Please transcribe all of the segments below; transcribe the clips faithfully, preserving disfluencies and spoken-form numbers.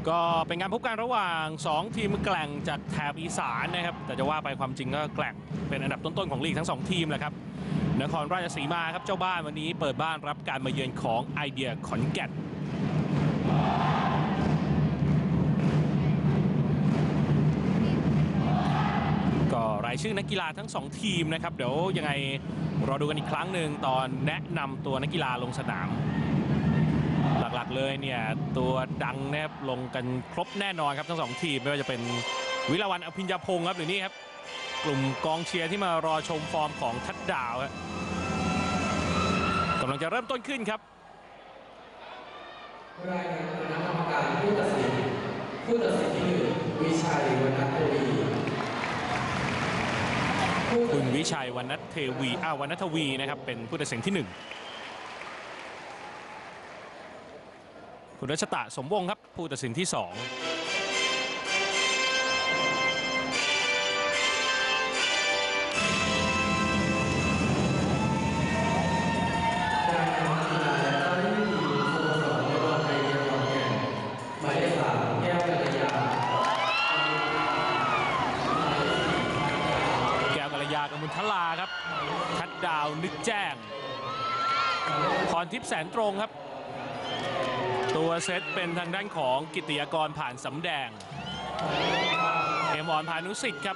ก็เป็นการพบกันระหว่างสองทีมแกร่งจากแถบอีสานนะครับแต่จะว่าไปความจริงก็แกร่งเป็นอันดับต้นๆของลีกทั้งสองทีมแหละครับนครราชสีมาครับเจ้าบ้านวันนี้เปิดบ้านรับการมาเยือนของไอเดียขอนแก่นก็รายชื่อนักกีฬาทั้งสองทีมนะครับเดี๋ยวยังไงรอดูกันอีกครั้งหนึ่งตอนแนะนำตัวนักกีฬาลงสนามหลักๆเลยเนี่ยตัวดังนะครับลงกันครบแน่นอนครับทั้งสองทีมไม่ว่าจะเป็นวิลาวันอภิญญาพงศ์ครับหรือนี่ครับกลุ่มกองเชียร์ที่มารอชมฟอร์มของทัดดาวครับกำลังจะเริ่มต้นขึ้นครับรายงานคณะกรรมการผู้ตัดสินผู้ตัดสินที่หนึ่งวิชัยวรรณทวีคุณวิชัยวรรณเทวีอ้าววรรณทวีนะครับเป็นผู้ตัดสินที่หนึ่งคุณรัชตะสมวงศ์ครับผู้ตัดสินที่สองกับมุนทลาครับทัดดาวนึกแจ้งพรทิพย์แสนตรงครับตัวเซตเป็นทางด้านของกิตติยากรผ่านสำแดงเอมออนพานุสิทธิ์ครับ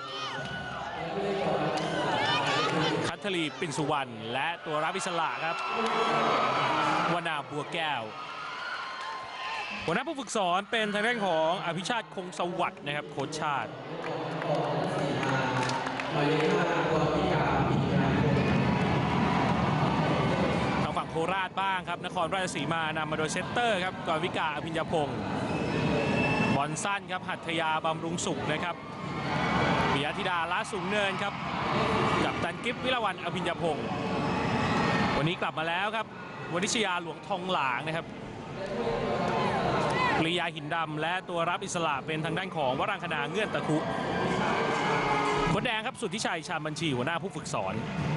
คัทธลีปิ่นสุวรรณและตัวรับอิสระครับวนาบัวแก้วหัวหน้าผู้ฝึกสอนเป็นทางด้านของอภิชาติคงสวัสดิ์นะครับโค้ชชาติทางฝั่งโคราชบ้างครับนครราชสีมานำมาโดยเซตเตอร์ครับกรวิกาอภิญญาพงศ์บอลสั้นครับหัตถยาบำรุงสุขนะครับปิยธิดาล้าสูงเนินครับกับตันกิฟวิลาวันอภิญญาพงศ์วันนี้กลับมาแล้วครับวนิชยาหลวงทองหลางนะครับปริยาหินดำและตัวรับอิสระเป็นทางด้านของวรังคณาเงื่อนตะคุโค้ชแดงครับสุทธิชัยชาญบัญชีหัวหน้าผู้ฝึกสอน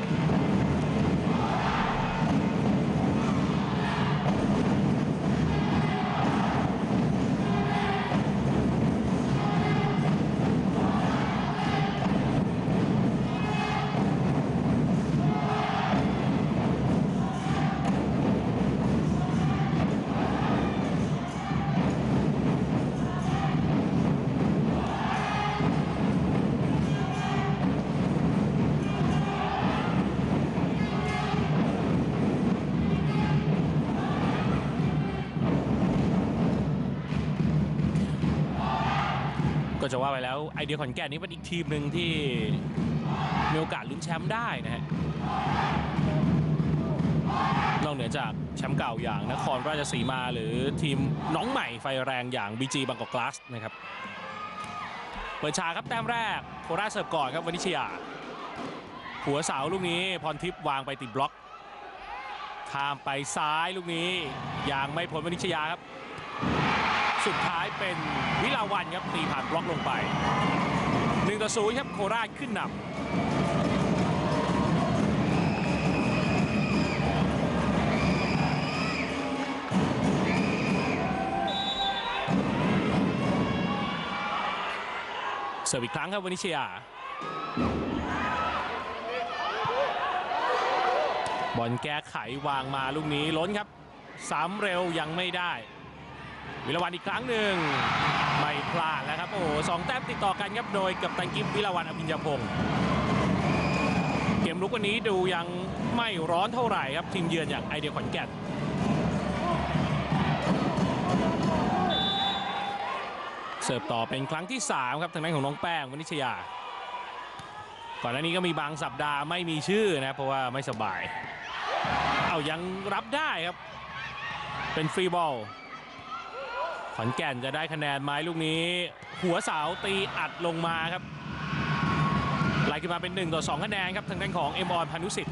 ก็จะว่าไปแล้วไอเดียขอนแก่นนี้เป็นอีกทีมหนึ่งที่มีโอกาสลุ้นแชมป์ได้นะฮะนอกเหนือจากแชมป์เก่าอย่างนครราชสีมาหรือทีมน้องใหม่ไฟแรงอย่าง บี จี บางกอกกลาสนะครับเปิดฉากครับแต้มแรกโคราชเสิร์ฟก่อนครับวนิชยาหัวเสาลูกนี้พรทิพย์วางไปติดบล็อกข้ามไปซ้ายลูกนี้ยังไม่พ้นวนิชยาครับสุดท้ายเป็นวิลาวันครับตีผ่านบล็อกลงไปหนึ่งต่อศูนย์ครับโคราชขึ้นนำเสิร์ฟอีกครั้งครับวนิชยาบอลแก้ไขวางมาลูกนี้ล้นครับซ้ำเร็วยังไม่ได้วิลาวันอีกครั้งหนึ่งไม่พลาดแล้วครับโอ้โหสองแต้มติดต่อกันครับโดยกัปตันกิฟวิลาวันอภิญญาพงศ์เกมลุกวันนี้ดูยังไม่ร้อนเท่าไหร่ครับทีมเยือนอย่างไอเดียขอนแก่นเสิร์ฟต่อเป็นครั้งที่สามครับทางด้านของน้องแป้งวนิชยาก่อนหน้านี้ก็มีบางสัปดาห์ไม่มีชื่อนะเพราะว่าไม่สบายเอายังรับได้ครับเป็นฟรีบอลขอนแก่นจะได้คะแนนไม้ลูกนี้หัวเสาตีอัดลงมาครับไล่ขึ้นมาเป็นหนึ่งต่อสองคะแนนครับทางด้านของเอมออนพานุสิทธิ์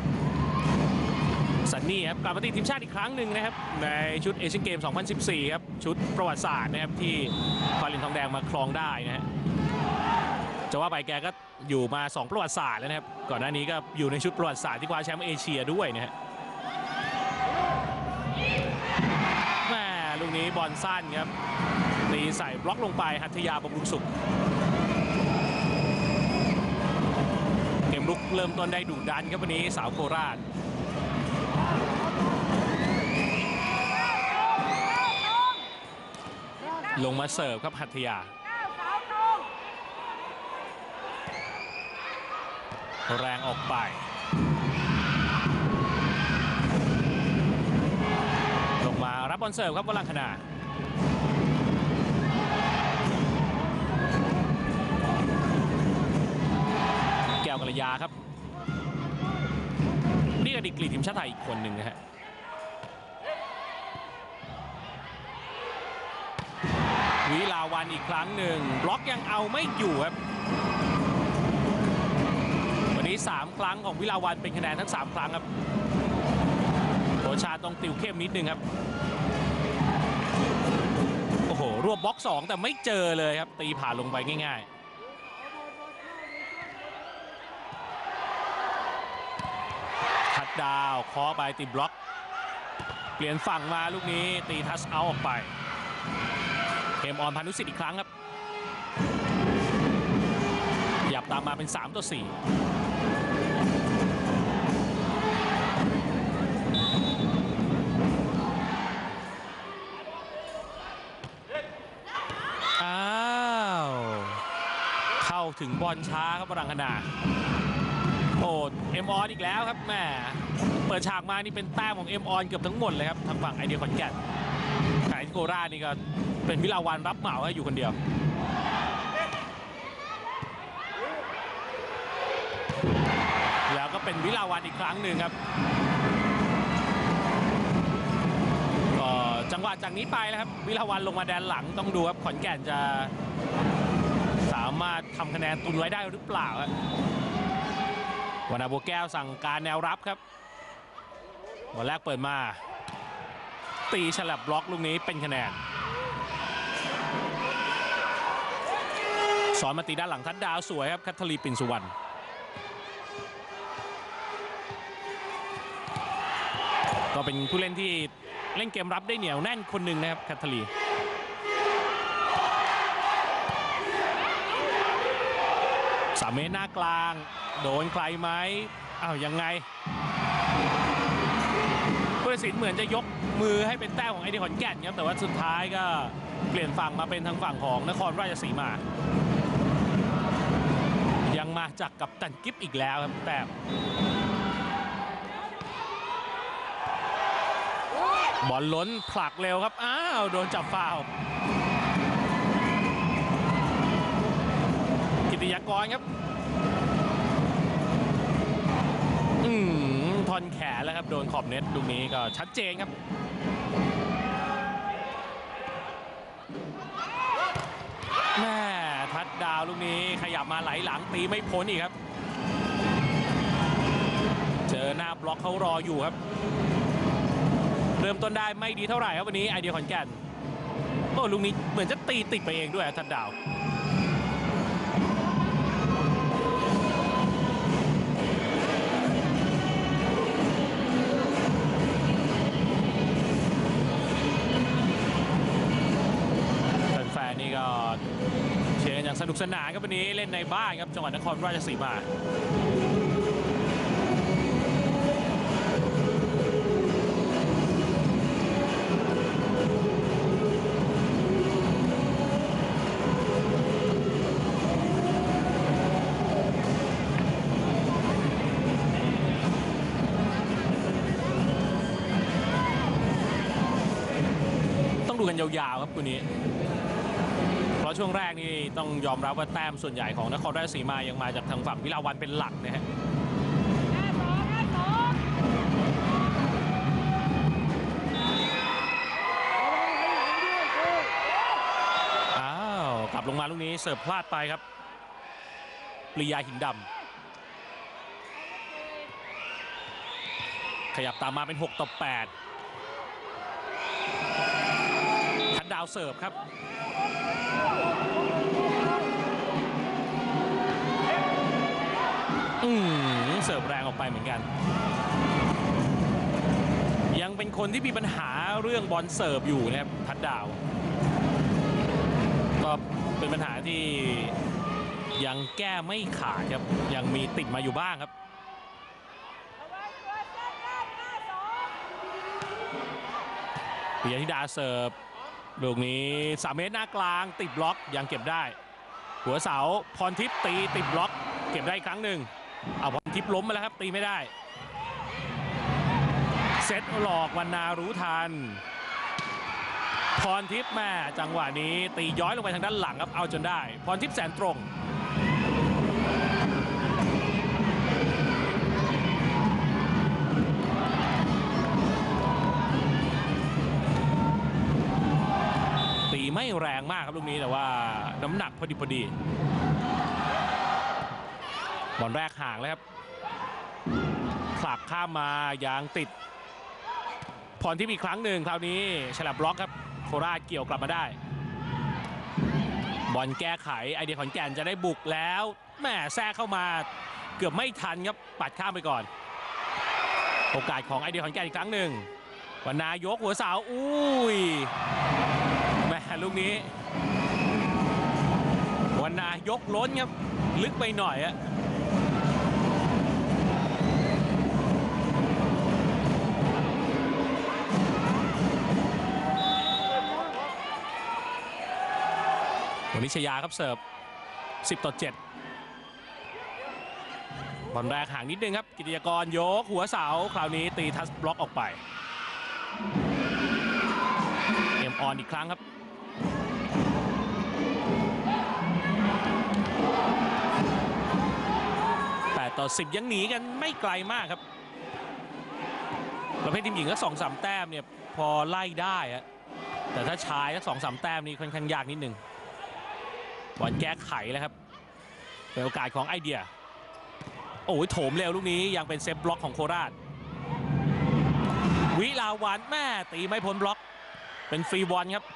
สันนี่ครับกลับมาติดทีมชาติอีกครั้งหนึ่งนะครับในชุดเอเชียนเกมสองพันสิบสี่ครับชุดประวัติศาสตร์นะครับที่คว้าเหรียญทองแดงมาครองได้นะฮะจะว่าไปแกก็อยู่มาสองประวัติศาสตร์แล้วนะครับก่อนหน้านี้ก็อยู่ในชุดประวัติศาสตร์ที่คว้าแชมป์เอเชียด้วยนะฮะ ลูกนี้บอลสั้นครับตีใส่บล็อกลงไปหัตถยาบำรุงสุขเกมลุกเริ่มต้นได้ดุดันครับวันนี้สาวโคราชลงมาเสิร์ฟครับหัตถยาแรงออกไปลงมารับบอลเสิร์ฟครับวรังคณาแก้วกัลยาครับนี่ก็ดีกรีทีมชาติไทยอีกคนหนึ่งนะฮะวิลาวันอีกครั้งหนึ่งบล็อกยังเอาไม่อยู่ครับวันนี้สามครั้งของวิลาวันเป็นคะแนนทั้งสามครั้งครับโคชาต้องติวเข้มนิดนึงครับโอ้โหรวบบล็อกสองแต่ไม่เจอเลยครับตีผ่านลงไปง่ายๆทัดดาวเคาะไปติดบล็อกเปลี่ยนฝั่งมาลูกนี้ตีทัชเอาออกไปเกมออนพานุสิทธิ์อีกครั้งครับหยับตามมาเป็นสามต่อสี่อ้าวเข้าถึงบอลช้าครับวรังคณาโอ้เอ็มออนอีกแล้วครับแม่เปิดฉากมานี่เป็นแต้มของเอ็มออนเกือบทั้งหมดเลยครับทางฝั่งไอเดียขอนแก่นขายที่โคราชนี่ก็เป็นวิลาวันรับเหมาให้อยู่คนเดียวแล้วก็เป็นวิลาวันอีกครั้งหนึ่งครับก็จังหวะจากนี้ไปแล้วครับวิลาวันลงมาแดนหลังต้องดูครับขอนแก่นจะสามารถทำคะแนนตุนไว้ได้หรือเปล่าครับวรรณบัวแก้วสั่งการแนวรับครับบอลแรกเปิดมาตีฉลับบล็อกลูกนี้เป็นคะแนนสอนมาตีด้านหลังทัดดาวสวยครับคัทธลีปิ่นสุวรรณก็เป็นผู้เล่นที่เล่นเกมรับได้เหนียวแน่นคนหนึ่งนะครับคัทธลีสามเมตรหน้ากลางโดนใครไหมอ้าวยังไงผู้ตัดสินเหมือนจะยกมือให้เป็นแต้มของไอเดียขอนแก่นครับแต่ว่าสุดท้ายก็เปลี่ยนฝั่งมาเป็นทางฝั่งของนครราชสีมายังมาจากกับตันกิฟอีกแล้วครับแต้มบอลล้นผลักเร็วครับอ้าวโดนจับฟาวล์กิติยากรครับอืมทอนแขนแล้วครับโดนขอบเน็ตลูกนี้ก็ชัดเจนครับแม่ทัดดาวลูกนี้ขยับมาไหลหลังตีไม่พ้นอีกครับเจอหน้าบล็อกเขารออยู่ครับเริ่มต้นได้ไม่ดีเท่าไหร่ครับวันนี้ไอเดียขอนแก่นโอ้ลูกนี้เหมือนจะตีติดไปเองด้วยทัดดาวแฟนๆนี่ก็เชียร์กันอย่างสนุกสนานครับวันนี้เล่นในบ้านครับจังหวัดนครราชสีมาดูกันยาวๆครับคู่นี้เพราะช่วงแรกนี่ต้องยอมรับว่าแต้มส่วนใหญ่ของนครราชสีมายังมาจากทางฝั่งวิลาวันเป็นหลักนะฮะอ้าวกลับลงมาลูกนี้เสิร์ฟพลาดไปครับปรียาหินดำขยับตามมาเป็นหกต่อแปดดาวเสิร์ฟครับอืมเสิร์ฟแรงออกไปเหมือนกันยังเป็นคนที่มีปัญหาเรื่องบอลเสิร์ฟอยู่นะครับทัดดาวเป็นปัญหาที่ยังแก้ไม่ขาดครับยังมีติดมาอยู่บ้างครับปิยธิดาเสิร์ฟลูกนี้สามเมตรหน้ากลางติดบล็อกยังเก็บได้หัวเสาพรทิพย์ตีติดบล็อกเก็บได้อีกครั้งหนึ่งเอาพรทิพย์ล้มมาแล้วครับตีไม่ได้เซตหลอกวรรณารู้ทันพรทิพย์แม่จังหวะนี้ตีย้อยลงไปทางด้านหลังครับเอาจนได้พรทิพย์แสนตรงตีไม่แรงมากครับลูกนี้แต่ว่าน้ำหนักพอดีพอดีบอลแรกห่างแล้วครับผลักข้ามมายางติดพรทิพย์อีกครั้งหนึ่งคราวนี้ฉลับบล็อกครับโคราชเกี่ยวกลับมาได้บอลแก้ไขไอเดียขอนแก่นจะได้บุกแล้วแม่แทรกเข้ามาเกือบไม่ทันครับปัดข้ามไปก่อนโอกาสของไอเดียขอนแก่นอีกครั้งหนึ่งวรรณายกหัวเสาอุ้ยแม่ลูกนี้วรรณายกล้นครับลึกไปหน่อยอะวนิชยาครับเสิร์ฟสิบต่อเจ็ดบอลแรกห่างนิดนึงครับกิติยากรยกหัวเสาคราวนี้ตีทัชบล็อกออกไปเอ็มออนอีกครั้งครับแปดต่อสิบยังหนีกันไม่ไกลมากครับประเภททีมหญิงก็สองสามแต้มเนี่ยพอไล่ได้อะแต่ถ้าชายก็สองสามแต้มนี่ค่อนข้างยากนิดนึงบอลแก้ไขแล้วครับเป็นโอกาสของไอเดียโอ้ยโถมเร็วลูกนี้ยังเป็นเซฟบล็อกของโคราชวิลาวันแม่ตีไม่พ้นบล็อกเป็นฟรีบอลครับ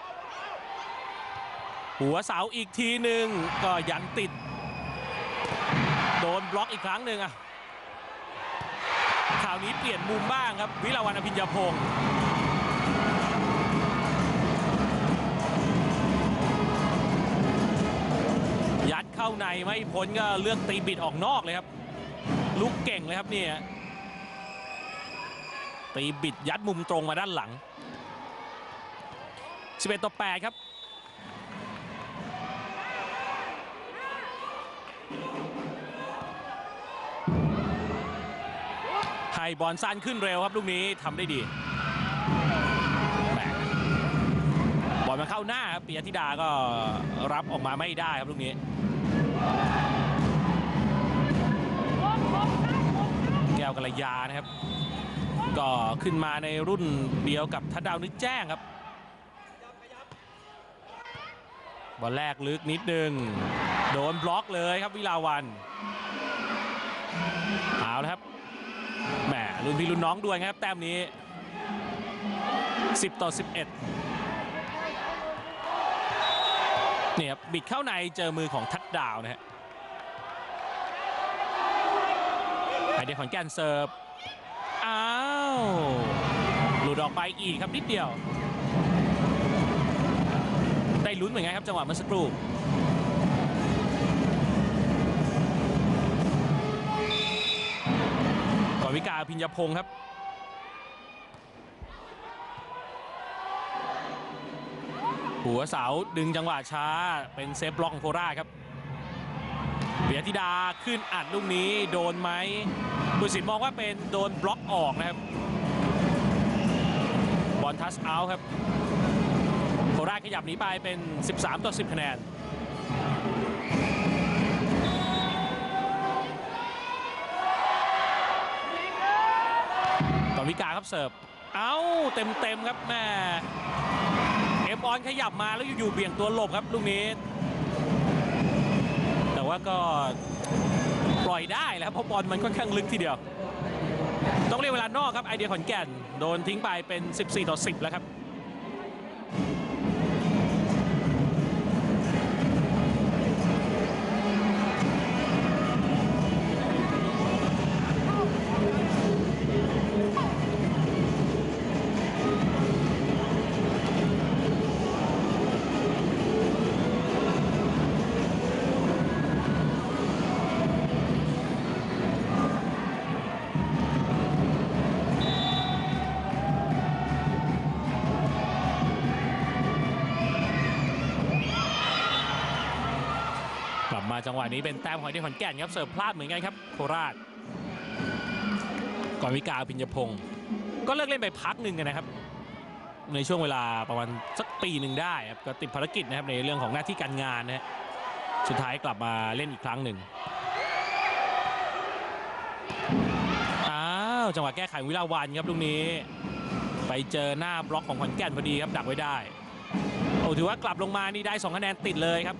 หัวเสาอีกทีหนึ่งก็ยังติดโดนบล็อกอีกครั้งหนึ่งอ่ะคราวนี้เปลี่ยนมุมบ้างครับวิลาวันอภิญญาพงศ์ยัดเข้าในไม่พ้นก็เลือกตีบิดออกนอกเลยครับลูกเก่งเลยครับเนี่ยตีบิดยัดมุมตรงมาด้านหลังสิบเอ็ดต่อแปดครับให้บอลสั้นขึ้นเร็วครับลูกนี้ทำได้ดีบอลมาเข้าหน้าครับปิยธิดาก็รับออกมาไม่ได้ครับลูกนี้แก้วกัลยานะครับก็ขึ้นมาในรุ่นเดียวกับทัดดาวนึกแจ้งครับบอลแรกลึกนิดนึงโดนบล็อกเลยครับวิลาวันเอาแล้วครับแหมรุ่นพี่รุ่นน้องด้วยครับแต้มนี้สิบต่อสิบเอ็ดเนี่ยครับบิดเข้าในเจอมือของทัดดาวนะฮะไอเดียขอนแก่นเสิร์ฟอ้าวหลุดออกไปอีกครับนิดเดียวได้ลุ้นเหมือนกันครับจังหวะเมื่อสักครู่ก่อนวิกาพิญญาพงศ์ครับหัวเสาดึงจังหวะช้าเป็นเซฟบล็อกของโคราชครับปิยธิดาขึ้นอัดลูกนี้โดนไหมผู้ตัดสินมองว่าเป็นโดนบล็อกออกนะครับบอลทัชเอาท์ครับโคราชขยับหนีไปเป็นสิบสามต่อสิบคะแนนก่อนวิกาครับเสิร์ฟเอ้าเต็มเต็มครับแม่เอ็มออนขยับมาแล้วอยู่ๆเบี่ยงตัวหลบครับลูกนี้แต่ว่าก็ปล่อยได้แล้วเพราะบอลมันค่อนข้างลึกทีเดียวต้องเรียกเวลานอกครับไอเดียขอนแก่นโดนทิ้งไปเป็นสิบสี่ต่อสิบแล้วครับมาจังหวะนี้เป็นแต้มของไอเดียขอนแก่นครับเสิร์ฟพลาดเหมือนกันครับโคราชก่อนวิกาพิญญพงศ์ก็เลิกเล่นไปพักหนึ่งนะครับในช่วงเวลาประมาณสักปีหนึ่งได้ครับก็ติดภารกิจนะครับในเรื่องของหน้าที่การงานนะฮะสุดท้ายกลับมาเล่นอีกครั้งหนึ่งอ้าวจังหวะแก้ไขวิลาวันครับลูกนี้ไปเจอหน้าบล็อกของขอนแก่นพอดีครับดักไว้ได้โอ้ถือว่ากลับลงมานี่ได้สองคะแนนติดเลยครับ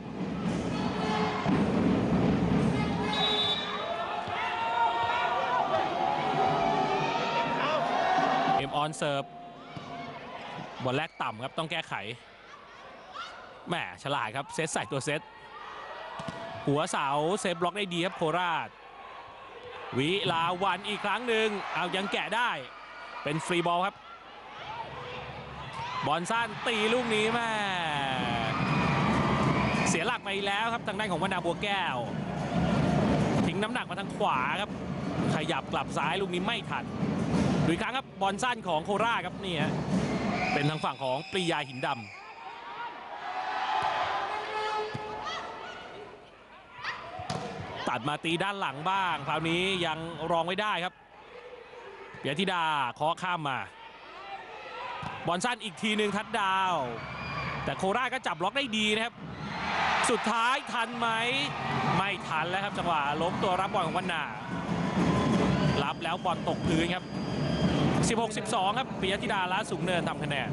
เอ็มออนเซิร์ฟบอลแรกต่ำครับต้องแก้ไขแหมฉลาดครับเซตใส่ตัวเซตหัวเสาเซฟบล็อกได้ดีครับโคราชวิลาวันอีกครั้งหนึ่งเอายังแกะได้เป็นฟรีบอลครับบอลสั้นตีลูกนี้แม่เสียหลักไปแล้วครับทางด้านของวรรณาบัวแก้วทิ้งน้ำหนักมาทางขวาครับขยับกลับซ้ายลูกนี้ไม่ทันดูอีกครั้งครับบอลสั้นของโคราชครับนี่ฮะเป็นทางฝั่งของปรียาหินดำตัดมาตีด้านหลังบ้างคราวนี้ยังรองไว้ได้ครับเปียธิดาเคาะข้ามมาบอลสั้นอีกทีหนึ่งทัดดาวแต่โคราชก็จับบล็อกได้ดีนะครับสุดท้ายทันไหมไม่ทันแล้วครับจังหวะล้มตัวรับบอลของวรรณารับแล้วบอลตกพื้นครับ สิบหกสิบสอง ครับปิยธิดาล้าสูงเนินทำคะแนน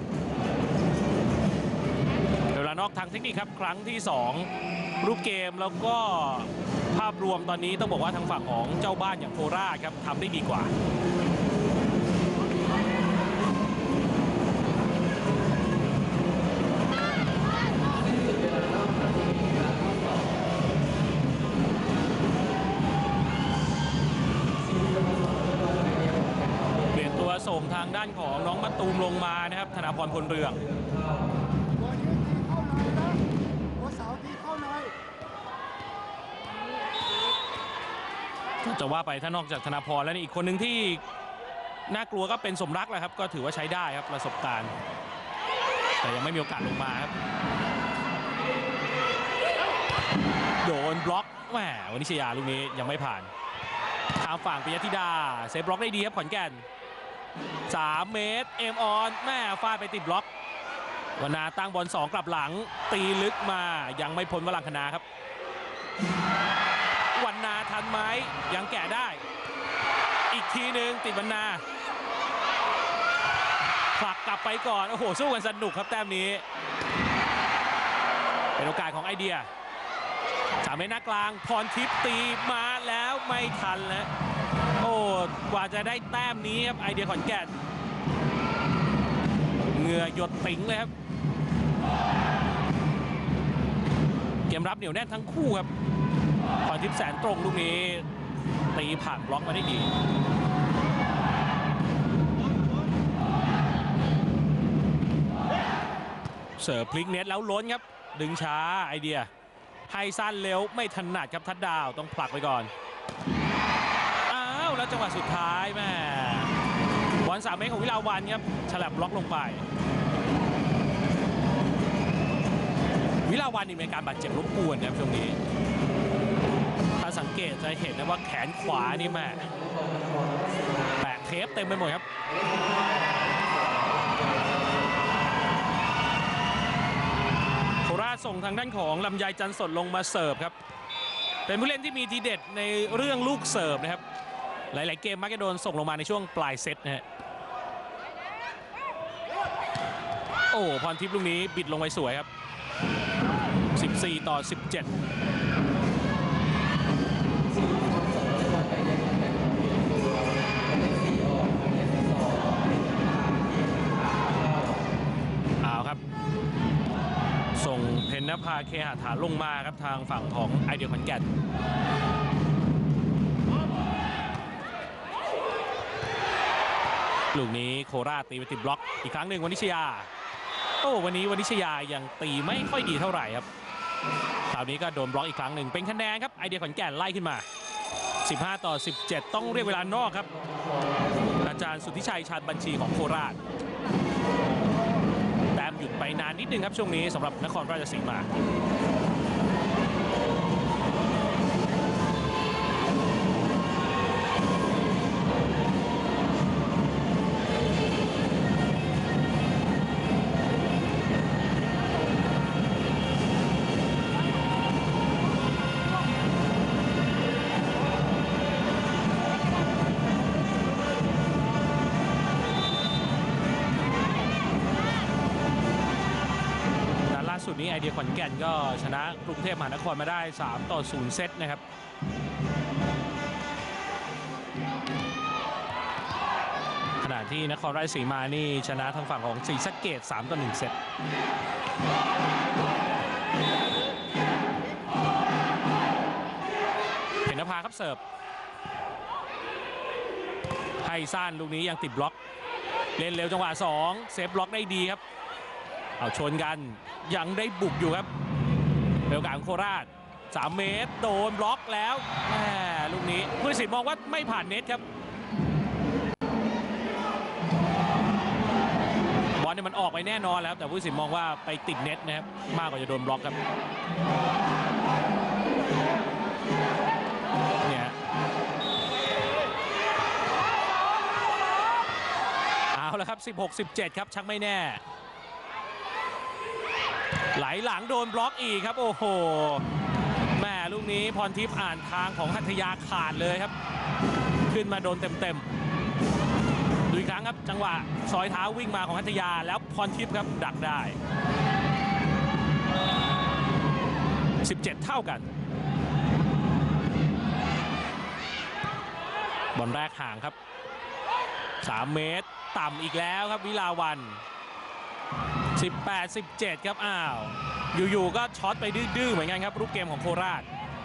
เวลานอกทางเทคนิคครับครั้งที่สองรูปเกมแล้วก็ภาพรวมตอนนี้ต้องบอกว่าทางฝั่งของเจ้าบ้านอย่างโคราชครับทำได้ดีกว่าส่งทางด้านของน้องมะตูมลงมานะครับธนาพรพลเรืองจะว่าไปถ้านอกจากธนาพรแล้วนี่อีกคนหนึ่งที่น่ากลัวก็เป็นสมรักแหละครับก็ถือว่าใช้ได้ครับประสบการณ์แต่ยังไม่มีโอกาสลงมาครับโดนบล็อกแหมวนิชยาลูกนี้ยังไม่ผ่านทางฝั่งปิยธิดาเซฟบล็อกได้ดีครับขอนแก่นสามเมตรเอ็มออนแม่ฟาดไปติดบล็อกวรรณาตั้งบอลสองกลับหลังตีลึกมายังไม่พ้นวรังคณาครับวรรณาทันไหมยังแกะได้อีกทีหนึ่งติดวรรณาผลักกลับไปก่อนโอ้โหสู้กันสนุกครับแต้มนี้เป็นโอกาสของไอเดียสามเมตรหน้ากลางพรทิพย์ตีมาแล้วไม่ทันแล้วโอ้กว่าจะได้แต้มนี้ครับไอเดียขอนแก่นเหงื่อหยดติ๋งเลยครับเกมรับเหนียวแน่นทั้งคู่ครับพรทิพย์แสนตรงลูกนี้ตีผ่านบล็อกมาได้ดีเสิร์ฟพลิกเน็ตแล้วล้นครับดึงช้าไอเดียให้สั้นเร็วไม่ถนัดครับทัดดาวต้องผลักไปก่อนแล้วจังหวะสุดท้ายแม่บอลสามเมตรของวิลาวันครับฉลับบล็อกลงไปวิลาวันนี่เป็นการบาดเจ็บรบกวนนะครับช่วงนี้ถ้าสังเกตจะเห็นนะว่าแขนขวานี่แม่แปะเทปเต็มไปหมดครับโคราชส่งทางด้านของลำไยจันทร์สดลงมาเสิร์ฟครับเป็นผู้เล่นที่มีทีเด็ดในเรื่องลูกเสิร์ฟนะครับหลายๆเกมมักจะโดนส่งลงมาในช่วงปลายเซตนะฮะโอ้พรทิพย์ลูกนี้บิดลงไปสวยครับสิบสี่ต่อสิบเจ็ดเอาครับส่งเพญนภาเคหฐานลงมาครับทางฝั่งของไอเดียขอนแก่นลูกนี้โคราชตีไปติดบล็อกอีกครั้งหนึ่งวนิชยาโอ้วันนี้วนิชยายังตีไม่ค่อยดีเท่าไหร่ครับคราวนี้ก็โดนบล็อกอีกครั้งหนึ่งเป็นคะแนนครับไอเดียขอนแก่นไล่ขึ้นมาสิบห้าต่อสิบเจ็ดต้องเรียกเวลานอกครับอาจารย์สุทธิชัยชาญบัญชีของโคราชแต้มหยุดไปนานนิดนึงครับช่วงนี้สำหรับนครราชสีมาดนี้ไอเดียขอนแก่นก็ชนะกรุงเทพมหานครมาได้สามต่อศูนย์เซตนะครับขณะที่นครราชสีมานี่ชนะทางฝั่งของศรีสะเกษสามต่อหนึ่งเซตเห็นนภาครับเสิร์ฟให้สั้นลูกนี้ยังติดบล็อกเล่นเร็วจังหวะสองเซฟบล็อกได้ดีครับเอาชนกันยังได้บุกอยู่ครับเร็วกลางโคราชสามเมตรโดนบล็อกแล้วแหมลูกนี้ผู้ตัดสินมองว่าไม่ผ่านเน็ตครับบอลเนี่ยมันออกไปแน่นอนแล้วแต่ผู้ตัดสินมองว่าไปติดเน็ตนะครับมากกว่าจะโดนบล็อกครับเนี่ยเอาละครับสิบหก สิบเจ็ดครับชักไม่แน่ไหลหลังโดนบล็อกอีกครับโอ้โหแม่ลูกนี้พรทิพย์อ่านทางของหัตถยาขาดเลยครับขึ้นมาโดนเต็มๆดูอีกครั้งครับจังหวะซอยเท้าวิ่งมาของหัตถยาแล้วพรทิพย์ครับดักได้สิบเจ็ดเท่ากันบอลแรกห่างครับสามเมตรต่ำอีกแล้วครับวิลาวันสิบแปด สิบเจ็ดครับอ้าวอยู่ๆก็ช็อตไปดื้อๆเหมือนกันครับรูปเกมของโคราช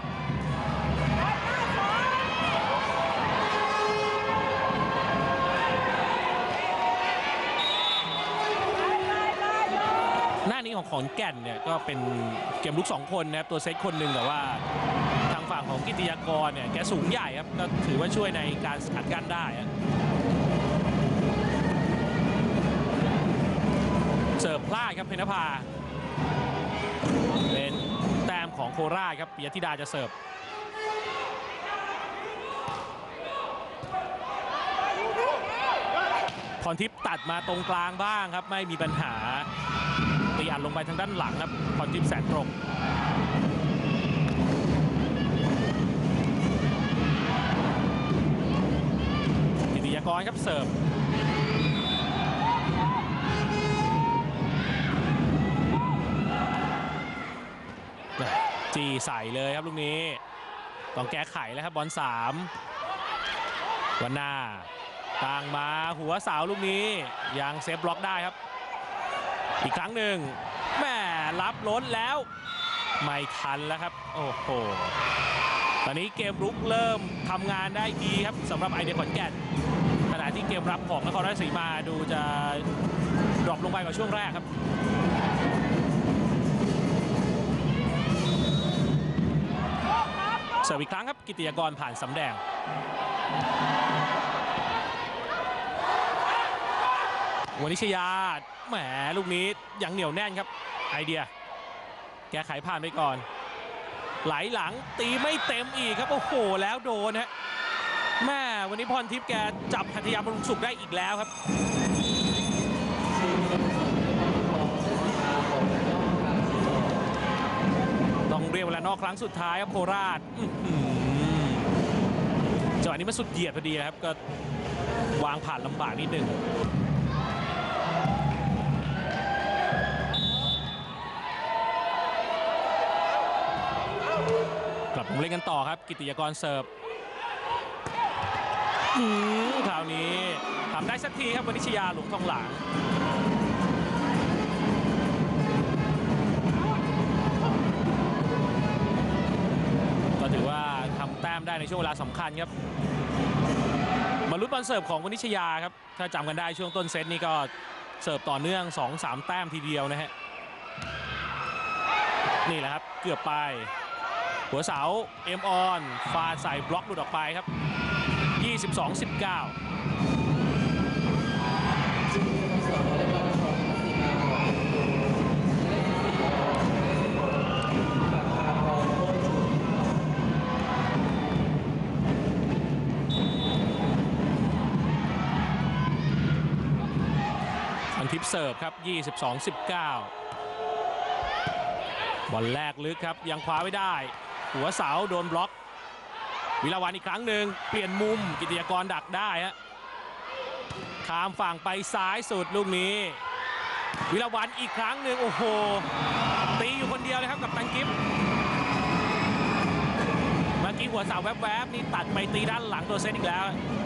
หน้านี้ของขอนแก่นเนี่ยก็เป็นเกมลุกสองคนนะครับตัวเซตคนหนึ่งแต่ว่าทางฝั่งของกิติยากรเนี่ยแกสูงใหญ่ครับก็ถือว่าช่วยในการสกัดกั้นได้เสิร์ฟพลาดครับเพญนภาเป็นแต้มของโคราชครับปิยธิดาจะเสิร์ฟพรทิพย์ตัดมาตรงกลางบ้างครับไม่มีปัญหาตีอัดลงไปทางด้านหลังครับพรทิพย์แสนตรงกิติยากรครับเสิร์ฟจีใส่เลยครับลูกนี้ต้องแก้ไขแล้วครับบอลสามวันหน้าต่างมาหัวเสาลูกนี้ยังเซฟบล็อกได้ครับอีกครั้งหนึ่งแม่รับล้นแล้วไม่ทันแล้วครับโอ้โหตอนนี้เกมรุกเริ่มทำงานได้ดีครับสำหรับไอเดียขอนแก่นขณะที่เกมรับของนครราชสีมาดูจะดรอปลงไปกว่าช่วงแรกครับเสิร์ฟอีกครั้งครับกิติยากรผ่านสำแดงวณิชยาแหมลูกนี้ยังเหนียวแน่นครับไอเดียแก้ไขผ่านไปก่อนไหลหลังตีไม่เต็มอีกครับโอ้โหแล้วโดนฮะแม่วันนี้พรทิพย์แกจับหัตถยาบำรุงสุขได้อีกแล้วครับต้องเรียกเวลานอกครั้งสุดท้ายครับโคราชจังหวะนี้มันสุดเหยียดพอดีครับก็วางผ่านลำบากนิดนึงกลับมาเล่นกันต่อครับกิติยากรเสิร์ฟคราวนี้ทำได้สักทีครับวณิชยาหลงทองหลางก็ถือว่าทำแต้มได้ในช่วงเวลาสำคัญครับมาลุ้นบอลเสิร์ฟของวณิชยาครับถ้าจำกันได้ช่วงต้นเซตนี่ก็เสิร์ฟต่อเนื่อง สองสาม แต้มทีเดียวนะฮะนี่แหละครับเกือบไปหัวเสาเอ็มออนฟาดใส่บล็อกหลุดออกไปครับ ยี่สิบสอง สิบเก้า พันทิพย์เสิร์ฟครับ ยี่สิบสอง สิบเก้า บอลแรกลึกครับยังคว้าไม่ได้หัวเสาโดนบล็อกวิลาวันอีกครั้งหนึ่งเปลี่ยนมุมกิติยากรดักได้ฮะข้ามฝั่งไปซ้ายสุดลูกนี้วิลาวันอีกครั้งหนึ่งโอ้โหตีอยู่คนเดียวเลยครับกับตันกิฟต์เมื่อกี้หัวเสาแวบๆนี่ตัดไปตีด้านหลังตัวเซตอีกแล้ว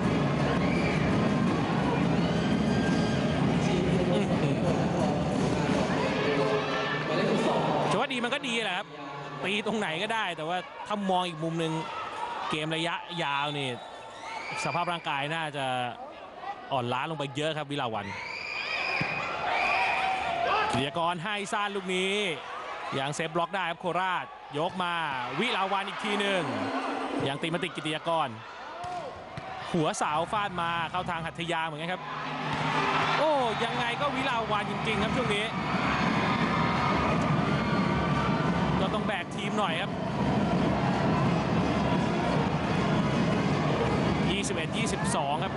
จะว่าดีมันก็ดีแหละครับตีตรงไหนก็ได้แต่ว่าถ้ามองอีกมุมหนึ่งเกมระยะยาวนี่สภาพร่างกายน่าจะอ่อนล้าลงไปเยอะครับวิลาวันกิติยากรให้ซ่านลูกนี้ยังเซฟบล็อกได้ครับโคราชยกมาวิลาวันอีกทีหนึ่งยังตีมาติดกิติยากรหัวเสาฟาดมาเข้าทางหัตถยาเหมือนกันครับโอ้ยังไงก็วิลาวันจริงๆครับช่วงนี้ก็ต้องแบกทีมหน่อยครับยี่สิบเอ็ด ยี่สิบสองครับ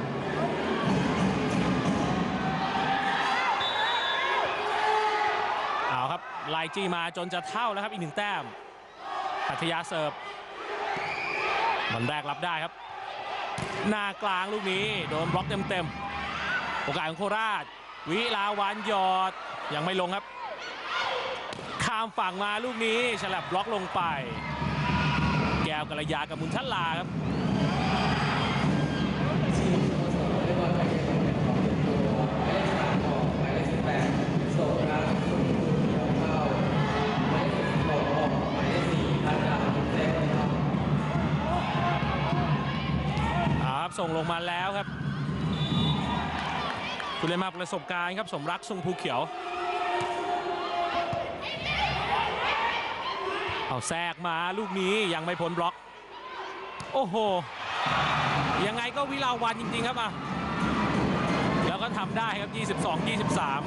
เอาครับไล่จี้มาจนจะเท่าแล้วครับอีกหนึ่งแต้มหัตถยาเสิร์ฟบอลแรกรับได้ครับหน้ากลางลูกนี้โดนบล็อกเต็มๆโอกาสของโคราชวิลาวันหยอดยังไม่ลงครับข้ามฝั่งมาลูกนี้ฉลับบล็อกลงไปแก้วกัลยากับมุนทัลลาครับส่งลงมาแล้วครับผู้เล่นมากประสบการณ์ครับสมรักทรงภูเขียวเอาแทรกมาลูกนี้ยังไม่พ้นบล็อกโอ้โหยังไงก็วิลาวันจริงๆครับอ่ะแล้วก็ทำได้ครับยี่สิบสอง ยี่สิบสาม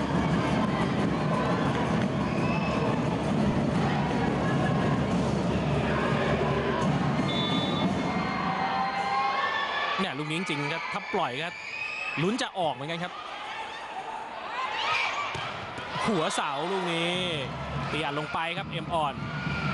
เนี่ยลูกนี้จริงๆครับถ้าปล่อยก็ลุ้นจะออกเหมือนกันครับหัวเสาลูกนี้เตียนลงไปครับเอ็มออน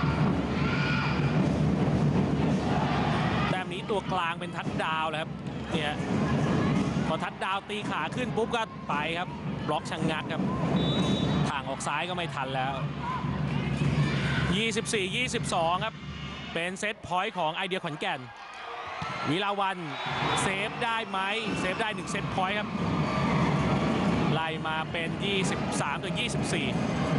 แต้มนี้ตัวกลางเป็นทัดดาวแล้วครับเนี่ยพอทัดดาวตีขาขึ้นปุ๊บก็ไปครับบล็อกชะงักครับทางออกซ้ายก็ไม่ทันแล้วยี่สิบสี่ ยี่สิบสองครับเป็นเซตพอยต์ของไอเดียขอนแก่นวิลาวันเซฟได้ไหมเซฟได้หนึ่งเซตพอยต์ครับไล่มาเป็นยี่สิบสามต่อยี่สิบสี่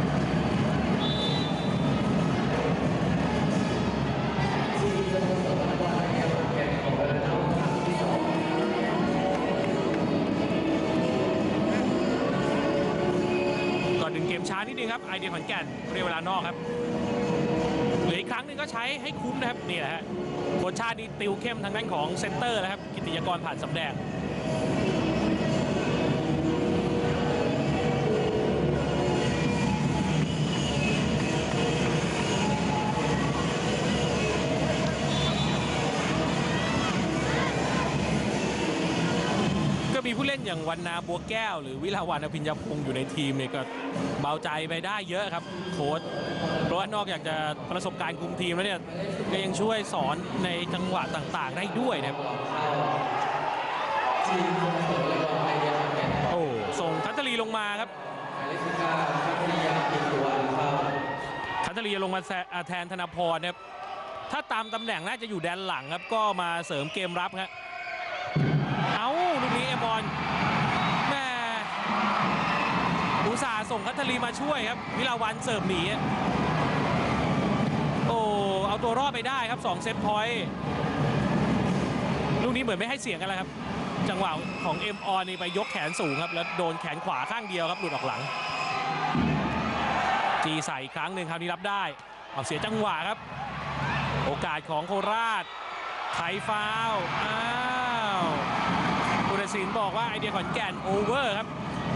ก่อนหนึ่งเกมช้านิดนึงครับไอเดียขอนแก่นเรียกเวลานอกครับเหลืออีกครั้งหนึ่งก็ใช้ให้คุ้มนะครับนี่แหละฮะโค้ชชาตินี่ติวเข้มทางด้านของเซนเตอร์แล้วครับกิติยากรผ่านสำแดงก็มีผู้เล่นอย่างวรรณาบัวแก้วหรือวิลาวันอภิญญพงศ์อยู่ในทีมเนี่ยก็เบาใจไปได้เยอะครับโค้ชเพราะว่านอกจากจะประสบการณ์คุมทีมแล้วเนี่ยก็ยังช่วยสอนในจังหวะต่างๆได้ด้วยนะครับโอ้ส่งทัตตลีลงมาครับทัตตลีลงมาแทนธนพรครับถ้าตามตำแหน่งน่าจะอยู่แดนหลังครับก็มาเสริมเกมรับครับเอาลูกนี้เอมอนแม่อุตส่าห์ส่งทัตตลีมาช่วยครับวิลาวันเสิร์ฟหนีโอ้เอาตัวรอดไปได้ครับสองเซตพอยต์ลูกนี้เหมือนไม่ให้เสียงกันแล้วครับจังหวะของเอ็มออนนี่ไปยกแขนสูงครับแล้วโดนแขนขวาข้างเดียวครับหลุดออกหลังจีใส่อีกครั้งหนึ่งคราวนี้รับได้เอาเสียจังหวะครับโอกาสของโคราชไทยฟาวอ้าวผู้ตัดสินบอกว่าไอเดียขอนแก่นโอเวอร์ครับ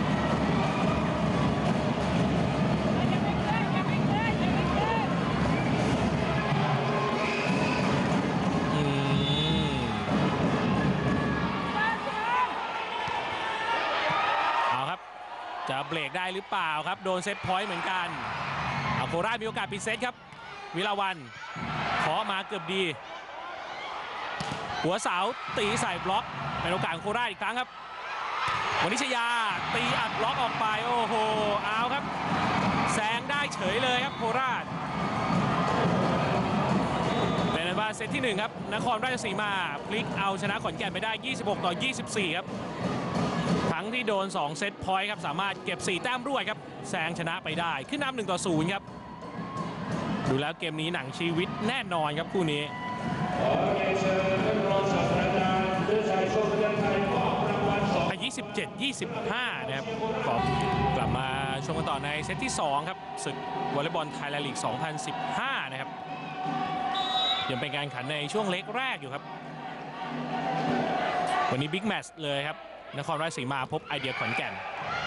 จะเบรกได้หรือเปล่าครับโดนเซตพอยต์เหมือนกันเอาโคราชมีโอกาสปิดเซตครับวิลาวันขอมาเกือบดีหัวเสาตีใส่บล็อกเป็นโอกาสของโคราชอีกครั้งครับวณิชยาตีอัดบล็อกออกไปโอ้โหเอาครับแซงได้เฉยเลยครับโคราชเป็นอันว่าเซตที่หนึ่งครับนครราชสีมาพลิกเอาชนะขอนแก่นไปได้ยี่สิบหกต่อยี่สิบสี่ครับทั้งที่โดนสองเซตพอยต์ครับสามารถเก็บสี่แต้มรวดครับแซงชนะไปได้ขึ้นนำหนึ่งต่อศูนย์ครับดูแล้วเกมนี้หนังชีวิตแน่นอนครับคู่นี้ยี่สิบเจ็ด ยี่สิบห้านะครับกลับมาชมกันต่อในเซตที่สองครับศึกวอลเลย์บอลไทยแลนด์ลีกสองพันสิบห้านะครับยังเป็นการขันในช่วงเล็กแรกอยู่ครับวันนี้บิ๊กแมตช์เลยครับนครราชสีมาพบไอเดียขอนแก่น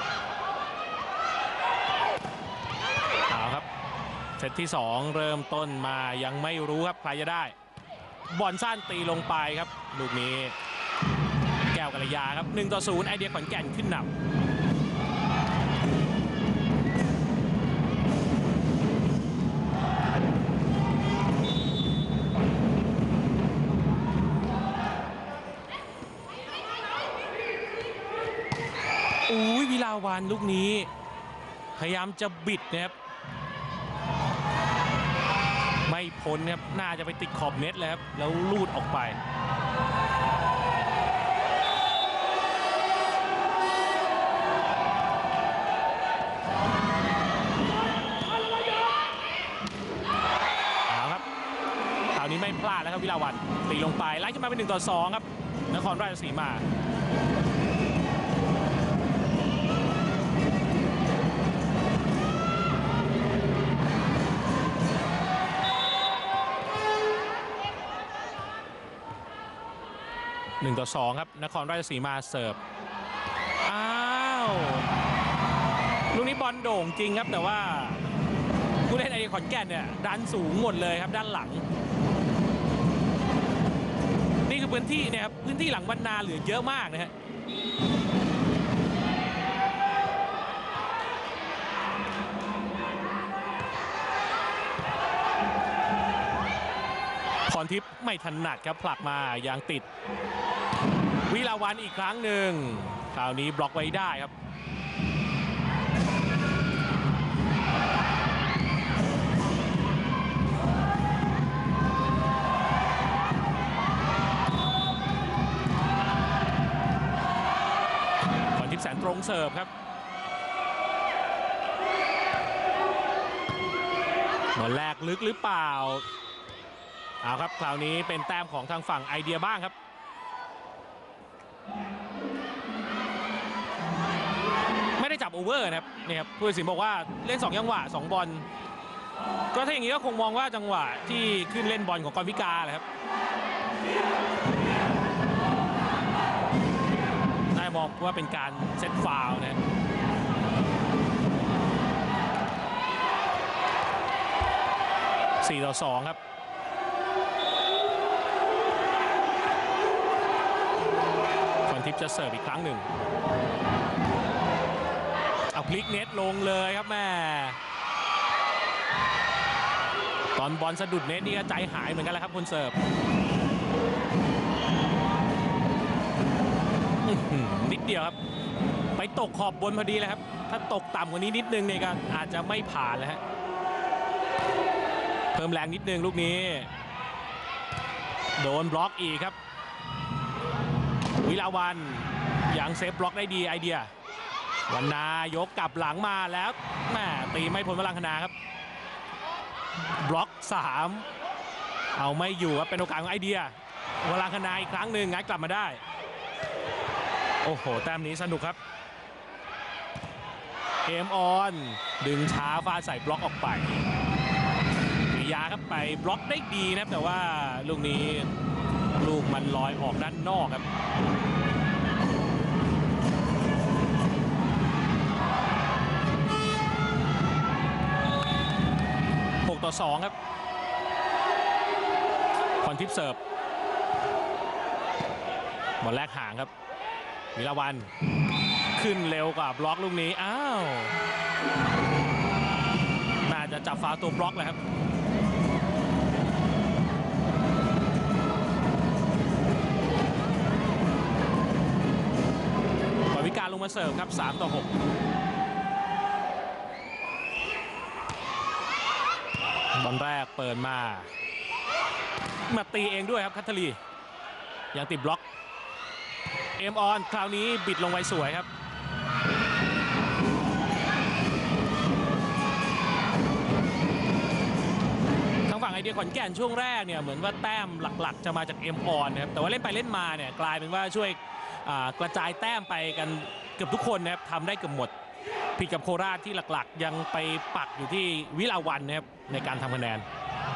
เอาครับเซตที่สองเริ่มต้นมายังไม่รู้ครับใครจะได้บอลสั้นตีลงไปครับลูกนี้แก้วกัลยาครับหนึ่งต่อศูนย์ไอเดียขอนแก่นขึ้นนำอุ้ยวิลาวันลูกนี้พยายามจะบิดนะครับไม่พ้นครับน่าจะไปติดขอบเน็ตเลยครับแล้วลูดออกไปเอาครับคราวนี้ไม่พลาดแล้วครับวิลาวันตีลงไปไล่ขึ้นมาเป็นหนึ่งต่อสองครับนครราชสีมาหนึ่งต่อสองครับนครราชสีมาเสิร์ฟอ้าวลูกนี้บอลโด่งจริงครับแต่ว่าผู้เล่นไอเดียขอนแก่นเนี่ยดันสูงหมดเลยครับด้านหลังนี่คือพื้นที่เนี่ยครับพื้นที่หลังบรรณาเหลือเยอะมากนะฮะพรทิพย์ไม่ถนัดครับผลักมายังติดวิลาวันอีกครั้งหนึ่งคราวนี้บล็อกไว้ได้ครับพรทิพย์แสนตรงเสิร์ฟครับบอลแรกลึกหรือเปล่าเอาครับคราวนี้เป็นแต้มของทางฝั่งไอเดียบ้างครับไม่ได้จับโอเวอร์นะครับนี่ครับผู้ตัดสินบอกว่าเล่นสองจังหวะสองบอลก็ถ้าอย่างนี้ก็คงมองว่าจังหวะที่ขึ้นเล่นบอลของกรวิกาแหละครับน่ามองว่าเป็นการเซตฟาวล์นะสี่ต่อสองครับทิพย์จะเสิร์ฟอีกครั้งหนึ่งเอาพลิกเน็ตลงเลยครับแม่ตอนบอลสะดุดเน็ตนี่ก็ใจหายเหมือนกันแล้วครับคนเสิร์ฟนิดเดียวครับไปตกขอบบนพอดีเลยครับถ้าตกต่ำกว่านี้นิดนึงเนี่ยก็อาจจะไม่ผ่านแล้วฮะเพิ่มแรงนิดนึงลูกนี้โดนบล็อกอีกครับวิลาวันยังเซฟบล็อกได้ดีไอเดียวันนายกกลับหลังมาแล้วแม่ตีไม่พ้นวลังคณาครับบล็อกสามเอาไม่อยู่ครับเป็นโอกาสของไอเดียวลังคณาอีกครั้งหนึ่งงัดกลับมาได้โอ้โหแต้มนี้สนุกครับเกมออนดึงช้าฟาดใส่บล็อกออกไปปิยาครับไปบล็อกได้ดีนะครับแต่ว่าลูกนี้ลูกมันลอยออกด้านนอกครับหกต่อสองครับพรทิพย์เสิร์ฟบอลแรกห่างครับวิลาวันขึ้นเร็วกว่าบล็อกลูกนี้อ้าวน่าจะจับฟาวล์ตัวบล็อกเลยครับวิการลงมาเสิร์ฟครับสามต่อหกอนแรกเปิดมามาตีเองด้วยครับคัตทลียังติดบล็อกเอมออนคราวนี้บิดลงไว้สวยครับทางฝั่งไอเดียขอนแก่นช่วงแรกเนี่ยเหมือนว่าแต้มหลักๆจะมาจากเอ็มออนนะครับแต่ว่าเล่นไปเล่นมาเนี่ยกลายเป็นว่าช่วยกระจายแต้มไปกันเกือบทุกคนนะครับทำได้เกือบหมดผิดกับโคราชที่หลักๆยังไปปักอยู่ที่วิลาวันนะครับในการทำคะแนน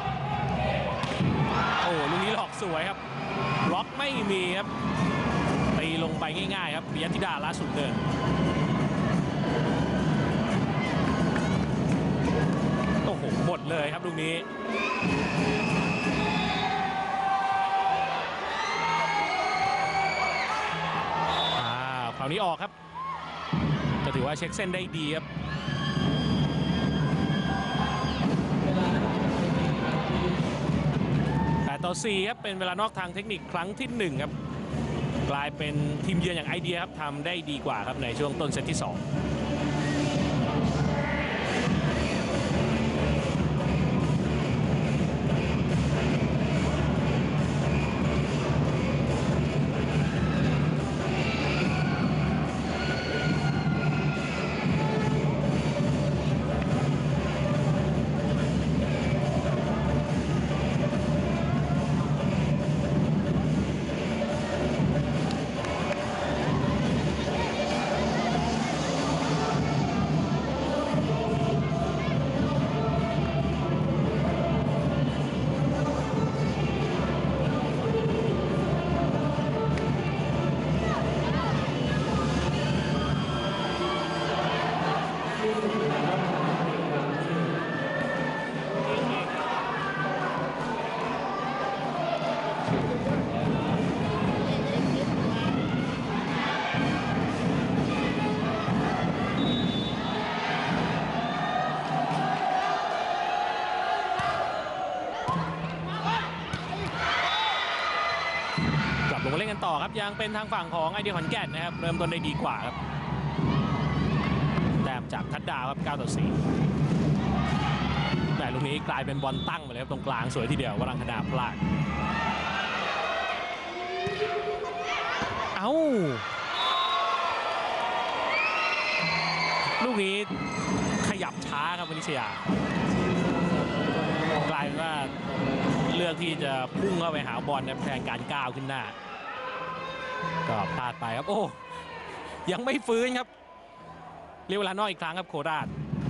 โอ้ลูกนี้หลอกสวยครับบล็อกไม่มีครับตีลงไปง่ายๆครับปิยธิดาล่าสุดเดินโอ้โหหมดเลยครับลูกนี้อ่าคราวนี้ออกครับก็ถือว่าเช็คเส้นได้ดีครับแปดต่อสี่ครับเป็นเวลานอกทางเทคนิคครั้งที่หนึ่งครับกลายเป็นทีมเยือนอย่างไอเดียครับทำได้ดีกว่าครับในช่วงต้นเซตที่สองลงมาเล่นกันต่อครับยังเป็นทางฝั่งของไอเดียขอนแก่นนะครับเริ่มต้นได้ดีกว่าครับแต้มจากทัดดาวครับเก้าต่อสี่แต่ลูกนี้กลายเป็นบอลตั้งไปเลยครับตรงกลางสวยทีเดียววรังคณาพลาดเอ้าลูกนี้ขยับช้าครับวนิชยากลายเป็นว่าเลือกที่จะพุ่งเข้าไปหาบอลแทนการก้าวขึ้นหน้าก็พลาดไปครับโอ้ยังไม่ฟื้นครับเรียกเวลานอกอีกครั้งครับโคราช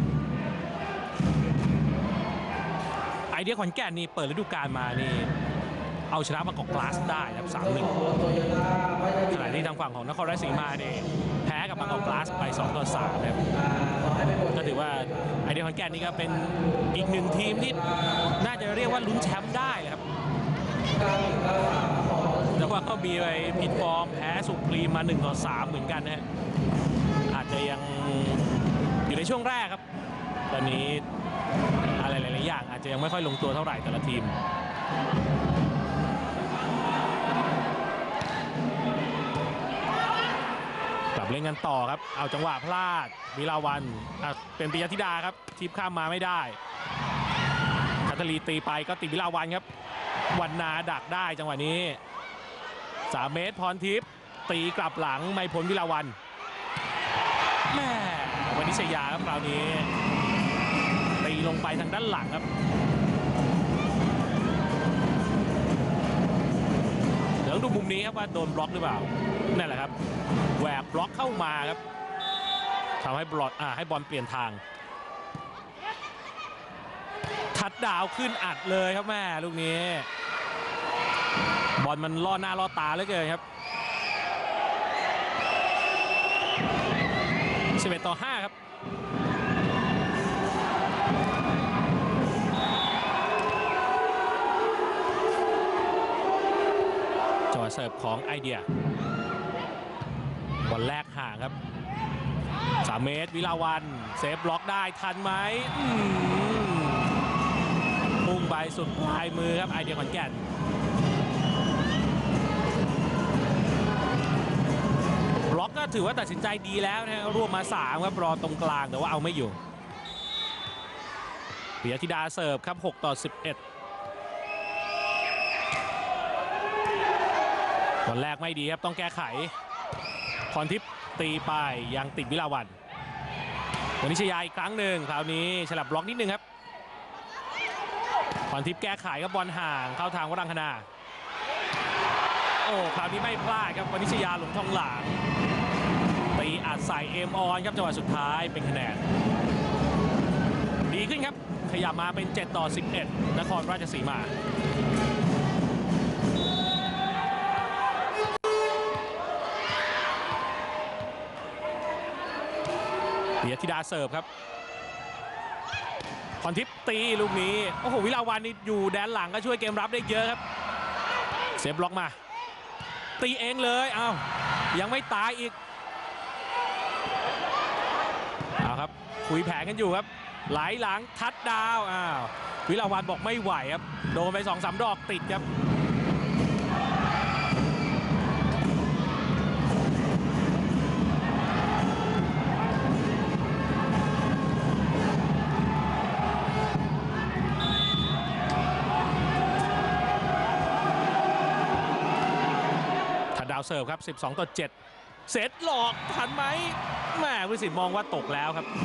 ไอเดียขอนแก่นนี่เปิดฤดูกาลมานี่เอาชนะบางกอกกลาสได้ครับ สามหนึ่ง ขณะที่ทางฝั่งของนครราชสีมาเนี่ยแพ้กับบางกอกกลาสไป สองต่อสาม ครับก็ถือว่าไอเดียขอนแก่นนี่ก็เป็นอีกหนึ่งทีมที่น่าจะเรียกว่าลุ้นแชมป์ได้ครับแต่ว่าก็มีไปผิดฟอร์มแพ้สุพรีมมา หนึ่งต่อสาม เหมือนกันนะฮะอาจจะยังอยู่ในช่วงแรกครับตอนนี้อะไรหลายๆอย่างอาจจะยังไม่ค่อยลงตัวเท่าไหร่แต่ละทีมกลับเล่นกันต่อครับเอาจังหวะพลาดวิลาวันเป็นปิยธิดาครับทิปข้ามมาไม่ได้คัตลีตีไปก็ติดวิลาวันครับวันนาดักได้จังหวะนี้สามเมตรพรทิพย์ตีกลับหลังไม่พ้นวิลาวันแม่วันนี้ชยาครับคราวนี้ตีลงไปทางด้านหลังครับเดี๋ยวดูมุมนี้ครับว่าโดนบล็อกหรือเปล่านั่นแหละครับแหวกบล็อกเข้ามาครับทำให้บอลอ่าให้บอลเปลี่ยนทางทัดดาวขึ้นอัดเลยครับแม่ลูกนี้บอลมันล่อหน้าล่อตาเหลือเกินครับสิบเอ็ดต่อห้าครับจังหวะเสิร์ฟของไอเดียบอลแรกห่างครับสามเมตรวิลาวันเซฟบล็อกได้ทันไหมพุ่งไปสุดปลายมือครับไอเดียขอนแก่นบล็อกก็ถือว่าตัดสินใจดีแล้วนะรวมมาสามครับรอตรงกลางแต่ว่าเอาไม่อยู่ปิยธิดาเสิร์ฟครับหกต่อสิบเอ็ดตอนแรกไม่ดีครับต้องแก้ไขพรทิพย์ตีไปยังติดวิลาวันวนิชยาอีกครั้งหนึ่งคราวนี้ฉลับบล็อกนิดนึงครับพรทิพย์แก้ไขครับบอลห่างเข้าทางวรังคณาโอ้คราวนี้ไม่พลาดครับวนิชยาหลงทองหลางตีอัดใส่เอมออนครับจังหวะสุดท้ายเป็นคะแนนดีขึ้นครับขยับมาเป็นเจ็ดต่อสิบเอ็ดนครราชสีมาปิยธิดาเสิร์ฟครับพรทิพย์ตีลูกนี้โอ้โหวิลาวันนี่อยู่แดนหลังก็ช่วยเกมรับได้เยอะครับเซฟบล็อกมาตีเองเลยอ้าวยังไม่ตายอีกเอาครับคุยแผนกันอยู่ครับไหลหลังทัดดาวอ้าววิลาวันบอกไม่ไหวครับโดนไป สองสาม ดอกติดครับทัดดาวเสิร์ฟครับสิบสองต่อเจ็ดเซตหลอกทันไหมแม่ผู้ตัดสินมองว่าตกแล้วครับ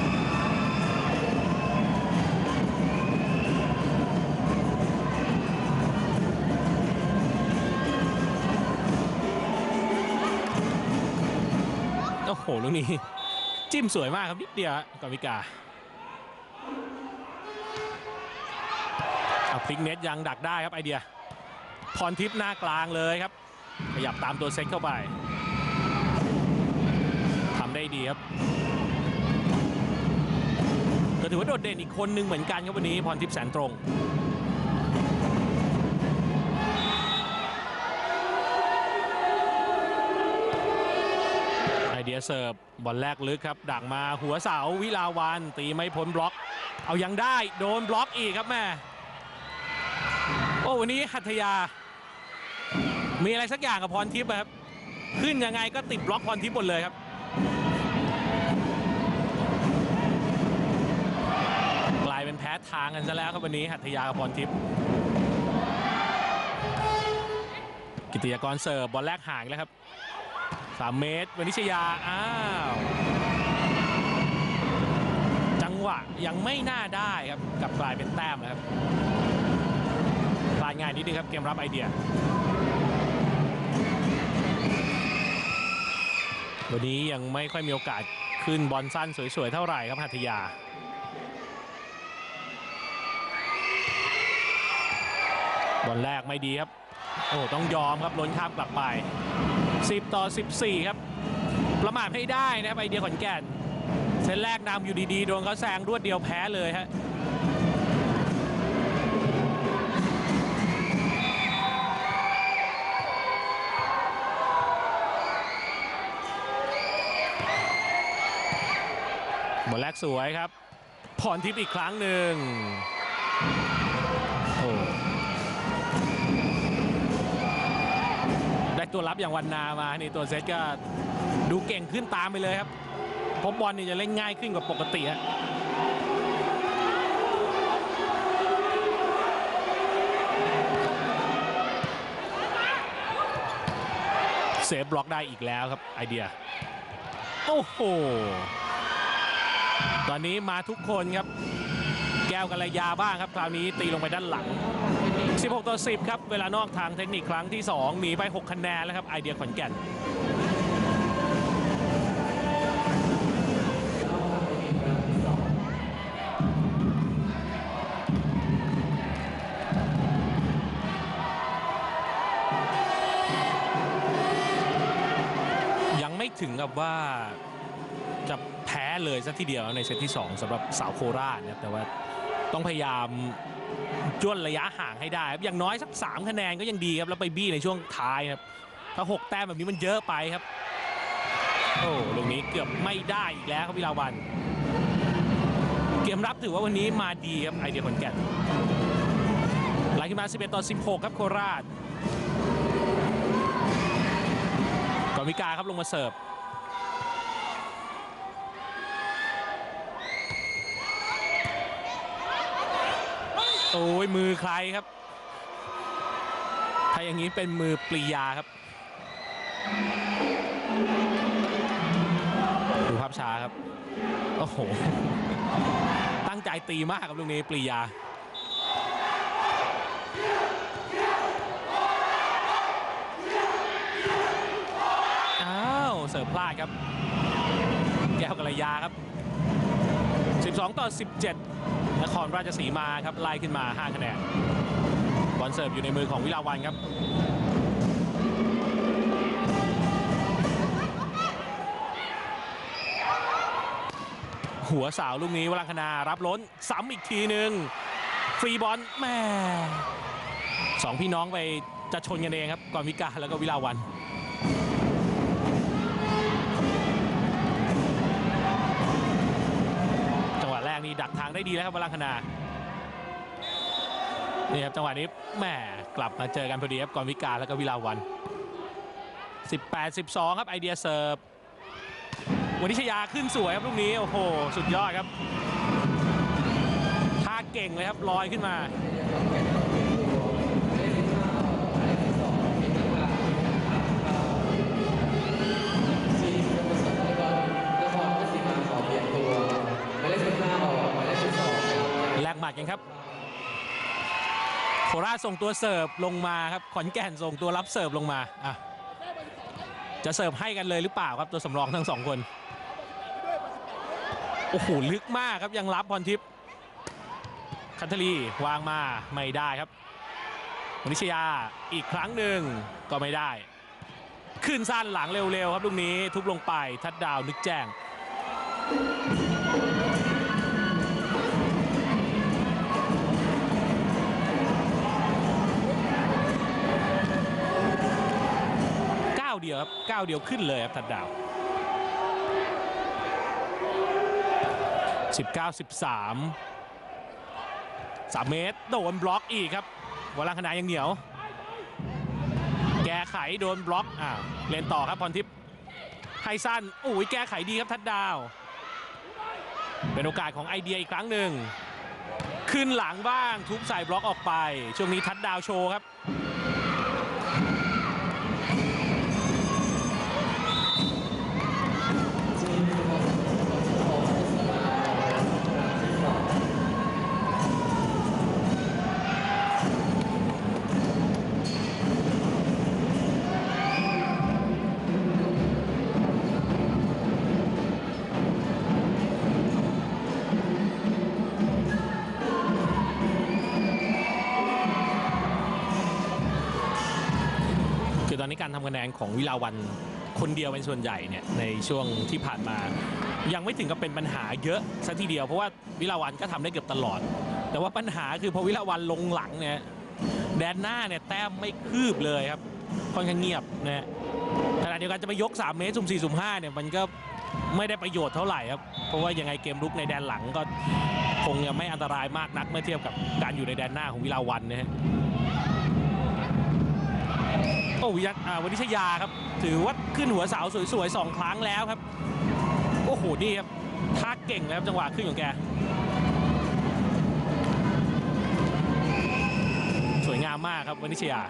โอ้โหลูกนี้จิ้มสวยมากครับนิดเดียวกอมิกาเอาพลิกเน็ตยังดักได้ครับไอเดียพรทิพย์หน้ากลางเลยครับขยับตามตัวเซตเข้าไปทำได้ดีครับก็ถือว่าโดดเด่นอีกคนนึงเหมือนกันครับวันนี้พรทิพย์แสนตรงไอเดียเสิร์ฟบอลแรกลึกครับดักมาหัวเสาวิลาวันตีไม่พ้นบล็อกเอายังได้โดนบล็อกอีกครับแม่โอ้วันนี้หัตถยามีอะไรสักอย่างกับพรทิพย์ครับขึ้นยังไงก็ติดบล็อกพรทิพย์หมดเลยครับกลายเป็นแพ้ทางกันซะแล้วครับวันนี้หัตถยากับพรทิพย์กิติยากรเสิร์ฟบอลแรกห่างแล้วครับสามเมตรวนิชยาอ้าวจังหวะยังไม่น่าได้ครับกลับกลายเป็นแต้มนะครับพลาดง่ายนิดนึงครับเกมรับไอเดียวันนี้ยังไม่ค่อยมีโอกาสขึ้นบอลสั้นสวยๆเท่าไหร่ครับหัตถยาบอลแรกไม่ดีครับโอ้ต้องยอมครับล้นข้ามกลับไปสิบต่อสิบสี่ครับประมาทไม่ได้นะครับไอเดียขอนแก่นเซตแรกนำอยู่ดีๆโดนเขาแซงรวดเดียวแพ้เลยฮะบอลแรกสวยครับพรทิพย์อีกครั้งหนึ่งโอ้ได้ตัวรับอย่างวันนามานี่ตัวเซตก็ดูเก่งขึ้นตามไปเลยครับเพราะบอลนี่จะเล่นง่ายขึ้นกว่าปกติฮะเซฟบล็อกได้อีกแล้วครับไอเดียโอ้โหตอนนี้มาทุกคนครับแก้วกัลยาบ้างครับคราวนี้ตีลงไปด้านหลังสิบหกต่อสิบครับเวลานอกทางเทคนิคครั้งที่สองหนีไปหกคะแนนแล้วครับไอเดียขอนแก่นยังไม่ถึงกับว่าจะแพ้เลยสักทีเดียวในเซตที่สองสำหรับสาวโคราชนะครับแต่ว่าต้องพยายามจ้วนระยะห่างให้ได้ครับอย่างน้อยสักสามคะแนนก็ยังดีครับแล้วไปบี้ในช่วงท้ายครับถ้าหกแต้มแบบนี้มันเยอะไปครับโอ้ลูกนี้เกือบไม่ได้อีกแล้วครับวิลาวันเกมรับถือว่าวันนี้มาดีครับไอเดียขอนแก่นไล่ขึ้นมาสิบเอ็ดต่อสิบหกครับโคราชกอมิกาครับลงมาเสิร์ฟโอ้ยมือใครครับถ้าอย่างนี้เป็นมือปรียาครับดูภาพช้าครับโอ้โหตั้งใจตีมากครับลูกนี้ปรียาอ้าวเสิร์ฟพลาดครับแก้วกัลยาครับสิบสองต่อสิบเจ็ดนครราชสีมาครับไล่ขึ้นมาห้าคะแนนบอลเสิร์ฟอยู่ในมือของวิลาวันครับหัวสาวลูกนี้วรังคณารับล้นซ้ำอีกทีหนึ่งฟรีบอลแม่สองพี่น้องไปจะชนกันเองครับก่อนวิกาแล้วก็วิลาวันจังหวะแรกนี่ดักทางได้ดีแล้วครับวรังคณานี่ครับจังหวะนี้แม่กลับมาเจอกันพอดีครับก่อนวิกาแล้วก็วิลาวัน สิบแปด สิบสอง ครับไอเดียเซิร์ฟวณิชยาขึ้นสวยครับลูกนี้โอ้โหสุดยอดครับท่าเก่งเลยครับลอยขึ้นมาแลกหมัดกันครับโคราชส่งตัวเสิร์ฟลงมาครับขอนแก่นส่งตัวรับเสิร์ฟลงมาอ่ะจะเสิร์ฟให้กันเลยหรือเปล่าครับตัวสำรองทั้งสองคนโอ้โหลึกมากครับยังรับพรทิพย์คันธลีวางมาไม่ได้ครับวณิชยาอีกครั้งหนึ่งก็ไม่ได้ขึ้นสั้นหลังเร็วๆครับลูกนี้ทุบลงไปทัดดาวนึกแจ้งก้าวเดียวครับก้าวเดียวขึ้นเลยครับทัดดาวสิบเก้า สิบสาม สามเมตรโดนบล็อกอีกครับวรังคณายังเหนียวแก้ไขโดนบล็อกอ่าเล่นต่อครับพรทิพย์ให้สั้นโอ้ยแก้ไขดีครับทัดดาวเป็นโอกาสของไอเดียอีกครั้งหนึ่งขึ้นหลังบ้างทุบใส่บล็อกออกไปช่วงนี้ทัดดาวโชว์ครับตอนนี้การทำคะแนนของวิลาวันคนเดียวเป็นส่วนใหญ่เนี่ยในช่วงที่ผ่านมายังไม่ถึงกับเป็นปัญหาเยอะซะทีเดียวเพราะว่าวิลาวันก็ทำได้เกือบตลอดแต่ว่าปัญหาคือพอวิลาวันลงหลังเนี่ยแดนหน้าเนี่ยแต้มไม่คืบเลยครับค่อนข้างเงียบนะขณะเดียวกันจะไปยกสามเมตรสุ่มสี่สุ่มห้าเนี่ยมันก็ไม่ได้ประโยชน์เท่าไหร่ครับเพราะว่ายังไงเกมรุกในแดนหลังก็คงยังไม่อันตรายมากนักเมื่อเทียบกับการอยู่ในแดนหน้าของวิลาวันนะฮะโอ้วิวณิชยาครับถือว่าขึ้นหัวเสาสวยๆสองครั้งแล้วครับโอ้โหนี่ครับท่าเก่งแล้วจังหวะขึ้นของแกสวยงามมากครับวณิชยา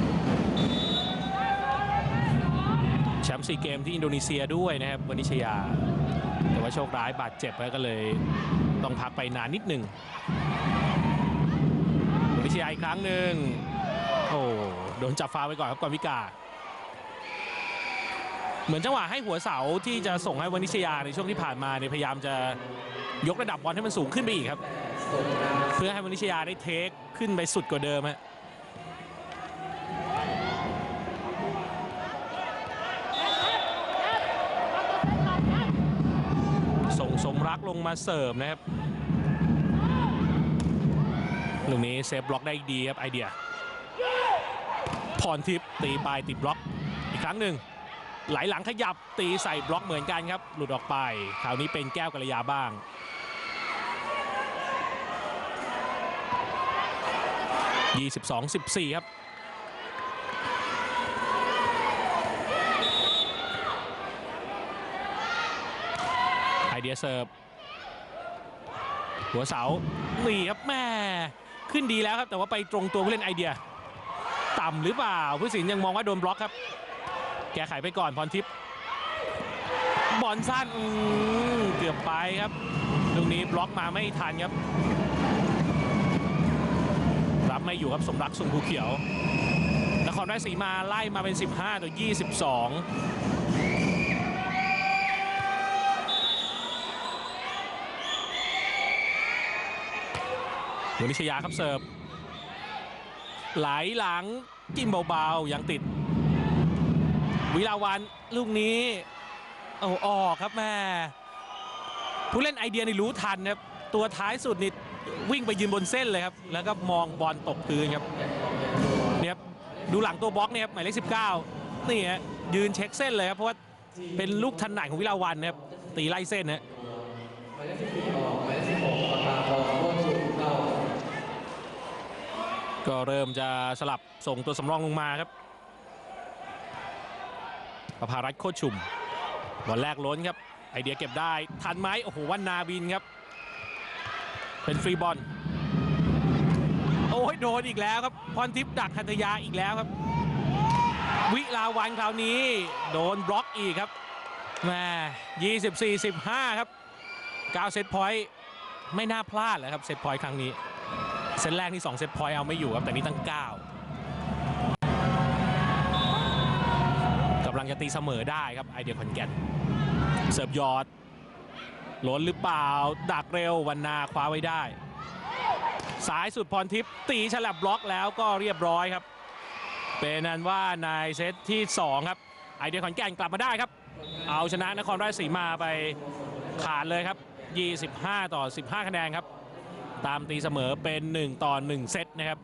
แชมป์ซีเกมที่อินโดนีเซียด้วยนะครับวณิชยาแต่ว่าโชคร้ายบาดเจ็บแล้วก็เลยต้องพักไปนานนิดหนึ่งวณิชยาอีกครั้งหนึ่งโอ้โดนจับฟาวไปก่อนครับกรวิกาเหมือนจังหวะให้หัวเสาที่จะส่งให้วณิชยาในช่วงที่ผ่านมาเนี่ยพยายามจะยกระดับบอลให้มันสูงขึ้นไปอีกครับเพื่อให้วณิชยาได้เทคขึ้นไปสุดกว่าเดิมฮะส่งสมรักลงมาเสิร์ฟนะครับลูกนี้เซฟบล็อกได้ดีครับไอเดียพรทิพย์ตีไปติดบล็อกอีกครั้งหนึ่งไหลหลังขยับตีใส่บล็อกเหมือนกันครับหลุดออกไปคราวนี้เป็นแก้วกัลยาบ้างยี่สิบสอง สิบสี่ครับไอเดียเสิร์ฟหัวเสานี่ครับแม่ขึ้นดีแล้วครับแต่ว่าไปตรงตัวผู้เล่นไอเดียต่ำหรือเปล่าผู้สินยังมองว่าโดนบล็อกครับแก้ไขไปก่อนพรทิพย์บอลสั้นอืมเกือบไปครับตรงนี้บล็อกมาไม่ทันครับรับไม่อยู่ครับสมรักสุงภูเขียวนครราชสีมาไล่มาเป็นสิบห้าต่อยี่สิบสองวนิชยาครับเสิร์ฟไหลหลังจิ้มเบาๆยังติดวิลาวันลูกนี้โอ้ออกครับแม่ผู้เล่นไอเดียนี่รู้ทันครับตัวท้ายสุดนี่วิ่งไปยืนบนเส้นเลยครับแล้วก็มองบอลตกพื้นครับเนี่ยครับดูหลังตัวบล็อกเนี่ยครับหมายเลขสิบเก้านี่ฮะยืนเช็คเส้นเลยครับเพราะว่าเป็นลูกถนัดของวิลาวันนะครับตีไล่เส้นนะหมายเลขสิบสี่ออกหมายเลขสิบหกประกาศบอลโค้ชชุมเข้าก็เริ่มจะสลับส่งตัวสำรองลงมาครับประภารัตน์โคชชุมบอลแรกล้นครับไอเดียเก็บได้ทันไหมโอ้โหวันนาบินครับเป็นฟรีบอลโอ้ยโดนอีกแล้วครับพรทิพย์ดักหัตถยาอีกแล้วครับวิลาวันคราวนี้โดนบล็อกอีกครับแม่ยี่สิบสี่ สิบห้าครับเก้าเซตพอยต์ไม่น่าพลาดเลยครับเซตพอยต์ครั้งนี้เซตแรกที่สองเซตพอยต์เอาไม่อยู่ครับแต่นี้ตั้งเก้ากำลังจะตีเสมอได้ครับไอเดียขอนแก่นเสิร์ฟยอดล้นหรือเปล่าดักเร็ววันนาคว้าไว้ได้สายสุดพรทิพย์ตีฉลับบล็อกแล้วก็เรียบร้อยครับเป็นนั้นว่าในเซตที่สองครับไอเดียขอนแก่นกลับมาได้ครับเอาชนะนครราชสีมาไปขาดเลยครับยี่สิบห้าต่อสิบห้าคะแนนครับตามตีเสมอเป็นหนึ่งต่อหนึ่งเซตนะครับ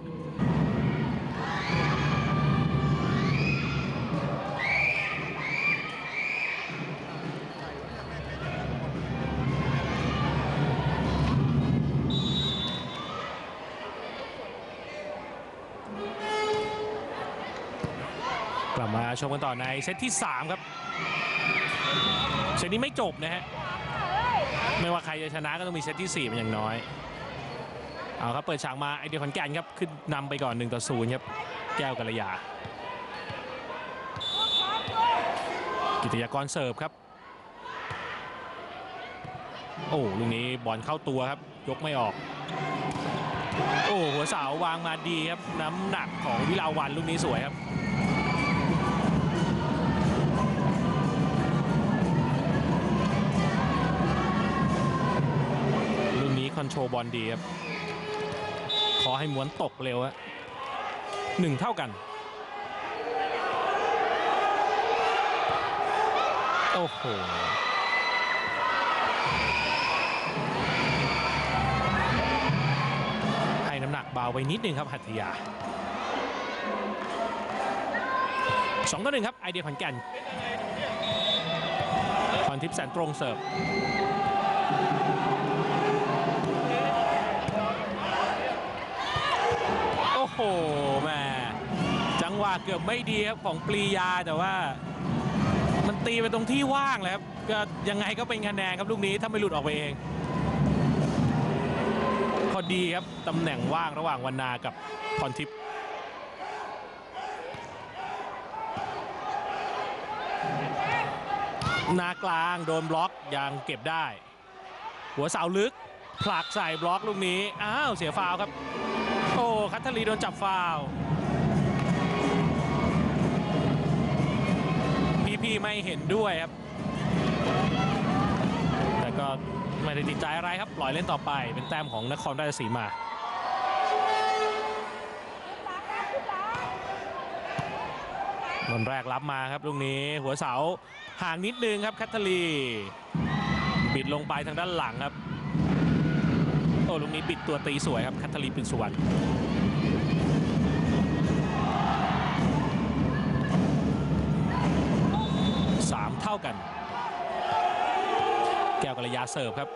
กลับมาชมกันต่อในเซตที่สามครับเซตนี้ไม่จบนะฮะไม่ว่าใครจะชนะก็ต้องมีเซตที่สี่เป็นอย่างน้อยเอาครับเปิดฉากมาไอเดียขอนแก่นครับขึ้นนำไปก่อนหนึ่งต่อศูนย์ครับแก้วกัลยากิตยากรเสิร์ฟครับโอ้ลูกนี้บอลเข้าตัวครับยกไม่ออกโอ้หัวเสาวางมาดีครับน้ำหนักของวิลาวันลูกนี้สวยครับคอนโทรลบอลดีครับขอให้ม้วนตกเร็วฮะหนึ่งเท่ากันโอ้โหให้น้ำหนักเบาไปนิดนึงครับหัตถยาสองต่อหนึ่งครับไอเดียขอนแก่นพรทิพย์แสนตรงเสิร์ฟโอ้โหแม่จังหวะเกือบไม่ดีครับของปรียาแต่ว่ามันตีไปตรงที่ว่างเลยครับก็ยังไงก็เป็นคะแนนครับลูกนี้ถ้าไม่หลุดออกไปเองพอดีครับตำแหน่งว่างระหว่างวันนากับพรทิพย์นากลางโดนบล็อกยังเก็บได้หัวเสาลึกผลักใส่บล็อกลูกนี้อ้าวเสียฟาวล์ครับโอ้คัทธลีโดนจับฟาวล์พี่ๆไม่เห็นด้วยครับแต่ก็ไม่ได้ติดใจอะไรครับปล่อยเล่นต่อไปเป็นแต้มของนครราชสีมาบอลแรกรับมาครับลูกนี้หัวเสาห่างนิดนึงครับคัทธลีบิดลงไปทางด้านหลังครับโอ้ลูกนี้บิดตัวตีสวยครับคัทธลีปิ่นสุวรรณสามเท่ากันแก้วกัลยาเสิร์ฟครับ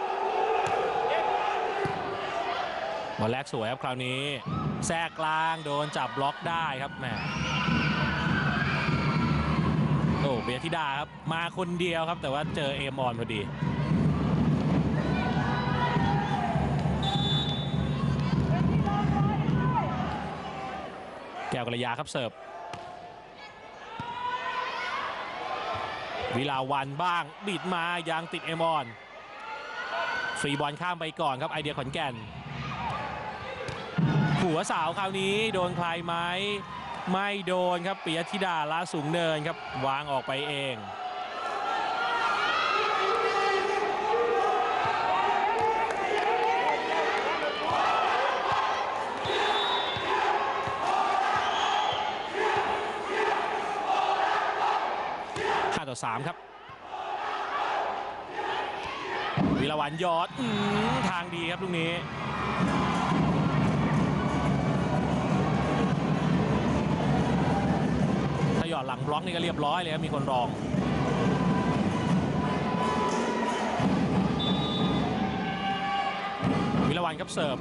บอลแรกสวยครับคราวนี้แทรกกลางโดนจับบล็อกได้ครับแม่โอ้เบียร์ธิดาครับมาคนเดียวครับแต่ว่าเจอเอมออนพอดีแก้วกัลยาครับเสิร์ฟวิลาวันบ้างบิดมายังติดเอมอนฟรีบอลข้ามไปก่อนครับไอเดียขอนแก่นหัวเสาคราวนี้โดนใครไหมไม่โดนครับปิยธิดาลาสูงเนินครับวางออกไปเองห้าต่อสามครับวิลาวันยอดทางดีครับลูกนี้ถ้าหยอดหลังบล็อกนี่ก็เรียบร้อยเลยครับมีคนรองวิลาวันครับเสิร์ฟ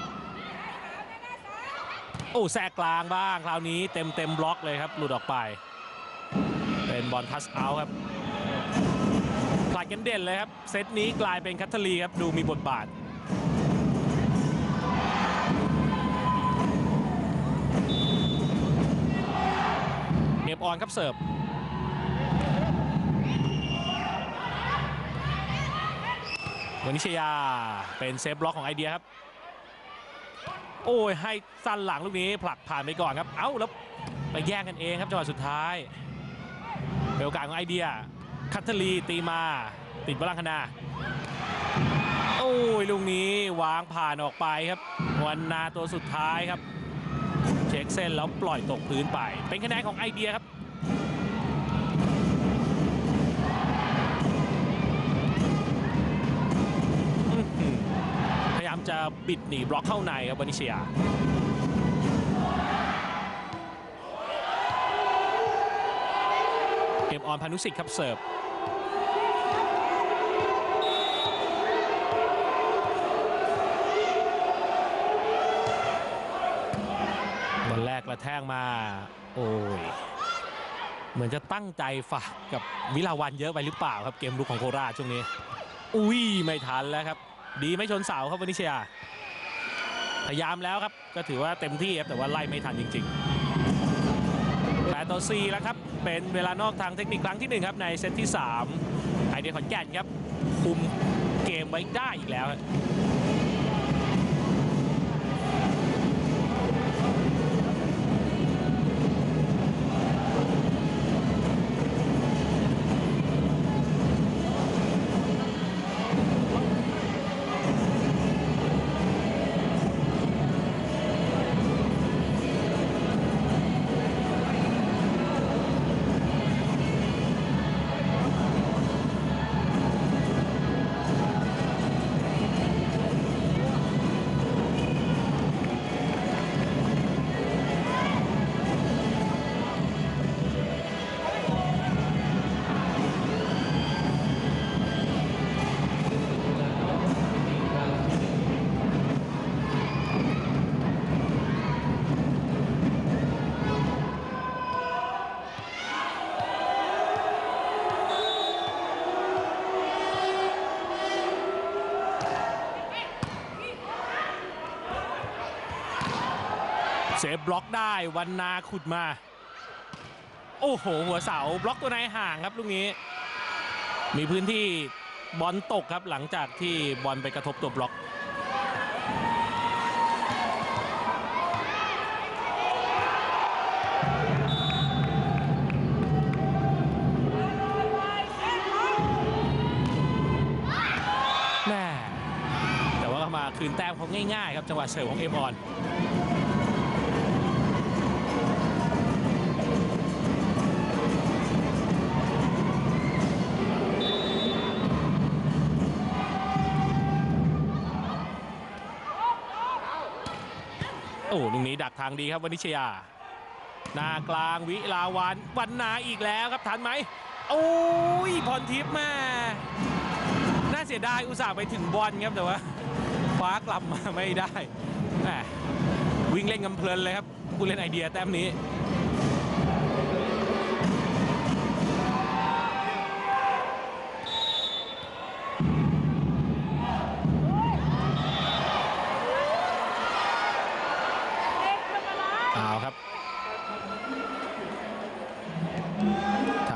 โอ้แทรกกลางบ้างคราวนี้เต็มเต็มบล็อกเลยครับหลุดออกไปเป็นบอลทัชเอาท์ครับผลัดกันเด่นเลยครับเซตนี้กลายเป็นคัตเทอรีครับดูมีบทบาทเอฟออนครับเสิร์ฟวนิชยาเป็นเซฟบล็อกของไอเดียครับโอ้ยให้สั้นหลังลูกนี้ผลักผ่านไปก่อนครับเอ้าแล้วไปแย่งกันเองครับจังหวะสุดท้ายเป็นโอกาสของไอเดียคัตเทอรีตีมาติดบอลลังคณาโอ้ยลูกนี้วางผ่านออกไปครับวันนาตัวสุดท้ายครับเช็คเส้นแล้วปล่อยตกพื้นไปเป็นคะแนนของไอเดียครับพยายามจะบิดหนีบล็อกเข้าในครับวนิชยาเกมออนพานุสิทธิ์ครับเสิร์ฟบอลแรกกระแทกมาโอ้ยเหมือนจะตั้งใจฝากกับวิลาวันเยอะไปหรือเปล่าครับเกมลุกของโคราชช่วงนี้อุ้ยไม่ทันแล้วครับดีไม่ชนเสาครับวนิชยาพยายามแล้วครับก็ถือว่าเต็มที่ครับแต่ว่าไล่ไม่ทันจริงๆแปดต่อสี่แล้วครับเป็นเวลานอกทางเทคนิคครั้งที่หนึ่งครับในเซตที่สามไอเดียขอนแก่นครับคุมเกมไว้ได้อีกแล้วเซฟบล็อกได้วันนาขุดมาโอ้โหหัวเสาบล็อกตัวในห่างครับลูกนี้มีพื้นที่บอลตกครับหลังจากที่บอลไปกระทบตัวบล็อกแม่แต่ว่ามาคืนแต้มเขาง่ายๆครับจังหวะเสิร์ฟของเอมออนโอ้ลูกนี้ดักทางดีครับวนิชยาหน้ากลางวิลาวันวันนาอีกแล้วครับทันไหมโอ้ยพรทิพย์แม่น่าเสียดายอุตส่าห์ไปถึงบอลครับแต่ว่าคว้ากลับมาไม่ได้แหมวิ่งเล่นกันเพลินเลยครับผู้เล่นไอเดียแต้มนี้เอาครับ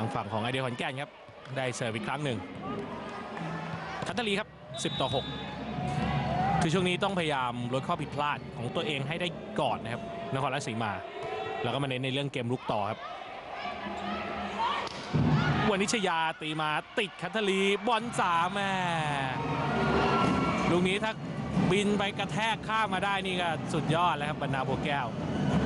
างฝั่งของไอเดียขอนแก่นครับได้เสิร์ฟอีกครั้งหนึ่งคัตตาลีครับสิบต่อหกคือช่วงนี้ต้องพยายามลดข้อผิดพลาดของตัวเองให้ได้ก่อนนะครับนครราชสีมาแล้วก็มาเน้นในเรื่องเกมลุกต่อครับวนิชยาตีมาติดคัตตาลีบอลสามแม่ลูกนี้ถ้าบินไปกระแทกข้ามมาได้นี่ก็สุดยอดแล้วครับบรรณาบัวแก้ว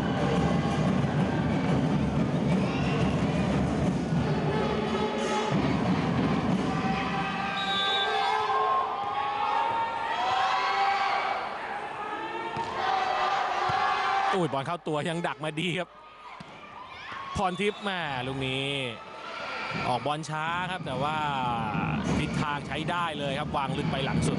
โอ้ยบอลเข้าตัวยังดักมาดีครับพรทิพย์แม่ลูกนี้ออกบอลช้าครับแต่ว่าทิศทางใช้ได้เลยครับวางลึกไปหลังสุด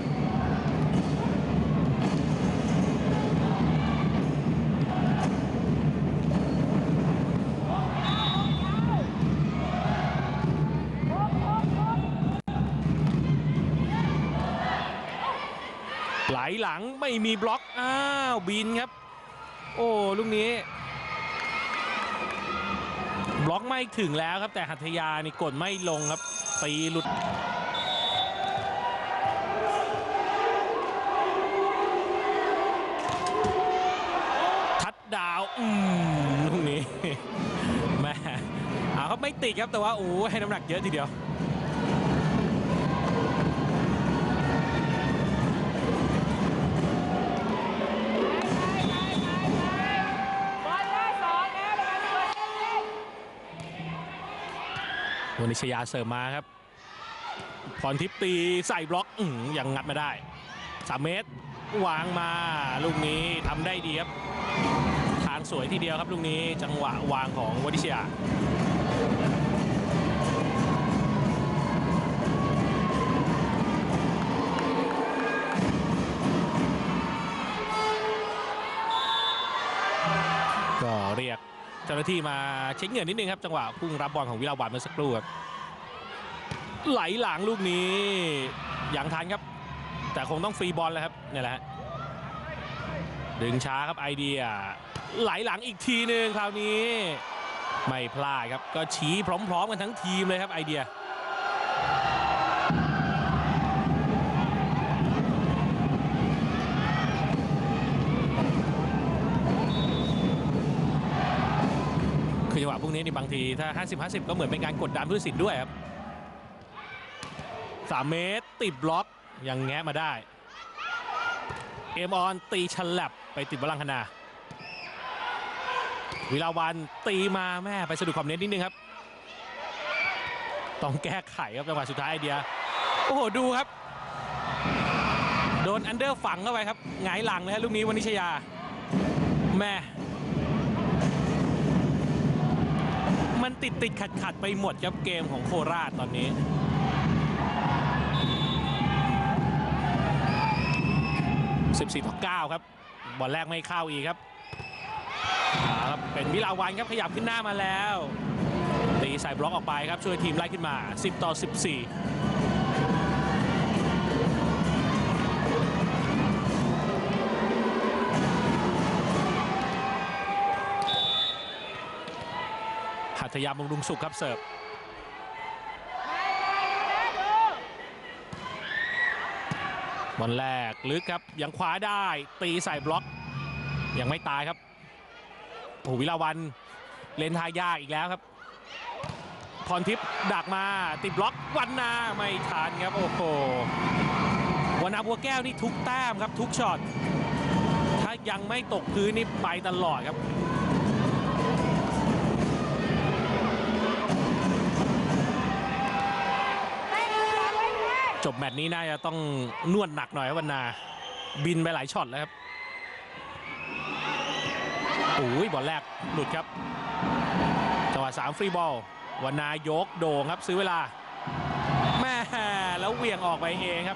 ไหลหลังไม่มีบล็อกอ้าวบินครับโอ้ลูกนี้บล็อกไม่ถึงแล้วครับแต่หัตถยานี่กดไม่ลงครับตีหลุดทัดดาวอืมลูกนี้แม่เอาครับไม่ติดครับแต่ว่าโอ้ให้น้ำหนักเยอะทีเดียววนิชยาเสริมมาครับพรทิพย์ตีใส่บล็อกอืยังงัดมาได้สามเมตรวางมาลูกนี้ทำได้ดีครับทางสวยทีเดียวครับลูกนี้จังหวะวางของวนิชยาก็เรียกเจ้าหน้าที่มาเช็คเงินนิดนึงครับจังหวะพุ่งรับบอลของวิลาวันเมื่อสักครู่ครับไหลหลังลูกนี้ยังทันครับแต่คงต้องฟรีบอลแล้วครับนี่แหละดึงช้าครับไอเดียไหลหลังอีกทีหนึ่งคราวนี้ไม่พลาดครับก็ชี้พร้อมๆกันทั้งทีมเลยครับไอเดียคือจังหวะพวกนี้นี่บางทีถ้า ห้าสิบ ห้าสิบ ก็เหมือนเป็นการกดดันผู้ตัดสินด้วยครับสามเมตรติดบล็อกยังแงะมาได้เอมออนตีฉลับไปติดบอลลังคณาวิลาวันตีมาแม่ไปสะดุดความเน้นนิดนึงครับต้องแก้ไขครับจังหวะสุดท้ายไอเดียโอ้โหดูครับโดนอันเดอร์ฝังเข้าไปครับหงายหลังเลยลูกนี้วนิชยาแม่มันติดติดขัดขัดไปหมดครับเกมของโคราชตอนนี้สิบสี่ต่อเก้าครับบอลแรกไม่เข้าอีกครับครับเป็นวิลาวันครับขยับขึ้นหน้ามาแล้วตีใส่บล็อกออกไปครับช่วยทีมไล่ขึ้นมาสิบต่อสิบสี่หัตถยาบำรุงสุขครับเสิร์ฟบอลแรกลึกครับยังคว้าได้ตีใส่บล็อกยังไม่ตายครับโอ้วิลาวันเลนทายากอีกแล้วครับพรทิพย์ดักมาติดบล็อกวันนาไม่ทันครับโอ้โหวันนาบัวแก้วนี่ทุกแต้มครับทุกช็อตถ้ายังไม่ตกพื้นนี่ไปตลอดครับจบแมตช์นี้น่าจะต้องนวดหนักหน่อยครับวันนาบินไปหลายช็อตแล้วครับโอ้ยบอลแรกหลุดครับจังหวะสามฟรีบอลวันนายกโด่งครับซื้อเวลาแม่แล้วเหวี่ยงออกไปเองครับ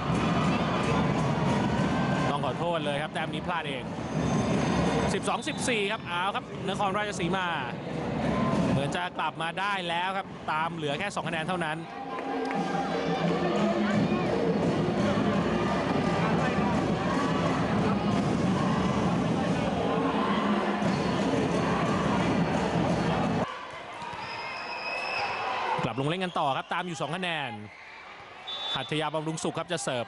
ต้องขอโทษเลยครับแต้มนี้พลาดเอง สิบสอง สิบสี่ ครับเอาครับนครราชสีมาเหมือนจะกลับมาได้แล้วครับตามเหลือแค่สองคะแนนเท่านั้นกลับลงเล่นกันต่อครับตามอยู่สองคะแนนหัตถยาบำรุงสุขครับจะเสิร์ฟ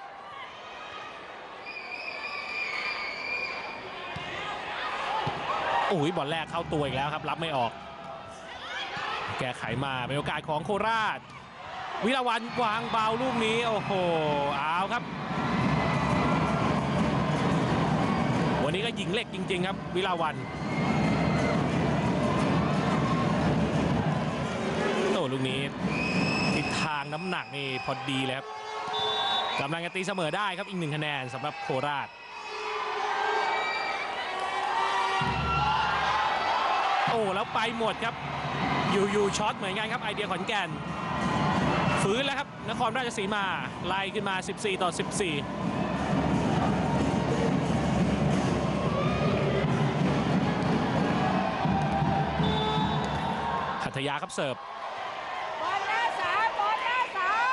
โอ้ยบอลแรกเข้าตัวอีกแล้วครับรับไม่ออกแก้ไขมาเป็นโอกาสของโคราชวิลาวันวางเบาลูกนี้โอ้โหเอาครับวันนี้ก็ยิงเล็กจริงๆครับวิลาวันโอ้ลูกนี้ทิศทางน้ำหนักนี่พอดีเลยครับกำลังจะตีเสมอได้ครับอีกหนึ่งคะแนนสำหรับโคราชโอ้แล้วไปหมดครับอยู่ๆช็อตเหมือนกันครับไอเดียขอนแก่นฟื้นแล้วครับนครราชสีมาไล่ขึ้นมาสิบสี่ต่อสิบสี่หัตถยาครับเสิร์ฟบอลหน้าสามบอลหน้าสาม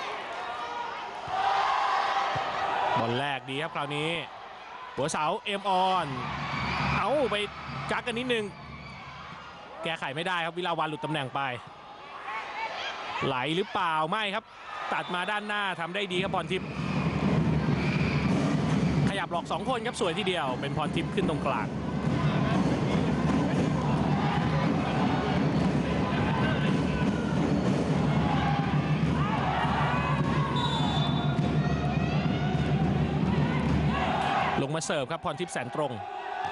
บอลแรกดีครับคราวนี้หัวเสาเอ็มออนเอาไปกักกันนิดนึงแก้ไขไม่ได้ครับวิลาวันหลุดตำแหน่งไปไหลหรือเปล่าไม่ครับตัดมาด้านหน้าทำได้ดีครับพรทิพย์ขยับหลอกสองคนครับสวยทีเดียวเป็นพรทิพย์ขึ้นตรงกลางลงมาเสิร์ฟครับพรทิพย์แสนตรง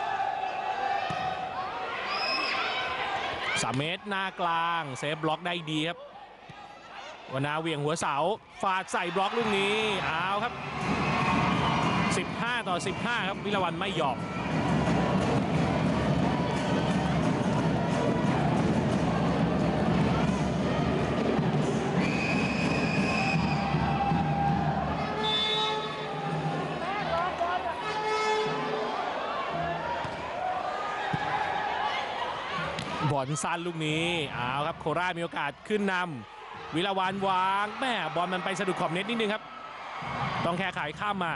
สามเมตรหน้ากลางเซฟบล็อกได้ดีครับวนาเวียงหัวเสาฟาดใส่บล็อกลูกนี้เอาครับสิบห้าต่อสิบห้าครับวิลาวันไม่ยอมบอลสั้นลูกนี้เอาครับโคราชมีโอกาสขึ้นนำวิลาวันวางแม่บอลมันไปสะดุดขอบเน็ตนิดนึงครับต้องแค่ขายข้ามมา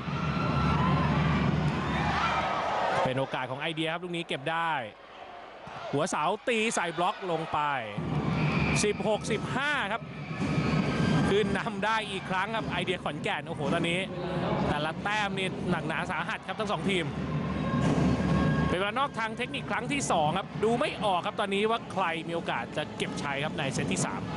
เป็นโอกาสของไอเดียครับลูกนี้เก็บได้หัวเสาตีใส่บล็อกลงไปสิบหก สิบห้าครับขึ้นนำได้อีกครั้งครับไอเดียขอนแก่นโอ้โหตอนนี้แต่ละแต้มนี่หนักหนาสาหัสครับทั้งสองทีมเป็นเวลานอกทางเทคนิคครั้งที่สองครับดูไม่ออกครับตอนนี้ว่าใครมีโอกาสจะเก็บชัยครับในเซตที่สาม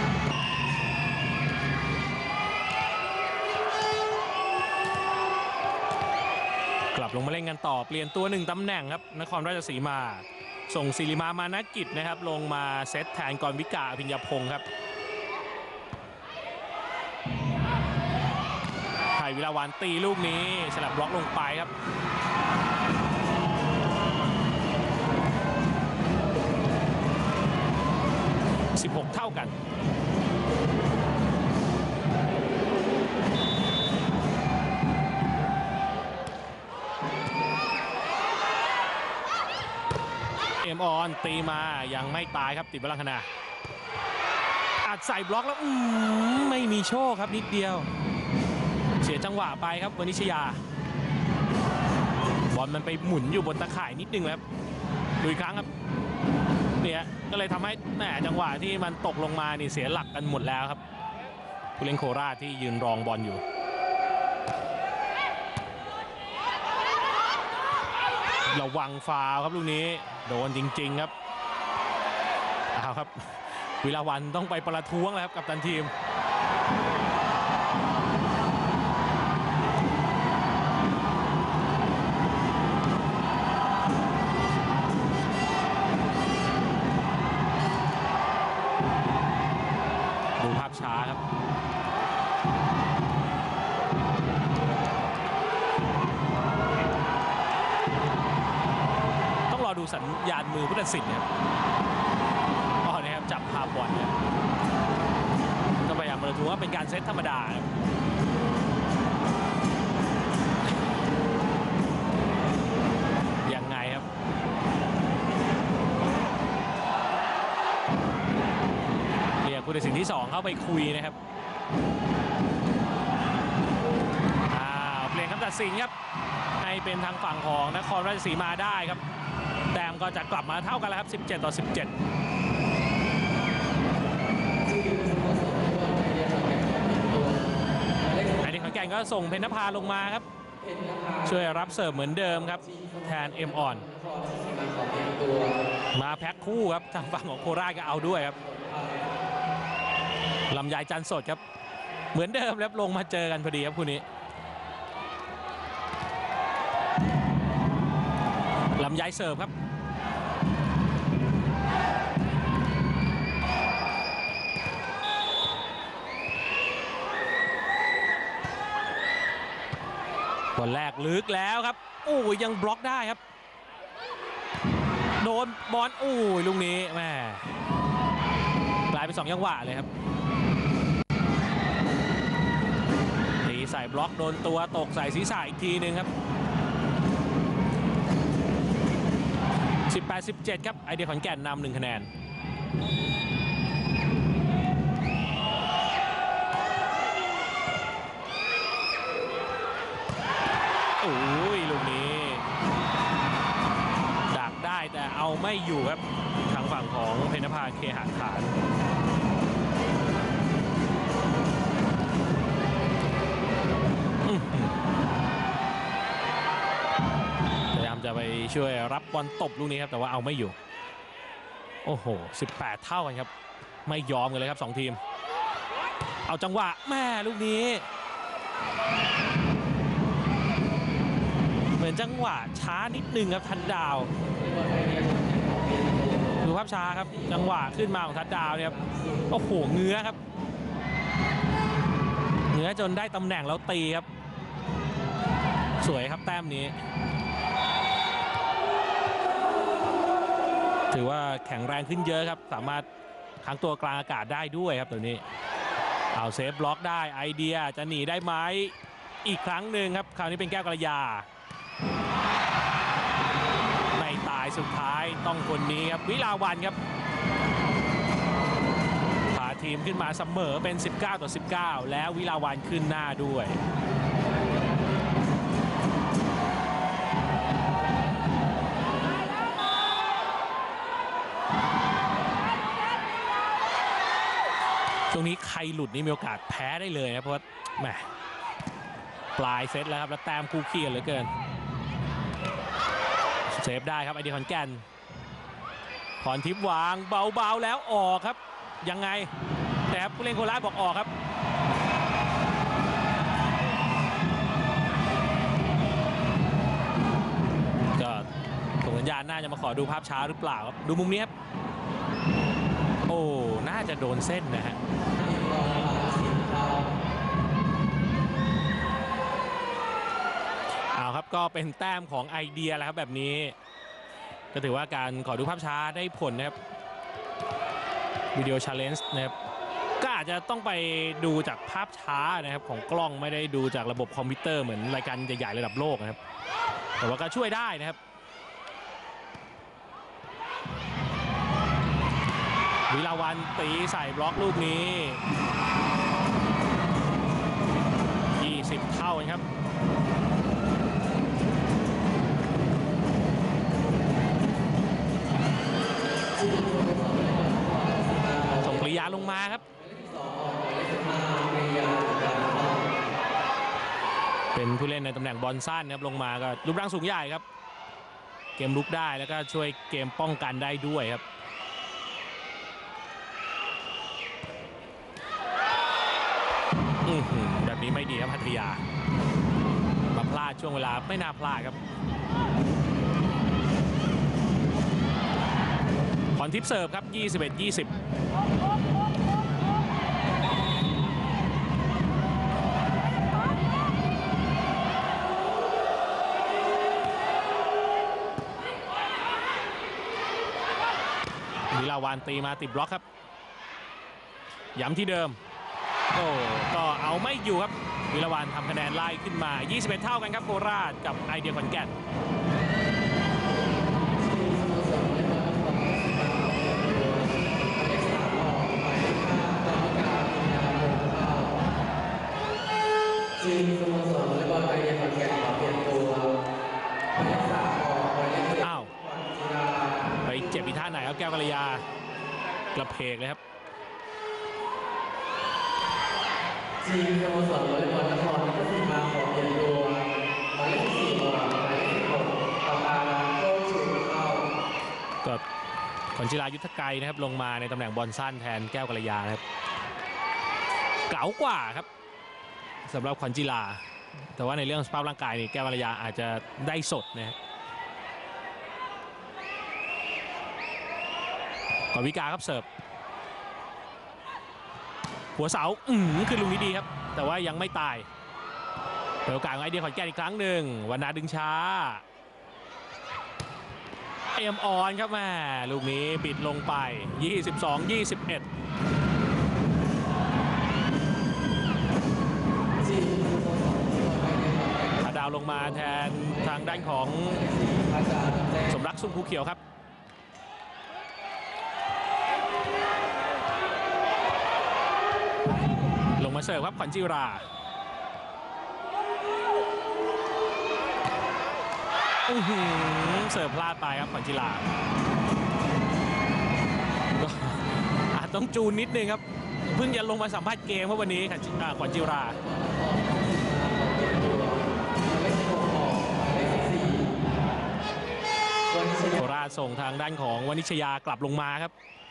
กลับลงมาเล่นกันต่อเปลี่ยนตัวหนึ่งตำแหน่งครับนครราชสีมาส่งศิริมามานะกิจนะครับลงมาเซตแทนกรวิกาอภิญญพงศ์ครับไผ่วิลาวันตีลูกนี้สลับบล็อกลงไปครับสิบหกเท่ากันเอ็มออนตีมายังไม่ตายครับติดบอลลังคณาอัดใส่บล็อกแล้วไม่มีโชคครับนิดเดียวเสียจังหวะไปครับวนิชยาบอลมันไปหมุนอยู่บนตะข่ายนิดนึงครับดูอีกครั้งครับเนี่ยก็เลยทำให้แหมจังหวะที่มันตกลงมานี่เสียหลักกันหมดแล้วครับผู้เล่นโคราชที่ยืนรองบอลอยู่ระวังฟาวครับลูกนี้โดนจริงๆครับเอาครับวิลาวันต้องไปประท้วงแล้วครับกัปตันทีมดูภาพช้าครับต้องรอดูสัญญาณมือผู้ตัดสินครับอ๋อเนี่ยครับจับภาพบอลเนี่ยก็พยายามประท้วงว่าเป็นการเซตธรรมดาครับยังไงครับเรียกผู้ตัดสินที่สองเข้าไปคุยนะครับอ้าวเปลี่ยนคำตัดสินครับให้เป็นทางฝั่งของนครราชสีมาได้ครับแต้มก็จะกลับมาเท่ากันแล้วครับสิบเจ็ดต่อสิบเจ็ดนก็ส่งเพนนภาลงมาครับเพชรนภาช่วยรับเสิร์ฟเหมือนเดิมครับแทนเอ็มออนนครราชสีมาขอเปลี่ยนตัวมาแพ็คคู่ครับทางฝั่งของโคราชก็เอาด้วยครับลำไยจันทร์สดครับเหมือนเดิมแล้วลงมาเจอกันพอดีครับคู่นี้ลำไยเสิร์ฟครับบอลแรกลึกแล้วครับโอ้ยยังบล็อกได้ครับโดนบอลโอ้ยลูกนี้แม่กลายเป็นสองจังหวะเลยครับตีใส่บล็อกโดนตัวตกใส่ศีรษะอีกทีหนึ่งครับสิบแปด สิบเจ็ดครับไอเดียขอนแก่นนำหนึ่งคะแนนโอ้ยลูกนี้ดักได้แต่เอาไม่อยู่ครับทางฝั่งของเพนนภาเคหะขานพยายามจะไปช่วยรับบอลตบลูกนี้ครับแต่ว่าเอาไม่อยู่โอ้โหสิบแปดเท่ากันครับไม่ยอมกันเลยครับสองทีมเอาจังหวะแม่ลูกนี้เหมือนจังหวะช้านิดนึงครับทัดดาวดูภาพช้าครับจังหวะขึ้นมาของทัดดาวเนี่ยครับโอ้โหเงื้อครับเงื้อจนได้ตำแหน่งแล้วตีครับสวยครับแต้มนี้ถือว่าแข็งแรงขึ้นเยอะครับสามารถค้างตัวกลางอากาศได้ด้วยครับตัวนี้เอาเซฟบล็อกได้ไอเดียจะหนีได้ไหมอีกครั้งหนึ่งครับคราวนี้เป็นแก้วกัลยาไม่ตายสุดท้ายต้องคนนี้ครับวิลาวันครับพาทีมขึ้นมาเสมอเป็นสิบเก้าต่อสิบเก้าแล้ววิลาวันขึ้นหน้าด้วยช่วงนี้ใครหลุดนี่มีโอกาสแพ้ได้เลยนะเพราะว่าแหมปลายเซตแล้วครับแล้วแต้มคู่ขี้กันเหลือเกินเซฟได้ครับไอเดียขอนแก่นพรทิพย์วางเบาๆแล้วออกครับยังไงแต่ผู้เล่นโคราชบอกออกครับก็ส่งสัญญาณน่าจะมาขอดูภาพช้าหรือเปล่าครับดูมุมนี้ครับโอ้น่าจะโดนเส้นนะฮะเอาครับก็เป็นแต้มของไอเดียแล้วครับแบบนี้ก็ถือว่าการขอดูภาพช้าได้ผลนะครับวิดีโอชาเลนจ์นะครับก็อาจจะต้องไปดูจากภาพช้านะครับของกล้องไม่ได้ดูจากระบบคอมพิวเตอร์เหมือนรายการใหญ่ๆระดับโลกนะครับแต่ว่าก็ช่วยได้นะครับวิลาวันตีใส่บล็อกลูกนี้ยี่สิบเท่าครับส่งปริยาลงมาครับเป็นผู้เล่นในตำแหน่งบอลสั้นครับลงมาก็รูปร่างสูงใหญ่ครับเกมลุกได้แล้วก็ช่วยเกมป้องกันได้ด้วยครับแบบนี้ไม่ดีครับพัทยามาพลาดช่วงเวลาไม่น่าพลาดครับพรทิพย์เสิร์ฟครับยี่สิบเอ็ด ยี่สิบวิลาวันตีมาติดบล็อกครับย้ำที่เดิมโอ้ก็เอาไม่อยู่ครับวิลาวันทำคะแนนไล่ขึ้นมายี่สิบเอ็ดเท่ากันครับโคราชกับไอเดียขอนแก่นทีมสโมสรวอลเลย์บอลไอเดียขอนแก่นขอเปลี่ยนตัวหมายเลขสามออกหมายเลขเจ็ดอ้าวไปเจ็บอีท่าไหนครับแก้วกัลยากระเพกเลยครับทีมสโมสรวอลเลย์บอลนครราชสีขวัญจิรายุทธไกรนะครับลงมาในตำแหน่งบอลสั้นแทนแก้วกัลยานะครับเก๋ากว่าครับสำหรับขวัญจิราแต่ว่าในเรื่องสภาพร่างกายนี่แก้วกัลยาอาจจะได้สดนะฮะกวิกาครับเสิร์ฟหัวเสาอืมคือลูกนี้ดีครับแต่ว่ายังไม่ตายเปิดโอกาสของไอเดียขอนแก่นอีกครั้งหนึ่งวันนาดึงช้าเอ็มออนครับแม่ลูกนี้บิดลงไปยี่สิบสอง ยี่สิบเอ็ดอาดาวลงมาแทนทางด้านของสมรักซุ่มภูเขียวครับลงมาเสิร์ฟครับขวัญจิราอื้อหือเสิร์ฟพลาดไปครับขวัญจิราก็อาจต้องจูนนิดนึงครับเพิ่งจะลงมาสัมภาษณ์เกมเมื่อวันนี้ขวัญจิราโคราชส่งทางด้านของวณิชยากลับลงมาครับ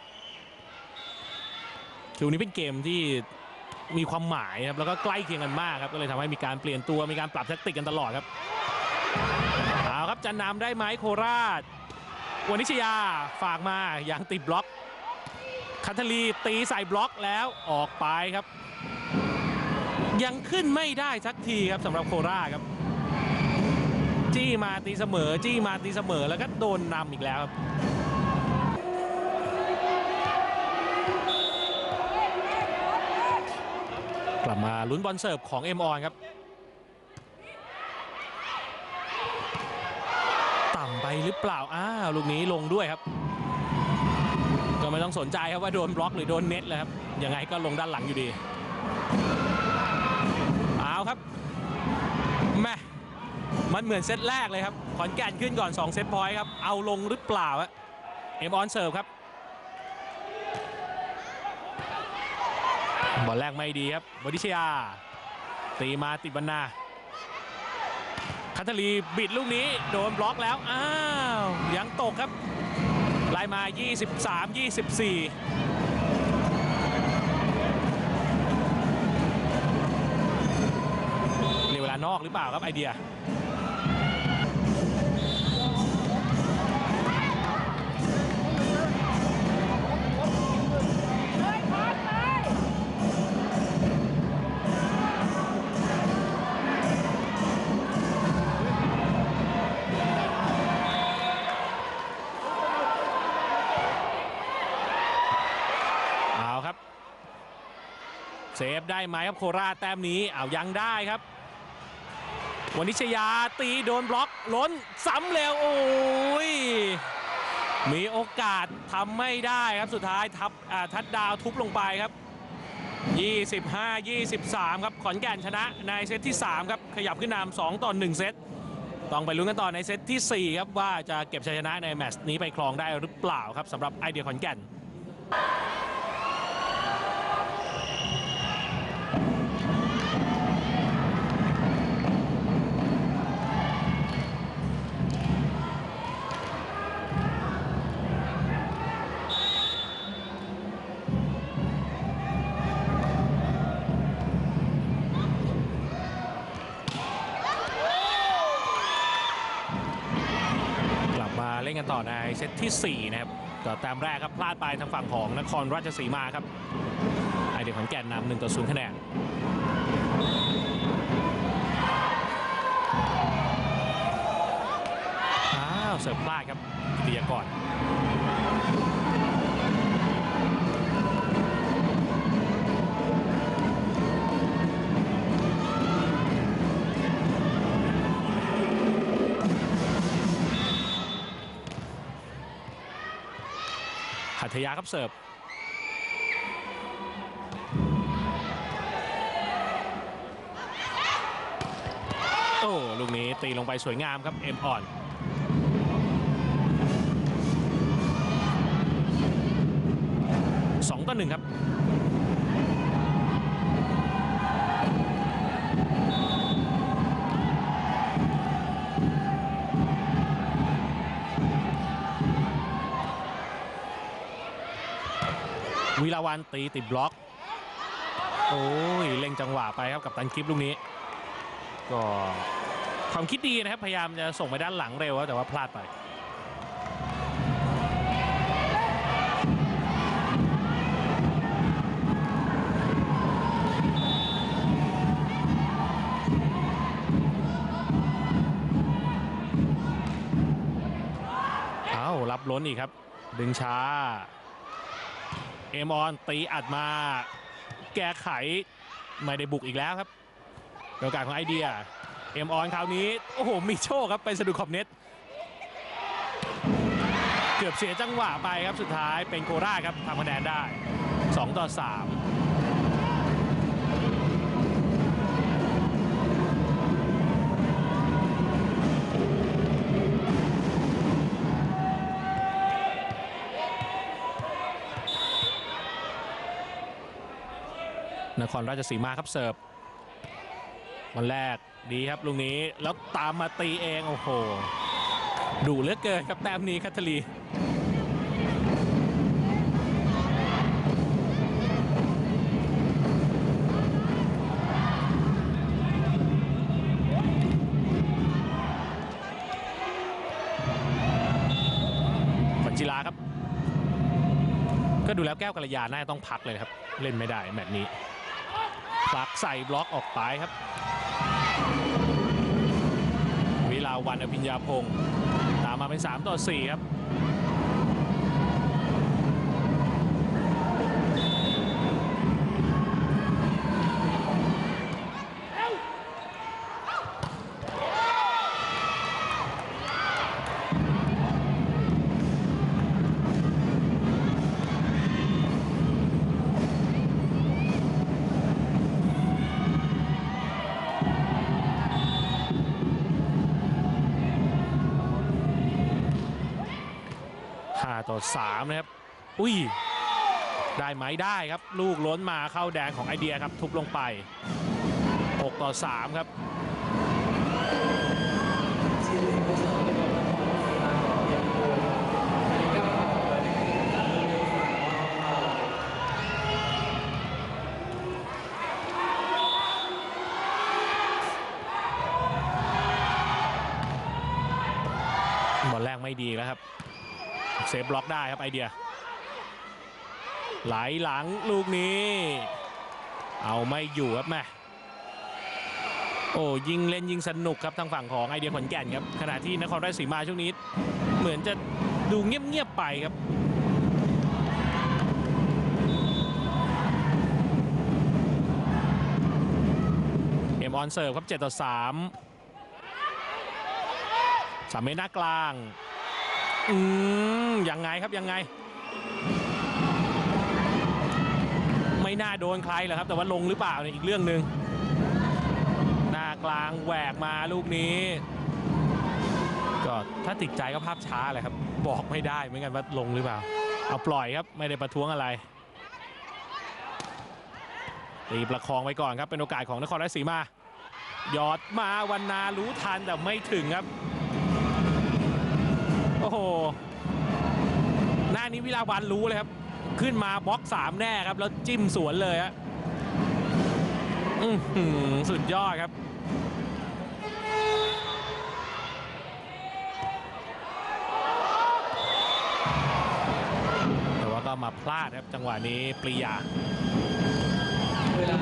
คิวนี้เป็นเกมที่มีความหมายครับแล้วก็ใกล้เคียงกันมากครับก็เลยทำให้มีการเปลี่ยนตัวมีการปรับแทคติกกันตลอดครับเอาครับจะนำได้ไหมโคราชวณิชยาฝากมาอย่างติดบล็อกคัทธลีตีใส่บล็อกแล้วออกไปครับยังขึ้นไม่ได้สักทีครับสำหรับโคราชครับจี้มาตีเสมอจี้มาตีเสมอแล้วก็โดนนำอีกแล้วครับกลับมาลุ้นบอลเสิร์ฟของเอ็มออนครับต่ำไปหรือเปล่าอ้าวลูกนี้ลงด้วยครับก็ไม่ต้องสนใจครับว่าโดนบล็อกหรือโดนเน็ตเลยครับยังไงก็ลงด้านหลังอยู่ดีเอาครับแม่มันเหมือนเซตแรกเลยครับขอนแก่นขึ้นก่อนสองเซตพอยต์ครับเอาลงหรือเปล่าเอ็มออนเสิร์ฟครับบอลแรกไม่ดีครับวณิชยาตีมาติดบรรณาคัทธลีบิดลูกนี้โดนบล็อกแล้วอ้าวยังตกครับไล่มายี่สิบสาม ยี่สิบสี่เรียกเวลานอกหรือเปล่าครับไอเดียเซฟได้ไหมครับโคราชแต้มนี้เอายังได้ครับวณิชยาตีโดนบล็อกล้นซ้ำเร็วโอ้ยมีโอกาสทำไม่ได้ครับสุดท้ายทับทัดดาวทุบลงไปครับยี่สิบห้า ยี่สิบสามครับขอนแก่นชนะในเซตที่สามครับขยับขึ้นนำสองต่อหนึ่งเซตต้องไปลุ้นกันต่อในเซตที่สี่ครับว่าจะเก็บชัยชนะในแมตช์นี้ไปครองได้หรือเปล่าครับสำหรับไอเดียขอนแก่นเล่นกันต่อในเซตที่สี่นะครับต่อแต้มแรกครับพลาดไปทางฝั่งของนครราชสีมาครับไอเดียขอนแก่นนำหนึ่งต่อศูนย์คะแนนอ้าวเสิร์ฟพลาดครับกิติยากรหัทยาครับเสิร์ฟโอ้ลูกนี้ตีลงไปสวยงามครับเอ็มออนสองต่อหนึ่งครับวิลาวันตีติดบล็อกโอ้ยเล็งจังหวะไปครับกับตันคลิปลูกนี้ก็ความคิดดีนะครับพยายามจะส่งไปด้านหลังเร็วแต่ว่าพลาดไปเอารับล้นอีกครับดึงช้าเอมออนตีอัดมาแก้ไขไม่ได้บุกอีกแล้วครับโอกาสของไอเดียเอมออนคราวนี้โอ้โหมีโชคครับไปสะดุดขอบเน็ตเกือบเสียจังหวะไปครับสุดท้ายเป็นโคราชครับทำคะแนนได้สองต่อสามนครราชสีมาครับเสิร์ฟวันแรกดีครับลูกนี้แล้วตามมาตีเองโอ้โหดุเหลือเกินครับแต้มนี้คัทธลีปัญจิลาครับก็ดูแล้วแก้วกัลยาน่าต้องพักเลยครับเล่นไม่ได้แมตช์นี้ผลักใส่บล็อกออกไปครับวิลาวันอภิญญาพงศ์ตามมาเป็นสามต่อสี่ครับต่อสามนะครับอุ้ยได้ไหมได้ครับลูกล้นมาเข้าแดงของไอเดียครับทุบลงไปหกต่อสามครับบอลแรกไม่ดีแล้วครับเซฟบล็อกได้ครับไอเดียไหลหลังลูกนี้เอาไม่อยู่ครับแม่โอ้ยิงเล่นยิงสนุกครับทางฝั่งของไอเดียขอนแก่นครับขณะที่นครราชสีมาช่วงนี้เหมือนจะดูเงียบๆไปครับเอ็มออนเสิร์ฟครับเจ็ดต่อสามสามเมตรหน้ากลางอืมยังไงครับยังไงไม่น่าโดนใครหรอกครับแต่ว่าลงหรือเปล่าเนี่ยอีกเรื่องหนึ่งหน้ากลางแหวกมาลูกนี้ก็ถ้าติดใจก็ภาพช้าเลยครับบอกไม่ได้เหมือนกันว่าลงหรือเปล่าเอาปล่อยครับไม่ได้ประท้วงอะไรตีประคองไว้ก่อนครับเป็นโอกาสของนครราชสีมาหยอดมาวันนารู้ทันแต่ไม่ถึงครับโอ้โหหน้านี้วิลาวันรู้เลยครับขึ้นมาบล็อกสามแน่ครับแล้วจิ้มสวนเลยฮะอื้อหือสุดยอดครับแต่ว่าก็มาพลาดครับจังหวะนี้ปรียาเวลา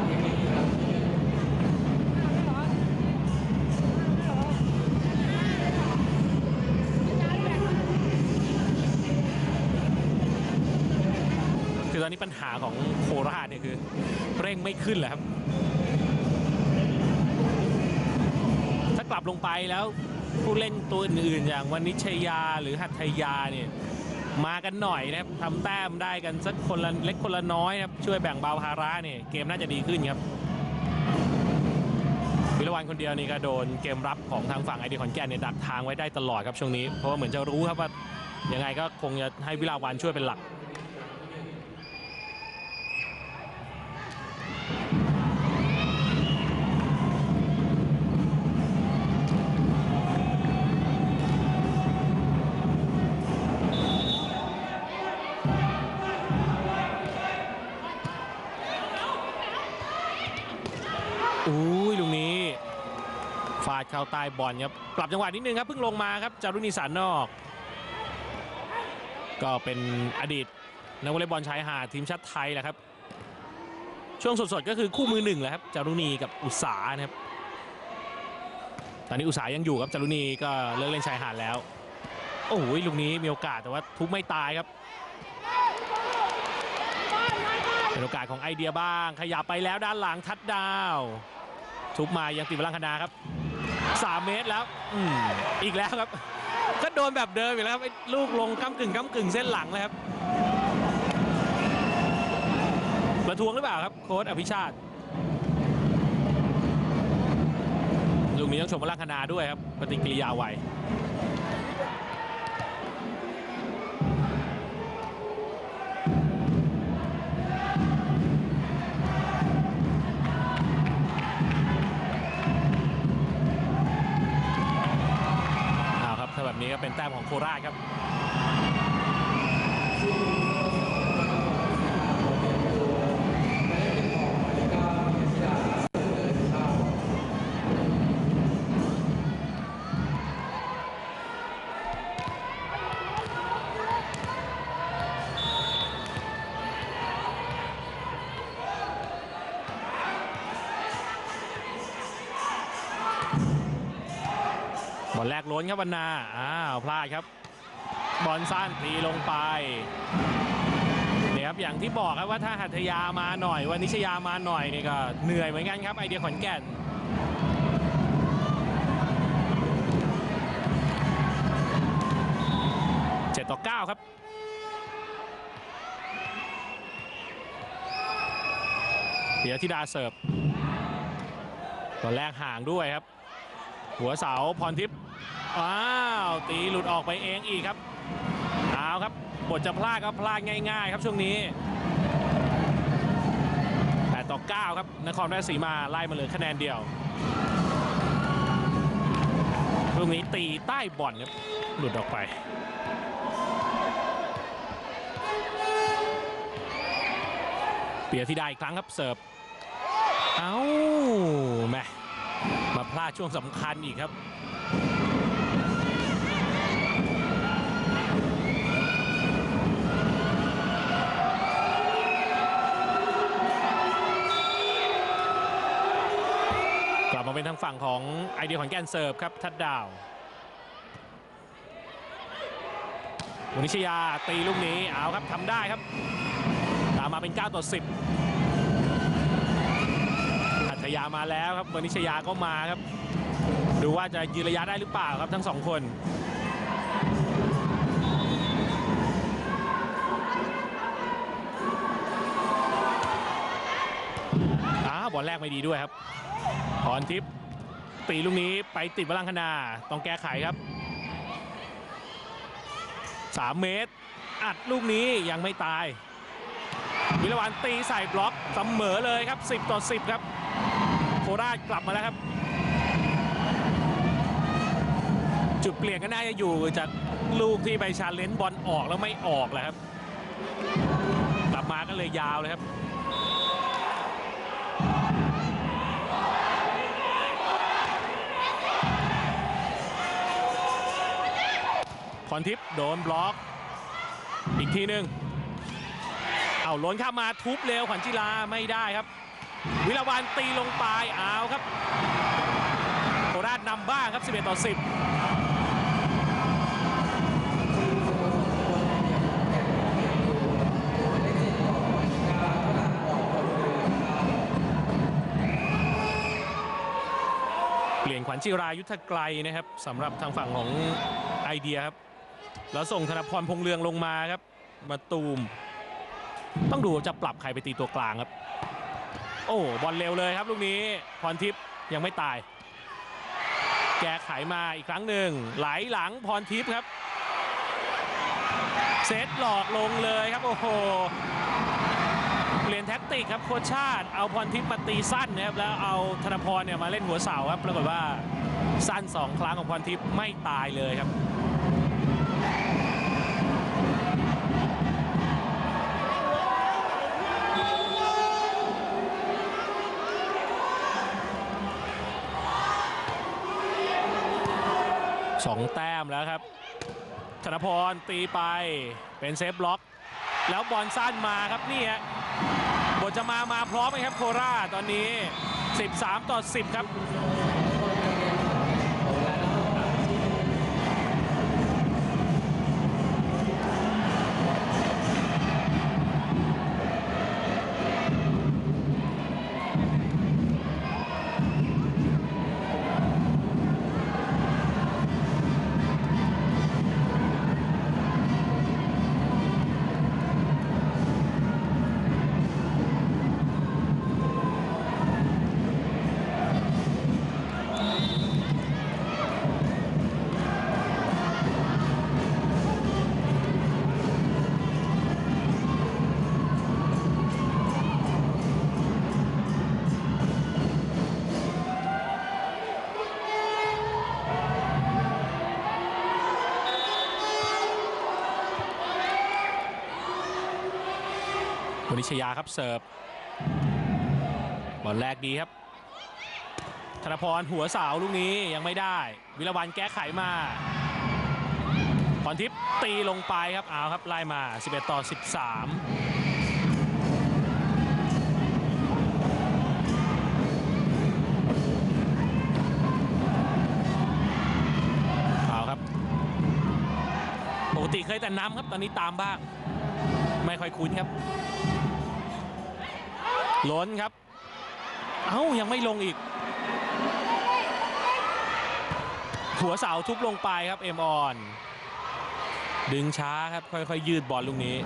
คือตอนนี้ปัญหาของโคราชเนี่ยคือเร่งไม่ขึ้นเลยครับถ้ากลับลงไปแล้วผู้เล่นตัวอื่นๆอย่างวณิชยาหรือหัตถยาเนี่ยมากันหน่อยนะครับทำแต้มได้กันสักคนละเล็กคนละน้อยครับช่วยแบ่งเบาภาระเนี่ยเกมน่าจะดีขึ้นครับวิลาวันคนเดียวนี่ก็โดนเกมรับของทางฝั่งไอเดียขอนแก่นเนี่ยดักทางไว้ได้ตลอดครับช่วงนี้เพราะว่าเหมือนจะรู้ครับว่ายังไงก็คงจะให้วิลาวันช่วยเป็นหลักเข้าใต้บอลครับปรับจังหวะนิดนึงครับเพิ่งลงมาครับจารุณีสารนอกก็เป็นอดีตนักวอลเลย์บอลชายหาดทีมชาติไทยแหละครับช่วงสดๆก็คือคู่มือหนึ่งแหละครับจารุณีกับอุษานะครับตอนนี้อุษายังอยู่ครับจารุณีก็เลิกเล่นชายหาดแล้วโอ้โหลูกนี้มีโอกาสแต่ว่าทุบไม่ตายครับเป็นโอกาสของไอเดียบ้างขยับไปแล้วด้านหลังทัดดาวทุบมายังติดพลังคณาครับสามเมตรแล้วอืมอีกแล้วครับก็โดนแบบเดิมอีกแล้วครับลูกลงก้ำกึ่งก้ำกึ่งเส้นหลังเลยครับประท้วงหรือเปล่าครับโค้ชอภิชาติลูกนี้ต้องชมพลังคณาด้วยครับปฏิกิริยาไวถ้าแบบนี้ก็เป็นแต้มของโคราชครับบอลแรกล้นครับวรรณาอ้าวพลาดครับบอลสั้นตีลงไปเนี่ยครับอย่างที่บอกครับว่าถ้าหัตถยามาหน่อยวันนิชยามาหน่อยนี่ก็เหนื่อยเหมือนกันครับไอเดียขอนแก่นเจ็ดต่อเก้าครับเดี๋ยวธิดาเสิร์ฟตอนแรกห่างด้วยครับหัวเสาพรทิพย์ว้าวตีหลุดออกไปเองอีกครับเอาครับบทจะพลาดก็พลาดง่ายๆครับช่วงนี้แปดต่อเก้าครับนครราชสีมาไล่มาเลยคะแนนเดียวลูกนี้ตีใต้บอลครับหลุดออกไปเปียธิดาอีกครั้งครับเสิร์ฟเอ้าแม่มาพลาดช่วงสำคัญอีกครับกลับมาเป็นทางฝั่งของไอเดียขอนแก่นเสิร์ฟครับทัดดาววนิชยาตีลูกนี้เอาครับทำได้ครับตามมาเป็นเก้าต่อสิบหัตถยามาแล้วครับวนิชยาก็มาครับดูว่าจะยืนระยะได้หรือเปล่าครับทั้งสองคนอ้าวบอลแรกไม่ดีด้วยครับพรทิพย์ตีลูกนี้ไปติดพลังคณาต้องแก้ไขครับสามเมตรอัดลูกนี้ยังไม่ตายวิรวันตีใส่บล็อกเสมอเลยครับสิบต่อสิบครับโคราชกลับมาแล้วครับจุดเปลี่ยนก็น่าจะอยู่จากลูกที่ไปชาเลนจ์บอลออกแล้วไม่ออกแหละครับกลับมาก็เลยยาวเลยครับพรทิพย์โดนบล็อกอีกทีหนึ่งเอาล้นเข้ามาทุบเร็วขวัญจิลาไม่ได้ครับวิรวันตีลงไปเอาครับโคราชนำบ้างครับสิบเอ็ดต่อสิบเปลี่ยนขวัญจิรายุทธไกลนะครับสำหรับทางฝั่งของไอเดียครับแล้วส่งธนพรพงษ์เรืองลงมาครับมาตูมต้องดูจะปรับใครไปตีตัวกลางครับโอ้บอลเร็วเลยครับลูกนี้พรทิพย์ยังไม่ตายแก้ไขมาอีกครั้งหนึ่งไหลหลังพรทิพย์ครับเซตหลอกลงเลยครับโอ้โหเปลี่ยนแท็กติกครับโค้ชชาติเอาพรทิพย์มาตีสั้นนะครับแล้วเอาธนพรเนี่ยมาเล่นหัวเสาครับปรากฏว่าสั้นสองครั้งของพรทิพย์ไม่ตายเลยครับสองแต้มแล้วครับธนพรตีไปเป็นเซฟบล็อกแล้วบอลสั้นมาครับนี่ฮะบทจะมามาพร้อมไหมครับโคราชตอนนี้สิบสามต่อสิบครับวนิชยาครับเสิร์ฟบอลแรกดีครับธนพรหัวเสาลูกนี้ยังไม่ได้วิรวันแก้ไขมาพรทิพย์ตีลงไปครับเอาครับไล่มาสิบเอ็ดต่อสิบสามเอาครับปกติเคยแต่นำครับตอนนี้ตามบ้างไม่ค่อยคุ้นครับล้นครับเอ้ายังไม่ลงอีกหัวเสาทุบลงไปครับเอ็มออนดึงช้าครับค่อยๆยืดบอลลูกนี้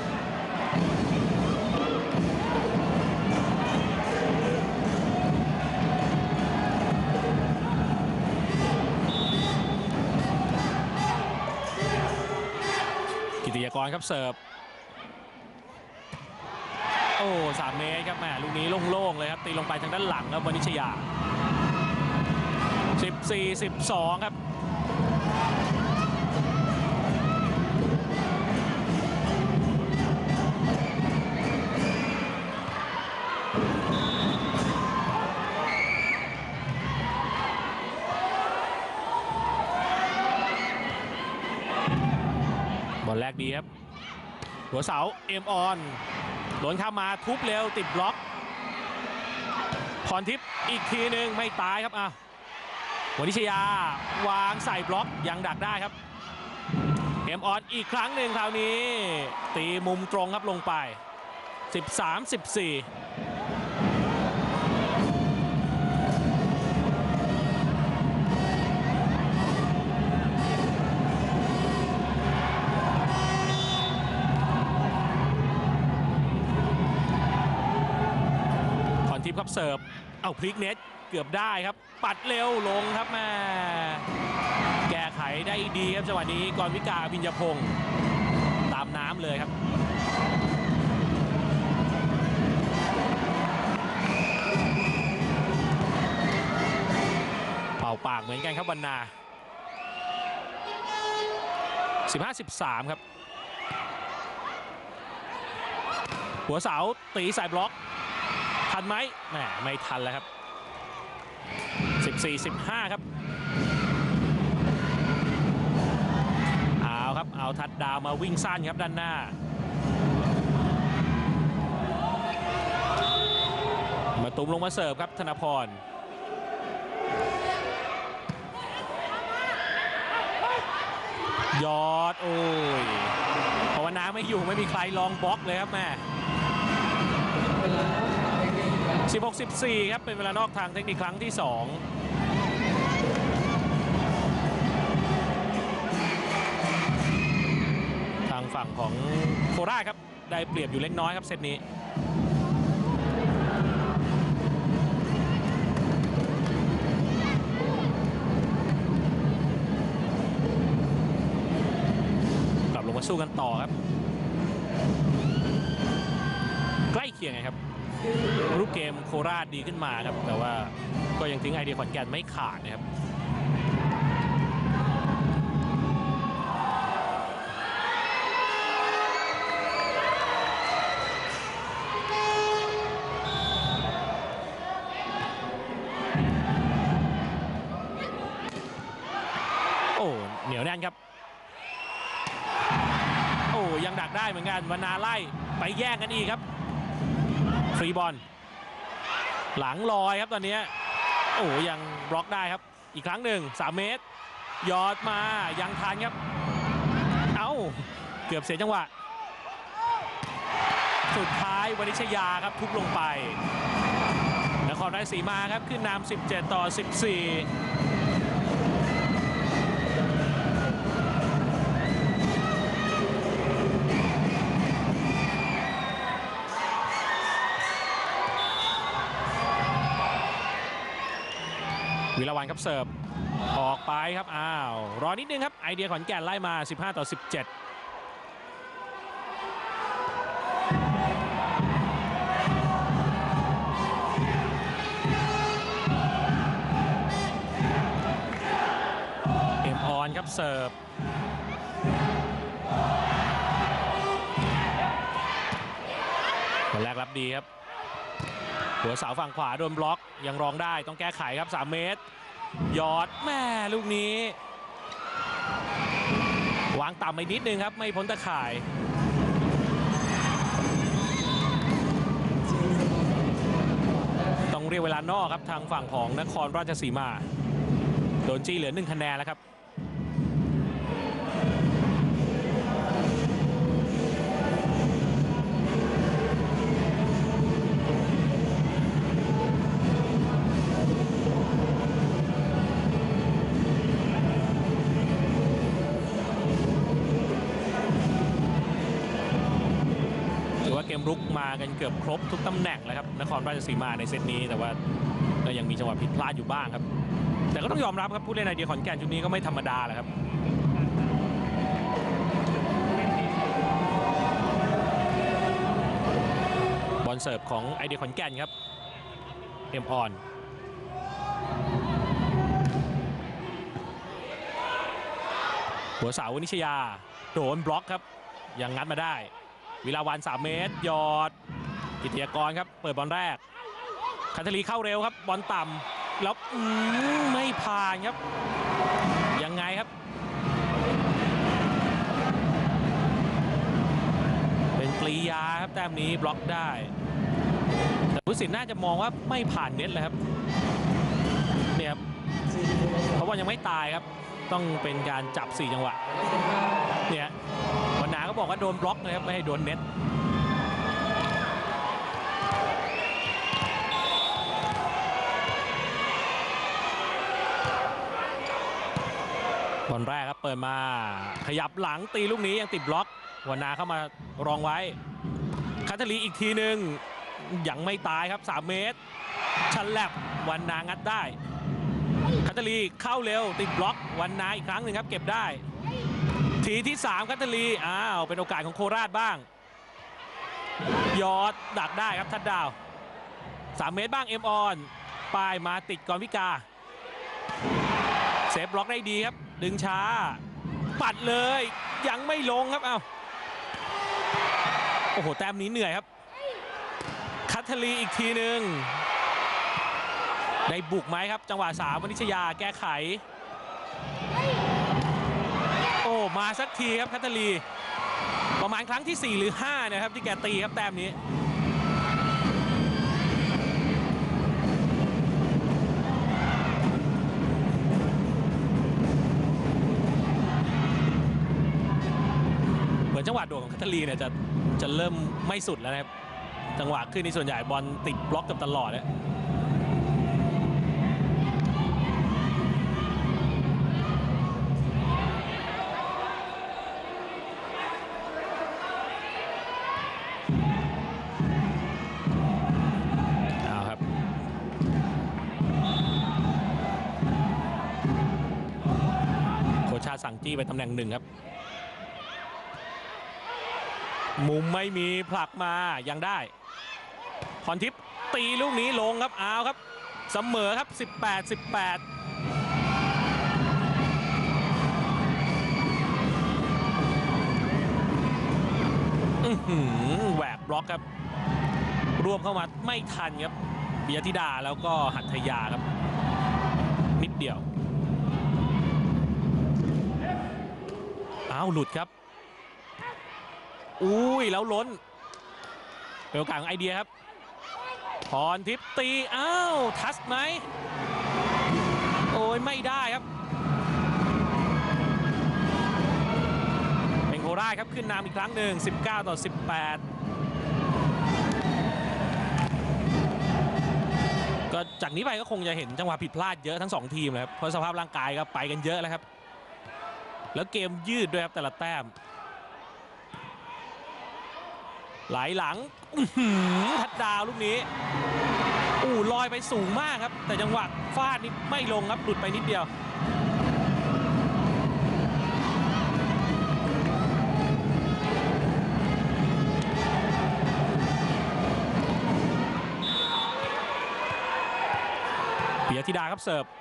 กิติยากรครับเสิร์ฟโอ้สามเมตรครับแหมลูกนี้โล่งๆเลยครับตีลงไปทางด้านหลังครับวนิชยาสิบสี่ สิบสองครับบอลแรกดีครับหัวเสาเอ็มออนโดนเข้ามาทุบเร็วติดบล็อกพรทิพย์อีกทีหนึ่งไม่ตายครับอ่ะวนิชยาวางใส่บล็อกยังดักได้ครับเอ็มออนอีกครั้งหนึ่งคราวนี้ตีมุมตรงครับลงไปสิบสาม สิบสี่ทิพย์ครับเสิร์ฟเอาพลิกเน็ตเกือบได้ครับปัดเร็วลงครับแม่แก้ไขได้ดีครับจังหวะนี้กรวิกาบิญญพงศ์ตามน้ำเลยครับเป่าปากเหมือนกันครับวรรณา สิบห้า สิบสาม ครับหัวเสาตีใส่บล็อกทันไหมแหมไม่ทันแล้วครับสิบสี่ สิบห้า ครับเอาครับเอาทัดดาวมาวิ่งสั้นครับด้านหน้ามาตุ้มลงมาเสิร์ฟครับธนพรยอดโอ้ยภาวนาไม่อยู่ไม่มีใครลองบล็อกเลยครับแม่สิบหก สิบสี่ ครับเป็นเวลานอกทางเทคนิคครั้งที่สองทางฝั่งของโคราชครับได้เปรียบอยู่เล็กน้อยครับเซตนี้กลับลงมาสู้กันต่อครับใกล้เคียงไงครับรูปเกมโคราชดีขึ้นมาครับแต่ว่าก็ยังทิ้งไอเดียขอนแก่นไม่ขาดนะครับโอ้ากได้เหมือนกันวนาไล่ไปแย่งกันอีกครับฟรีบอลหลังลอยครับตอนนี้โอ้ยังบล็อกได้ครับอีกครั้งหนึ่งสามเมตรยอดมายังทันครับเอ้าเกือบเสียจังหวะสุดท้ายวณิชยาครับทุบลงไปนครราชสีมาครับขึ้นนำสิบเจ็ดต่อสิบสี่วิลาวันครับเสิร์ฟออกไปครับอ้าวรอนิดนึงครับไอเดียขอนแก่นไล่มาสิบห้าต่อสิบเจ็ดเอ็มออนครับเสิร์ฟคนแรกรับดีครับหัวเสาฝั่งขวาโดนบล็อกยังรองได้ต้องแก้ไขครับสามเมตรยอดแม่ลูกนี้วางต่ำไปนิดนึงครับไม่พ้นตะข่ายต้องเรียกเวลานอกครับทางฝั่งของนครราชสีมาโดนจี้เหลือหนึ่งคะแนนแล้วครับเกมรุกมากันเกือบครบทุกตำแหน่งแล้วครับนครราชสีมาในเซตนี้แต่ว่าก็ยังมีจังหวะผิดพลาดอยู่บ้างครับแต่ก็ต้องยอมรับครับผู้เล่นไอเดียขอนแก่นชุดนี้ก็ไม่ธรรมดาแหละครับบอลเสิร์ฟของไอเดียขอนแก่นครับเอ็มออนหัวเสาวนิชยาโดนบล็อกครับยังงัดมาได้วิลาวันสามเมตรยอดกิตติยากรครับเปิดบอลแรกคันธลีเข้าเร็วครับบอลต่ำแล้วไม่ผ่านครับยังไงครับเป็นกรียาครับแต้มนี้บล็อกได้แต่ผู้สินน่าจะมองว่าไม่ผ่านเน็ตเลยครับเนี่ยเพราะว่ายังไม่ตายครับต้องเป็นการจับสี่จังหวะเนี่ยวันนาก็บอกว่าโดนบล็อกเลยครับไม่ให้โดนเน็ตบอลแรกครับเปิดมาขยับหลังตีลูกนี้ยังติดบล็อกวันนาเข้ามารองไว้คัทลีอีกทีหนึ่งยังไม่ตายครับสามเมตรชันแลบวันนางัดได้คัทลีเข้าเร็วติดบล็อกวันนาอีกครั้งหนึ่งครับเก็บได้ทีที่สามคัตเตอรีอ้าวเป็นโอกาสของโคราชบ้างยอดดักได้ครับทัดดาวสามเมตรบ้างเอ็มออนปลายมาติดกรวิกาเซฟบล็อกได้ดีครับดึงช้าปัดเลยยังไม่ลงครับอ้าวโอ้โหแต้มนี้เหนื่อยครับคัตเตอรีอีกทีหนึ่งได้บุกไหมครับจังหวะสามวณิชยาแก้ไขโอ้มาสักทีครับคัตเตอรีประมาณครั้งที่สี่หรือห้านะครับที่แกตีครับแต้มนี้เหมือนจังหวะโดดของคัตเตอรีเนี่ยจะจะเริ่มไม่สุดแล้วนะครับจังหวะขึ้นนี่ส่วนใหญ่บอลติดบล็อกกับตลอดเลยชาสั่งจี้ไปตำแหน่งหนึ่งครับมุมไม่มีผลักมายังได้พรทิพย์ตีลูกนี้ลงครับเอาครับเสมอครับสิบแปด สิบแปดอื้อหือแหวกบล็อกครับร่วมเข้ามาไม่ทันครับปิยธิดาแล้วก็หัตถยาครับนิดเดียวอ้าวหลุดครับอุ้ยแล้วล้นเป็นโอกาสของไอเดียครับพรทิพย์ตีอ้าวทัชไหมโอ้ยไม่ได้ครับเป็นโคราชครับขึ้นนำอีกครั้งหนึ่งสิบเก้าต่อสิบแปดก็จากนี้ไปก็คงจะเห็นจังหวะผิดพลาดเยอะทั้งสองทีมเลยครับเพราะสภาพร่างกายก็ไปกันเยอะแล้วครับแล้วเกมยืดด้วยครับแต่ละแต้มไหลหลังทัดดาวลูกนี้อู้ลอยไปสูงมากครับแต่จังหวะฟาดนี่ไม่ลงครับหลุดไปนิดเดียวปิยธิดาครับเสิร์ฟ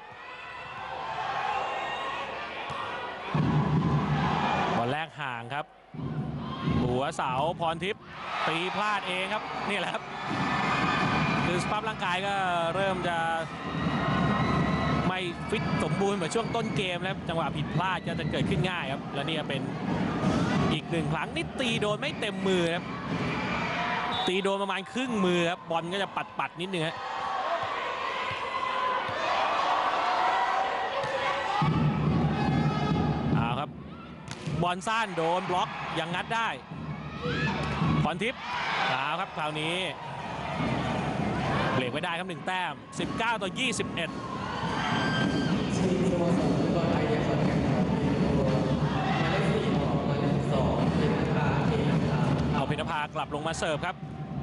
บอลแรกห่างครับหัวเสาพรทิพย์ตีพลาดเองครับนี่แหละครับคือสภาพร่างกายก็เริ่มจะไม่ฟิตสมบูรณ์เหมือนช่วงต้นเกมแล้วจังหวะผิดพลาดก็จะเกิดขึ้นง่ายครับและนี่เป็นอีกหนึ่งครั้งนี่ตีโดนไม่เต็มมือครับตีโดนประมาณครึ่งมือครับบอลก็จะปัดปัดนิดนึงฮะเอาครับบอลสั้นโดนบล็อกยังงัดได้พรทิพย์เอาครับคราวนี้เบรกไม่ได้ครับหนึ่งแต้มสิบเก้าต่อยี่สิบเอ็ดทีมสโมสรวอลเลย์บอลไทยขอนแก่นครับทีมตัวหมายเลขสี่ออกหมายเลขสองเพชรภาเอกภาเอาเพชรภากลับลงมาเสิร์ฟครับ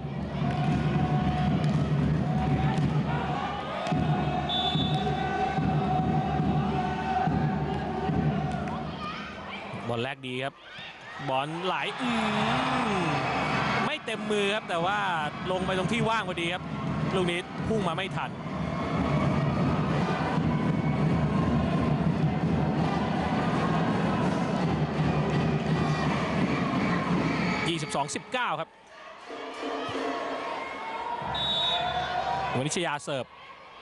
บอลแรกดีครับบอลไหลอืมไม่เต็มมือครับแต่ว่าลงไปตรงที่ว่างพอดีครับลูกนี้พุ่งมาไม่ทันยี่สิบสอง สิบเก้าครับวนิชยาเสิร์ฟ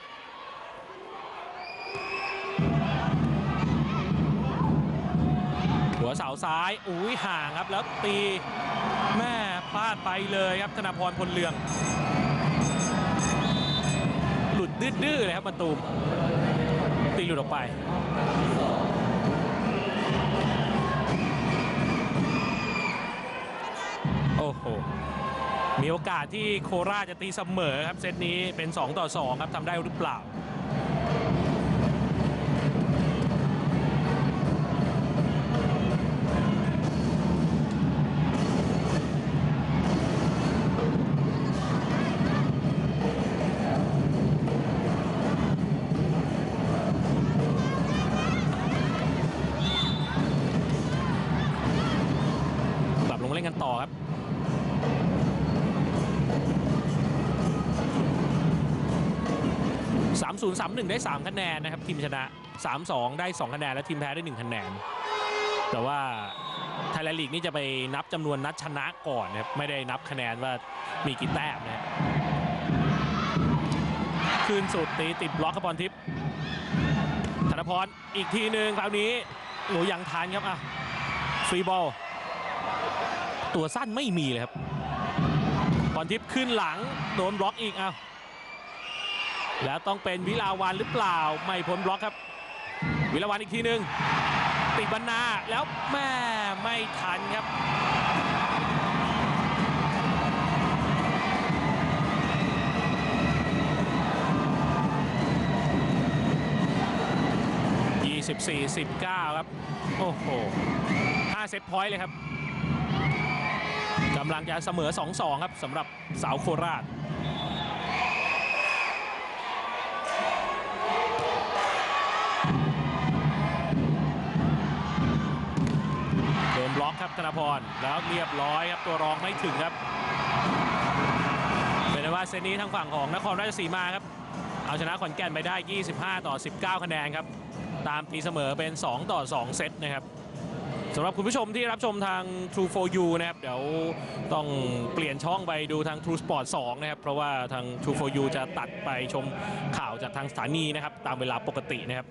หัวเสาซ้ายอุ้ยห่างครับแล้วตีแม่พลาดไปเลยครับธนพรพลเรืองหลุดดื้อๆเลยครับมาตูมตีหลุดออกไปโอ้โหมีโอกาสที่โคราชจะตีเสมอครับเซตนี้เป็นสองต่อสองครับทำได้หรือเปล่าเล่นกันต่อครับสามศูนย์ สามหนึ่งได้สามคะแนนนะครับทีมชนะสามสองได้สองคะแนนและทีมแพ้ได้หนึ่งคะแนนแต่ว่าไทยแลนด์ลีกนี่จะไปนับจำนวนนัดชนะก่อนนะครับไม่ได้นับคะแนนว่ามีกี่แต้มนะคืนสุดตีติดบล็อกบอลทิพย์ธนพรอีกทีหนึ่งคราวนี้โอ้ยังทันครับอ่ะฟรีบอลตัวสั้นไม่มีเลยครับพรทิพย์ขึ้นหลังโดนบล็อกอีกอ้าวแล้วต้องเป็นวิลาวันหรือเปล่าไม่พ้นบล็อกครับวิลาวันอีกทีหนึ่งติดบรรณาแล้วแม่ไม่ทันครับยี่สิบสี่ สิบเก้าครับโอ้โหห้าเซตพอยต์เลยครับกำลังจะเสมอ สองสอง ครับสำหรับสาวโคราชโดนบล็อกครับธนพรแล้วเรียบร้อยครับตัวรองไม่ถึงครับเป็นว่าเซตนี้ทางฝั่งของนครราชสีมาครับเอาชนะขอนแก่นไปได้ยี่สิบห้าต่อสิบเก้าคะแนนครับตามตีเสมอเป็นสองต่อสองเซตนะครับสำหรับคุณผู้ชมที่รับชมทาง True โฟร์ ยู นะครับเดี๋ยวต้องเปลี่ยนช่องไปดูทาง True Sport สองนะครับเพราะว่าทาง True โฟร์ ยู จะตัดไปชมข่าวจากทางสถานีนะครับตามเวลาปกตินะครับ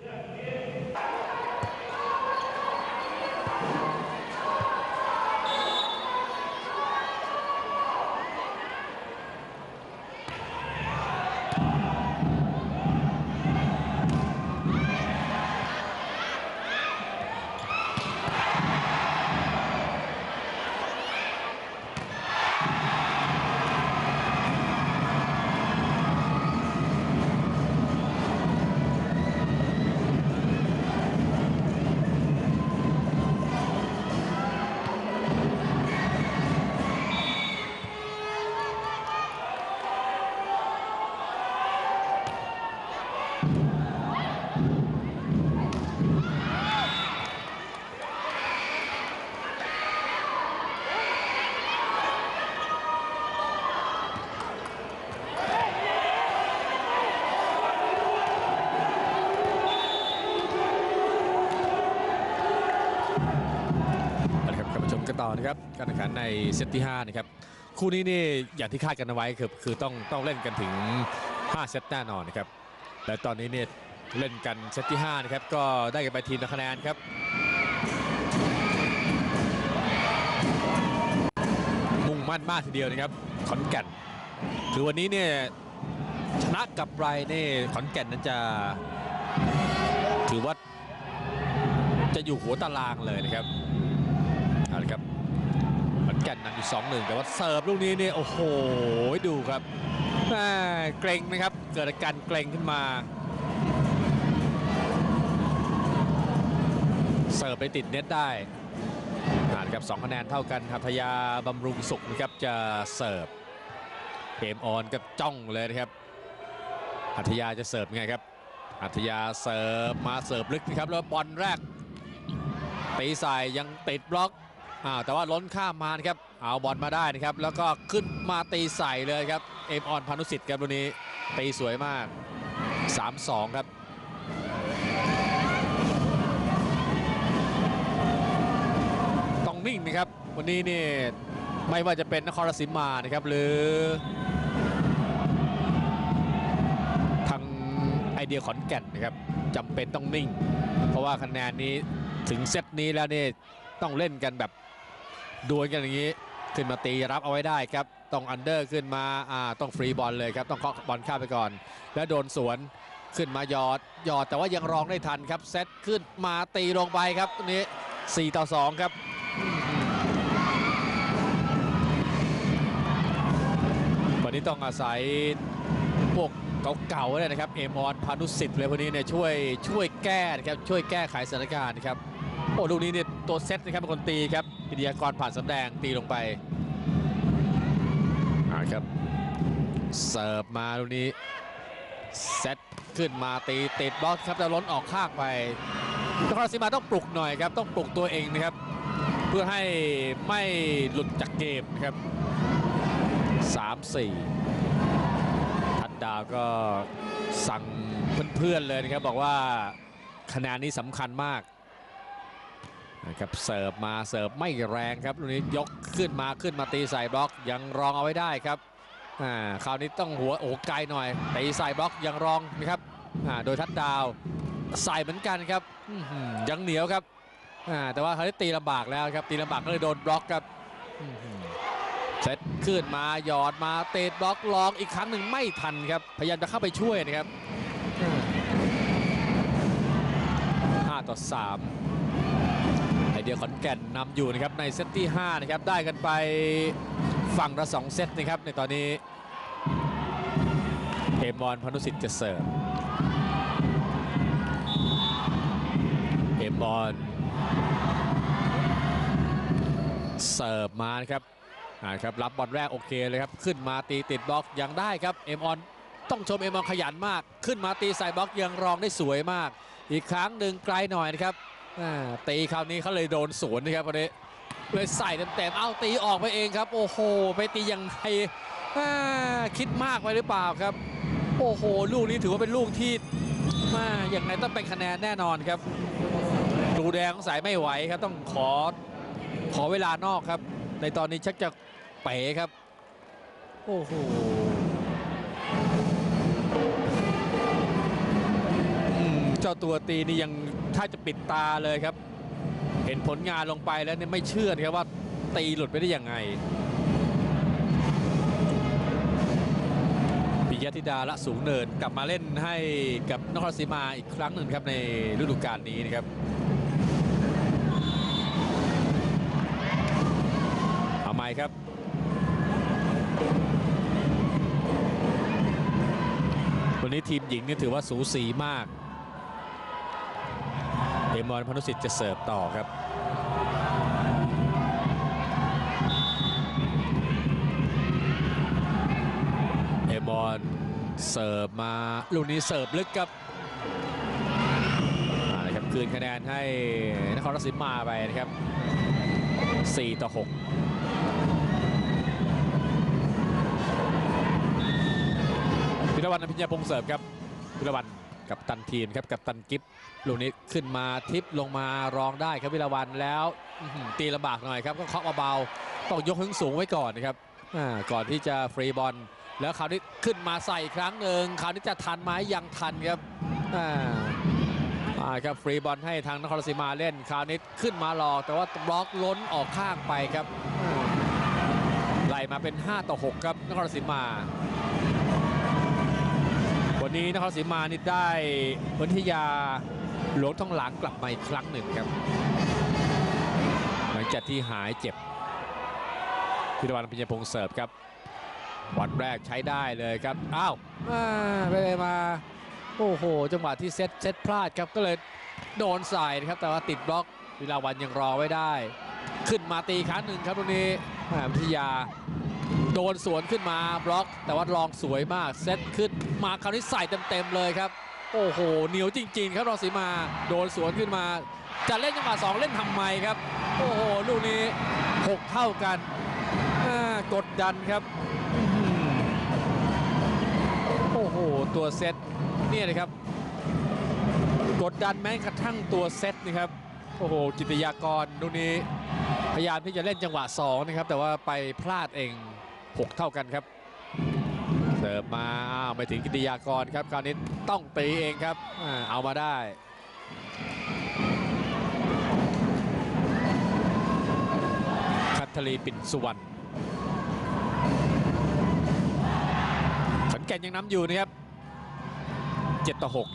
กันต่อนะครับการแข่งขันในเซตที่ห้านะครับคู่นี้นี่อย่างที่คาดกันเอาไว้คือคือต้องต้องเล่นกันถึงห้าเซตแน่นอนนะครับและตอนนี้เนี่ยเล่นกันเซตที่ห้านะครับก็ได้กันไปทีมละคะแนนครับมุ่งมั่นมากทีเดียวนะครับขอนแก่นคือวันนี้เนี่ยชนะกับไรนี่ขอนแก่นนั้นจะถือว่าจะอยู่หัวตารางเลยนะครับเอาละครับขอนแก่นนำอยู่ สองหนึ่ง แต่ว่าเสิร์ฟลูกนี้เนี่ยโอ้โหดูครับเกรงนะครับเกิดอาการเกรงขึ้นมาเสิร์ฟไปติดเน็ตได้นะครับสองคะแนนเท่ากันหัทยาบำรุงสุขนะครับจะเสิร์ฟเกมออนก็จ้องเลยนะครับหัทยาจะเสิร์ฟไงครับหัทยาเสิร์ฟมาเสิร์ฟลึกนะครับแล้วบอลแรกตีใส่ยังติดบล็อกอ่าแต่ว่าล้นข้ามมานะครับเอาบอลมาได้นะครับแล้วก็ขึ้นมาตีใส่เลยครับเอมออนพานุสิทธิ์ครับวันนี้ตีสวยมาก สามสอง ครับต้องนิ่งนะครับวันนี้นี่ไม่ว่าจะเป็นนครราชสีมานะครับหรือทางไอเดียขอนแก่นนะครับจำเป็นต้องนิ่งเพราะว่าคะแนนนี้ถึงเซตนี้แล้วนี่ต้องเล่นกันแบบดวลกันอย่างนี้ขึ้นมาตีรับเอาไว้ได้ครับต้องอันเดอร์ขึ้นมาอ่าต้องฟรีบอลเลยครับต้องเคาะบอลข้ามไปก่อนแล้วโดนสวนขึ้นมาหยอดหยอดแต่ว่ายังรองได้ทันครับเซตขึ้นมาตีลงไปครับตรงนี้สี่ต่อสองครับวันนี้ต้องอาศัยพวกเก่าๆเลยนะครับเอมออนพานุสิทธิ์เลยวันนี้เนี่ยช่วยช่วยแก้นะครับช่วยแก้ไขสถานการณ์นะครับโอ้ลูกนี้เนี่ยตัวเซตนะครับเป็นคนตีครับพิทยากรผ่านสำแดงตีลงไปอ่าครับเสิร์ฟมาลูกนี้เซตขึ้นมาตีติดบล็อกครับแต่ล้นออกข้างไปนครราชสีมาต้องปลุกหน่อยครับต้องปลุกตัวเองนะครับเพื่อให้ไม่หลุดจากเกมนะครับ สามสี่ ทัดดาวก็สั่งเพื่อนๆเลยนะครับบอกว่าคะแนนนี้สำคัญมากนะครับเสิร์ฟมาเสิร์ฟไม่แรงครับลูกนี้ยกขึ้นมาขึ้นมาตีใส่บล็อกยังรองเอาไว้ได้ครับอ่าคราวนี้ต้องหัวโอ้ไกลหน่อยตีใส่บล็อกยังรองนะครับอ่าโดยทัดดาวใส่เหมือนกันครับยังเหนียวครับอ่าแต่ว่าเขาได้ตีลำบากแล้วครับตีลำบากก็เลยโดนบล็อกครับเซตขึ้นมาหยอดมาเตะบล็อกลองอีกครั้งหนึ่งไม่ทันครับพยายามจะเข้าไปช่วยนะครับห้าต่อสามไอเดียขอนแก่นนำอยู่นะครับในเซตที่ห้านะครับได้กันไปฝั่งละสองเซตนะครับในตอนนี้เอมอนพานุสิทธิ์จะเสิร์ฟเอมอนเสิร์ฟมานะครับครับรับบอลแรกโอเคเลยครับขึ้นมาตีติดบล็อกยังได้ครับเอมออนต้องชมเอมออนขยันมากขึ้นมาตีใส่บล็อกยังรองได้สวยมากอีกครั้งหนึ่งไกลหน่อยนะครับตีคราวนี้เขาเลยโดนสวนนะครับวันนี้เลยใส่เต็มๆเอาตีออกไปเองครับโอ้โหไปตียังไงคิดมากไปหรือเปล่าครับโอ้โหลูกนี้ถือว่าเป็นลูกที่มาอย่างไรต้องเป็นคะแนนแน่นอนครับดูแดงสายไม่ไหวครับต้องขอขอเวลานอกครับในตอนนี้ชักจะเป๋ครับโอ้โหเจ้าตัวตีนี่ยังถ้าจะปิดตาเลยครับเห็นผลงานลงไปแล้วเนี่ยไม่เชื่อครับว่าตีหลุดไปได้ยังไงปิยธิดาละสูงเนินกลับมาเล่นให้กับนครราชสีมาอีกครั้งหนึ่งครับในฤดูกาลนี้นะครับเอาใหม่ครับวันนี้ทีมหญิงนี่ถือว่าสูสีมากเอมอนพานุสิทธิ์จะเสิร์ฟต่อครับเอมอนเสิร์ฟมาลูกนี้เสิร์ฟลึกครับนะครับคืนคะแนนให้นครราชสีมาไปนะครับสี่ต่อหกพิรวันอภิญญาพงษ์เสิร์ฟครับพิรวันกับตันทีมครับกับตันกิฟลูกนี้ขึ้นมาทิปลงมารองได้ครับวิลาวันแล้วตีลำบากหน่อยครับก็เคาะเบาๆต้องยกขึ้นสูงไว้ก่อนนะครับก่อนที่จะฟรีบอลแล้วคราวนี้ขึ้นมาใส่อีกครั้งหนึ่งคราวนี้จะทันไหมยังทันครับอ่าครับฟรีบอลให้ทางนครราชสีมาเล่นคราวนี้ขึ้นมาหลอกแต่ว่าบล็อกล้นออกข้างไปครับไล่มาเป็นห้าต่อหกครับนครราชสีมาวันนี้นครราชสีมานี่ได้วิทยาหลวงทองหลางกลับมาอีกครั้งหนึ่งครับหลังจากที่หายเจ็บพิรวันพิญญพงษ์เสิร์ฟครับวันแรกใช้ได้เลยครับอ้าวไปเลยมาโอ้โหจังหวะที่เซตเซตพลาดครับก็เลยโดนใส่นะครับแต่ว่าติดบล็อกวิลาวันยังรอไว้ได้ขึ้นมาตีครั้งหนึ่งครับตรงนี้วิทยาโดนสวนขึ้นมาบล็อกแต่ว่าลองสวยมากเซตขึ้นมาคราวนี้ใส่เต็มๆเลยครับโอ้โหเหนียวจริงๆครับนครราชสีมาโดนสวนขึ้นมาจะเล่นจังหวะสองเล่นทำไมครับโอ้โหลูกนี้หกเท่ากันกดดันครับโอ้โหตัวเซตเนี่ยนะครับกดดันแม้กระทั่งตัวเซตนะครับโอ้โหจิตยากรลูกนี้พยายามที่จะเล่นจังหวะสองนะครับแต่ว่าไปพลาดเองหกเท่ากันครับเสิร์ฟมาไปถึงกิติยากรครับคราวนี้ต้องตีเองครับเอามาได้คัทธลีปิ่นสุวรรณขอนแก่นยังนำอยู่นะครับเจ็ดต่อหก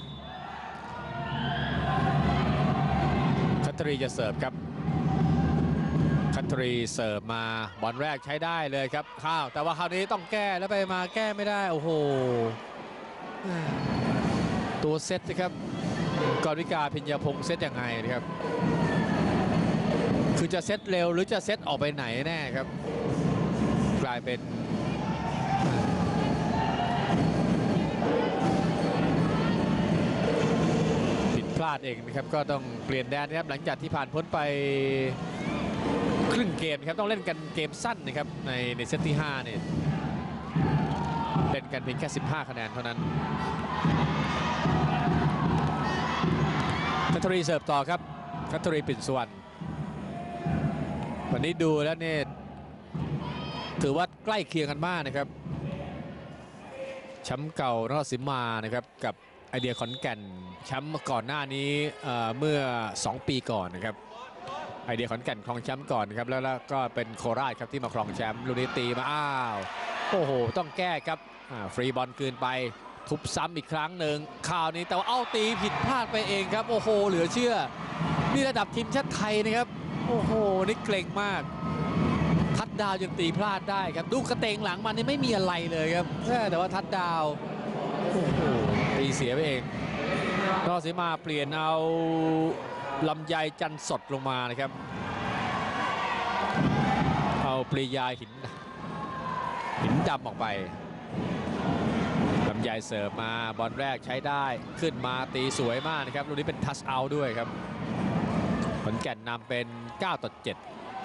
คัทธลีจะเสิร์ฟครับคัทธลีเสิร์ฟมาบอลแรกใช้ได้เลยครับข้าวแต่ว่าคราวนี้ต้องแก้แล้วไปมาแก้ไม่ได้โอ้โหตัวเซตนะครับกรวิกาพิญญาพงษ์เซตยังไงนะครับคือจะเซตเร็วหรือจะเซตออกไปไหนแน่ครับกลายเป็นผิดพลาดเองนะครับก็ต้องเปลี่ยนแดนนะครับหลังจากที่ผ่านพ้นไปครึ่งเกมครับต้องเล่นกันเกมสั้นนะครับในในเซตที่ห้าเนี่ยเล่นกันเพียงแค่สิบห้าคะแนนเท่านั้นคัทธลีเสิร์ฟต่อครับคัทธลีปิ่นสุวรรณวันนี้ดูแล้วเนี่ยถือว่าใกล้เคียงกันมากนะครับแชมป์เก่านครราชสีมานะครับกับไอเดียขอนแก่นแชมป์ก่อนหน้านี้เอ่อเมื่อสองปีก่อนนะครับไอเดียขอนแก่นครองแชมป์ก่อนนะครับแล้วก็เป็นโคราชครับที่มาครองแชมป์ลูกนี้ตีมาอ้าวโอ้โหต้องแก้ครับฟรีบอลคืนไปทุบซ้ำอีกครั้งหนึ่งคราวนี้แต่ว่าเอ้าตีผิดพลาดไปเองครับโอ้โหเหลือเชื่อนี่ระดับทีมชาติไทยนะครับโอ้โหนี่เกรงมากทัดดาวยังตีพลาดได้ครับดูกระเตงหลังมันนี่ไม่มีอะไรเลยครับแต่ว่าทัดดาวโอ้โหตีเสียไปเองนครราชสีมาเปลี่ยนเอาลำไยจันสดลงมานะครับเอาปรียาหินหินดำออกไปลำไยเสิร์ฟมาบอลแรกใช้ได้ขึ้นมาตีสวยมากนะครับลูกนี้เป็นทัชเอาท์ด้วยครับขอนแก่นนำเป็นเก้าต่อเจ็ด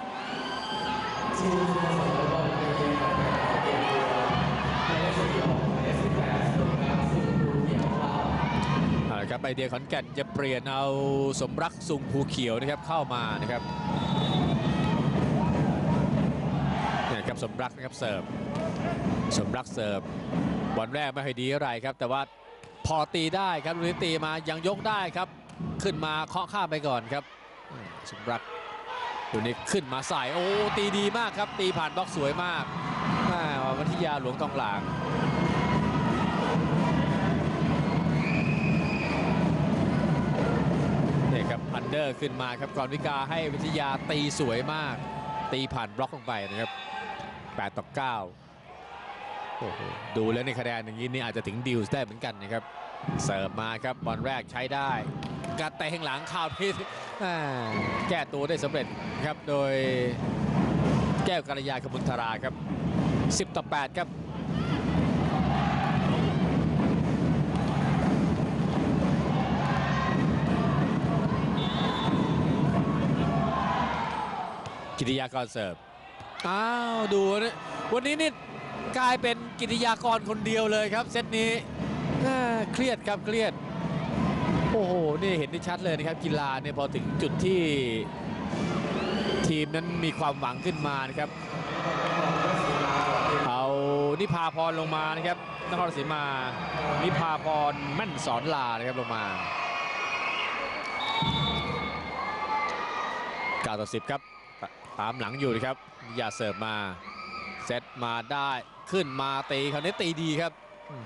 ครับไอเดียขอนแก่นจะเปลี่ยนเอาสมรักสุงภูเขียวนะครับเข้ามานะครับเนี่ยครับสมรักนะครับเสิร์ฟสมรักเสิร์ฟบอลแรกไม่ค่อยดีอะไรครับแต่ว่าพอตีได้ครับลูกนี้ตีมายังยกได้ครับขึ้นมาเคาะข้ามไปก่อนครับสมรักลูกนี้ขึ้นมาใส่โอ้ตีดีมากครับตีผ่านบล็อกสวยมากวิทยาหลวงทองหลางอันเดอร์ขึ้นมาครับกรวิกาให้วิทยาตีสวยมากตีผ่านบล็อกลงไปนะครับแปดต่อเก้าโอ้โหดูแล้วในคะแนนอย่างนี้นี่อาจจะถึงดิวส์ได้เหมือนกันนะครับเสิร์ฟมาครับบอลแรกใช้ได้กระเตงหลังข่าวที่แก้ตัวได้สำเร็จครับโดยแก้วกัลยากมุนทราครับสิบต่อแปดครับกิติยากรเสิร์ฟอ้าวดูวันนี้นี่กลายเป็นกิติยากรคนเดียวเลยครับเซตนี้เครียดครับเครียดโอ้โห นี่เห็นได้ชัดเลยนะครับกีฬาเนี่ยพอถึงจุดที่ทีมนั้นมีความหวังขึ้นมานะครับเอานิพาพรลงมานะครับนครราชสีมานิพาพรแม่นสอนลานะครับลงมาเก้าต่อสิบครับตามหลังอยู่นะครับอย่าเสิร์ฟมาเซตมาได้ขึ้นมาตีคราวนี้ตีดีครับ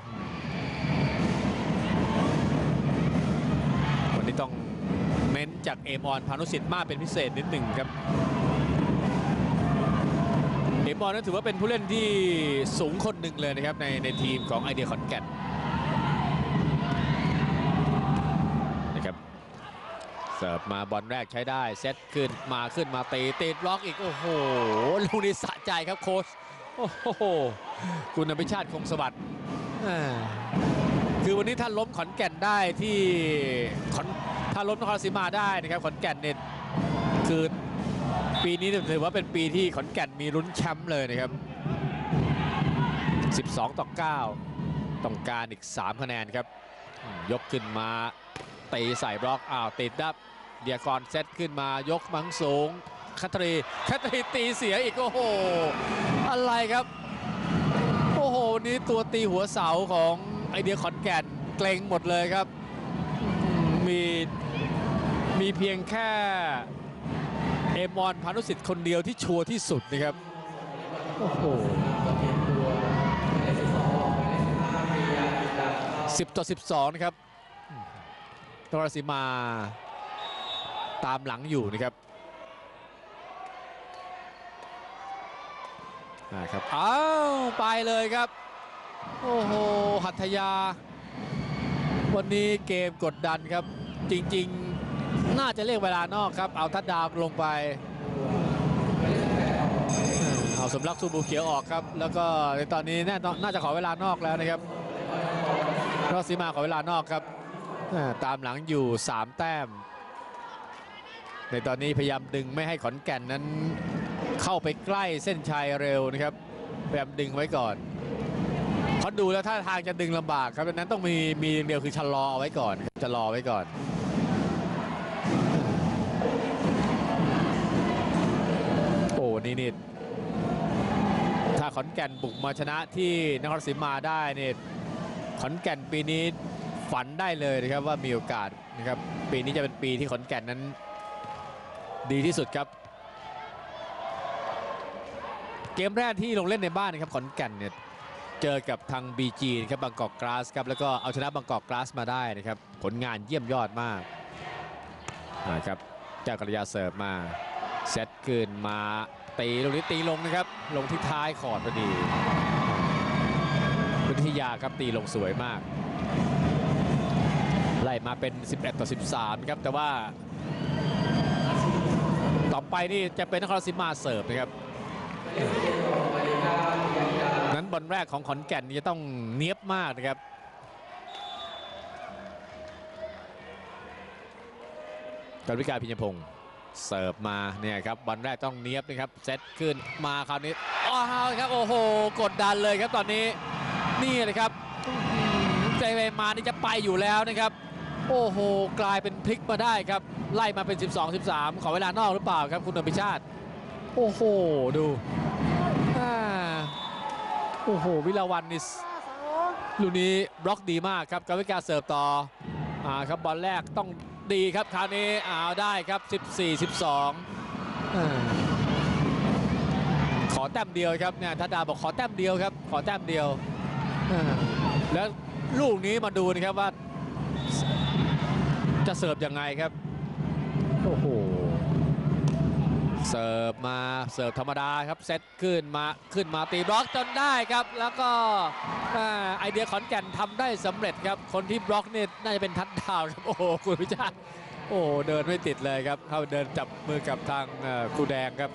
วันนี้ต้องเม้นจากเอมออนพานุสิทธิ์มากเป็นพิเศษนิดหนึ่งครับเอมออนนั้นถือว่าเป็นผู้เล่นที่สูงคนหนึ่งเลยนะครับในในทีมของไอเดียขอนแก่นนะครับเสิร์ฟมาบอลแรกใช้ได้เซตขึ้นมาขึ้นมาตีติดบล็อกอีกโอ้โหลูกนี้สะใจครับโค้ชโอ้โหคุณอภิชาติคงสวัสดิ์คือวันนี้ถ้าล้มขอนแก่นได้ที่ขอนถ้าล้มนครราชสีมาได้นะครับขอนแก่นเนี่ยคือปีนี้ถือว่าเป็นปีที่ขอนแก่นมีลุ้นแชมป์เลยนะครับสิบสองต่อเก้าต้องการอีกสามคะแนนครับยกขึ้นมาตีใส่บล็อกอ้าวติดดับเดียกรเซตขึ้นมายกมังสูงคัตรีคัตรีตีเสียอีกโอ้โหอะไรครับโอ้โหนี่ตัวตีหัวเสาของไอเดียขอนแก่นเกรงหมดเลยครับมีมีเพียงแค่เอมอนพานุสิทธิ์คนเดียวที่ชัวร์ที่สุดนะครับโอ้โหสิบต่อสิบสองนะครับนครราชสีมาตามหลังอยู่นะครับนะครับอ้าวไปเลยครับโอ้โหหัตถยาวันนี้เกมกดดันครับจริงๆน่าจะเรียกเวลานอกครับเอาทัดดาวลงไปเอาสมรักสูบูเขียวออกครับแล้วก็ในตอนนี้น่าจะขอเวลานอกแล้วนะครับนครราชสีมาขอเวลานอกครับตามหลังอยู่สามแต้มในตอนนี้พยายามดึงไม่ให้ขอนแก่นนั้นเข้าไปใกล้เส้นชัยเร็วนะครับพยายามดึงไว้ก่อนเพราะดูแล้วท่าทางจะดึงลำบากครับดังนั้นต้องมีมีอย่างเดียวคือชะลอเอาไว้ก่อนชะลอไว้ก่อนโอ้นี่นี่ถ้าขอนแก่นบุกมาชนะที่นครราชสีมาได้เนี่ยขอนแก่นปีนี้ฝันได้เลยนะครับว่ามีโอกาสนะครับปีนี้จะเป็นปีที่ขอนแก่นนั้นดีที่สุดครับเกมแรกที่ลงเล่นในบ้านนะครับขอนแก่นเนี่ยเจอกับทาง บี จี นะครับบางกอกกราสครับแล้วก็เอาชนะบางกอกกราสมาได้นะครับผลงานเยี่ยมยอดมากนะครับเจ้ากระยาเสิร์ฟมาเซตขึ้นมาตีลงนี้ตีลงนะครับลงที่ท้ายขอดพอดีวิทยาครับตีลงสวยมากไล่มาเป็นสิบเอ็ดต่อสิบสามครับแต่ว่าต่อไปนี่จะเป็นนครราชสีมาเสิร์ฟนะครับนั้นบอลแรกของขอนแก่นจะต้องเนียบมากนะครับกฤษฎาพิญญพงศ์เสิร์ฟมาเนี่ยครับบอลแรกต้องเนียบนะครับเซตขึ้นมาคราวนี้อ้าวครับโอ้โหกดดันเลยครับตอนนี้นี่เลยครับใจไปมานี่จะไปอยู่แล้วนะครับโอ้โหกลายเป็นพลิกมาได้ครับไล่มาเป็นสิบสอง สิบสามขอเวลานอกหรือเปล่าครับคุณอภิชาติโอ้โหดูโอ้โหวิลาวันนี่ลูกนี้บล็อกดีมากครับกฤษฎาเสิร์ฟต่ออ่าครับบอลแรกต้องดีครับคราวนี้เอาได้ครับสิบสี่ สิบสองขอแต้มเดียวครับเนี่ยทัดดาบอกขอแต้มเดียวครับขอแต้มเดียวแล้วลูกนี้มาดูนะครับว่าจะเสิร์ฟยังไงครับโอ้โหเสิร์ฟมาเสิร์ฟธรรมดาครับเซตขึ้นมาขึ้นมาตีบล็อกจนได้ครับแล้วก็ไอเดียขอนแก่นทำได้สำเร็จครับคนที่บล็อกนี่น่าจะเป็นทัดดาวครับโอ้โหคุณพิชาติโอ้เดินไม่ติดเลยครับเขาเดินจับมือกับทางครูแดงครับ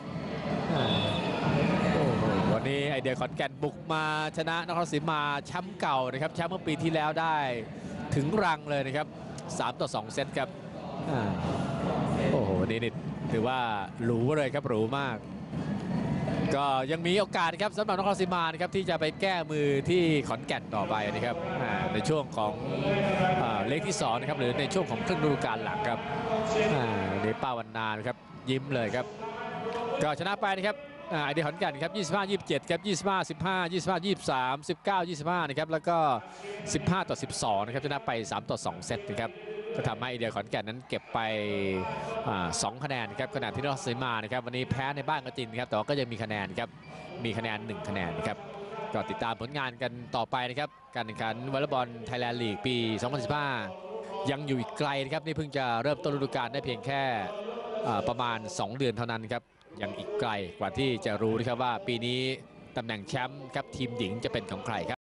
วันนี้ไอเดียขอนแก่นบุกมาชนะนครราชสีมาแชมป์เก่านะครับแชมป์เมื่อปีที่แล้วได้ถึงรังเลยนะครับสามต่อสองเซตครับโอ้โหนี่นี่ถือว่าหรูเลยครับหรูมากก็ยังมีโอกาสครับสำหรับนครราชสีมานะครับที่จะไปแก้มือที่ขอนแก่นต่อไปนะครับในช่วงของอ่าเลขที่สองนะครับหรือในช่วงของครึ่งฤดูกาลหลังครับอ่าเดป้าวันนานะครับยิ้มเลยครับก็ชนะไปนะครับอ่าไอเดียขอนแก่นครับยี่สิบห้า ยี่สิบเจ็ดครับยี่สิบห้า สิบห้า ยี่สิบห้า ยี่สิบสาม สิบเก้า ยี่สิบห้านะครับแล้วก็สิบห้าต่อสิบสองนะครับชนะไปสามต่อสองเซตนะครับก็ทำให้ไอเดียขอนแก่นนั้นเก็บไปอ่าสองคะแนนครับขณะที่นครราชสีมานะครับวันนี้แพ้ในบ้านก็จริงนะครับแต่ว่าก็ยังมีคะแนนครับมีคะแนนหนึ่งคะแนนนะครับก็ติดตามผลงานกันต่อไปนะครับการแข่งขันวอลเลย์บอลไทยแลนด์ลีกปีสองพันสิบห้ายังอยู่อีกไกลนะครับนี่เพิ่งจะเริ่มต้นฤดูกาลได้เพียงแค่อ่าประมาณสองเดือนเท่านั้นครับยังอีกไกลกว่าที่จะรู้นะครับว่าปีนี้ตำแหน่งแชมป์ครับทีมหญิงจะเป็นของใครครับ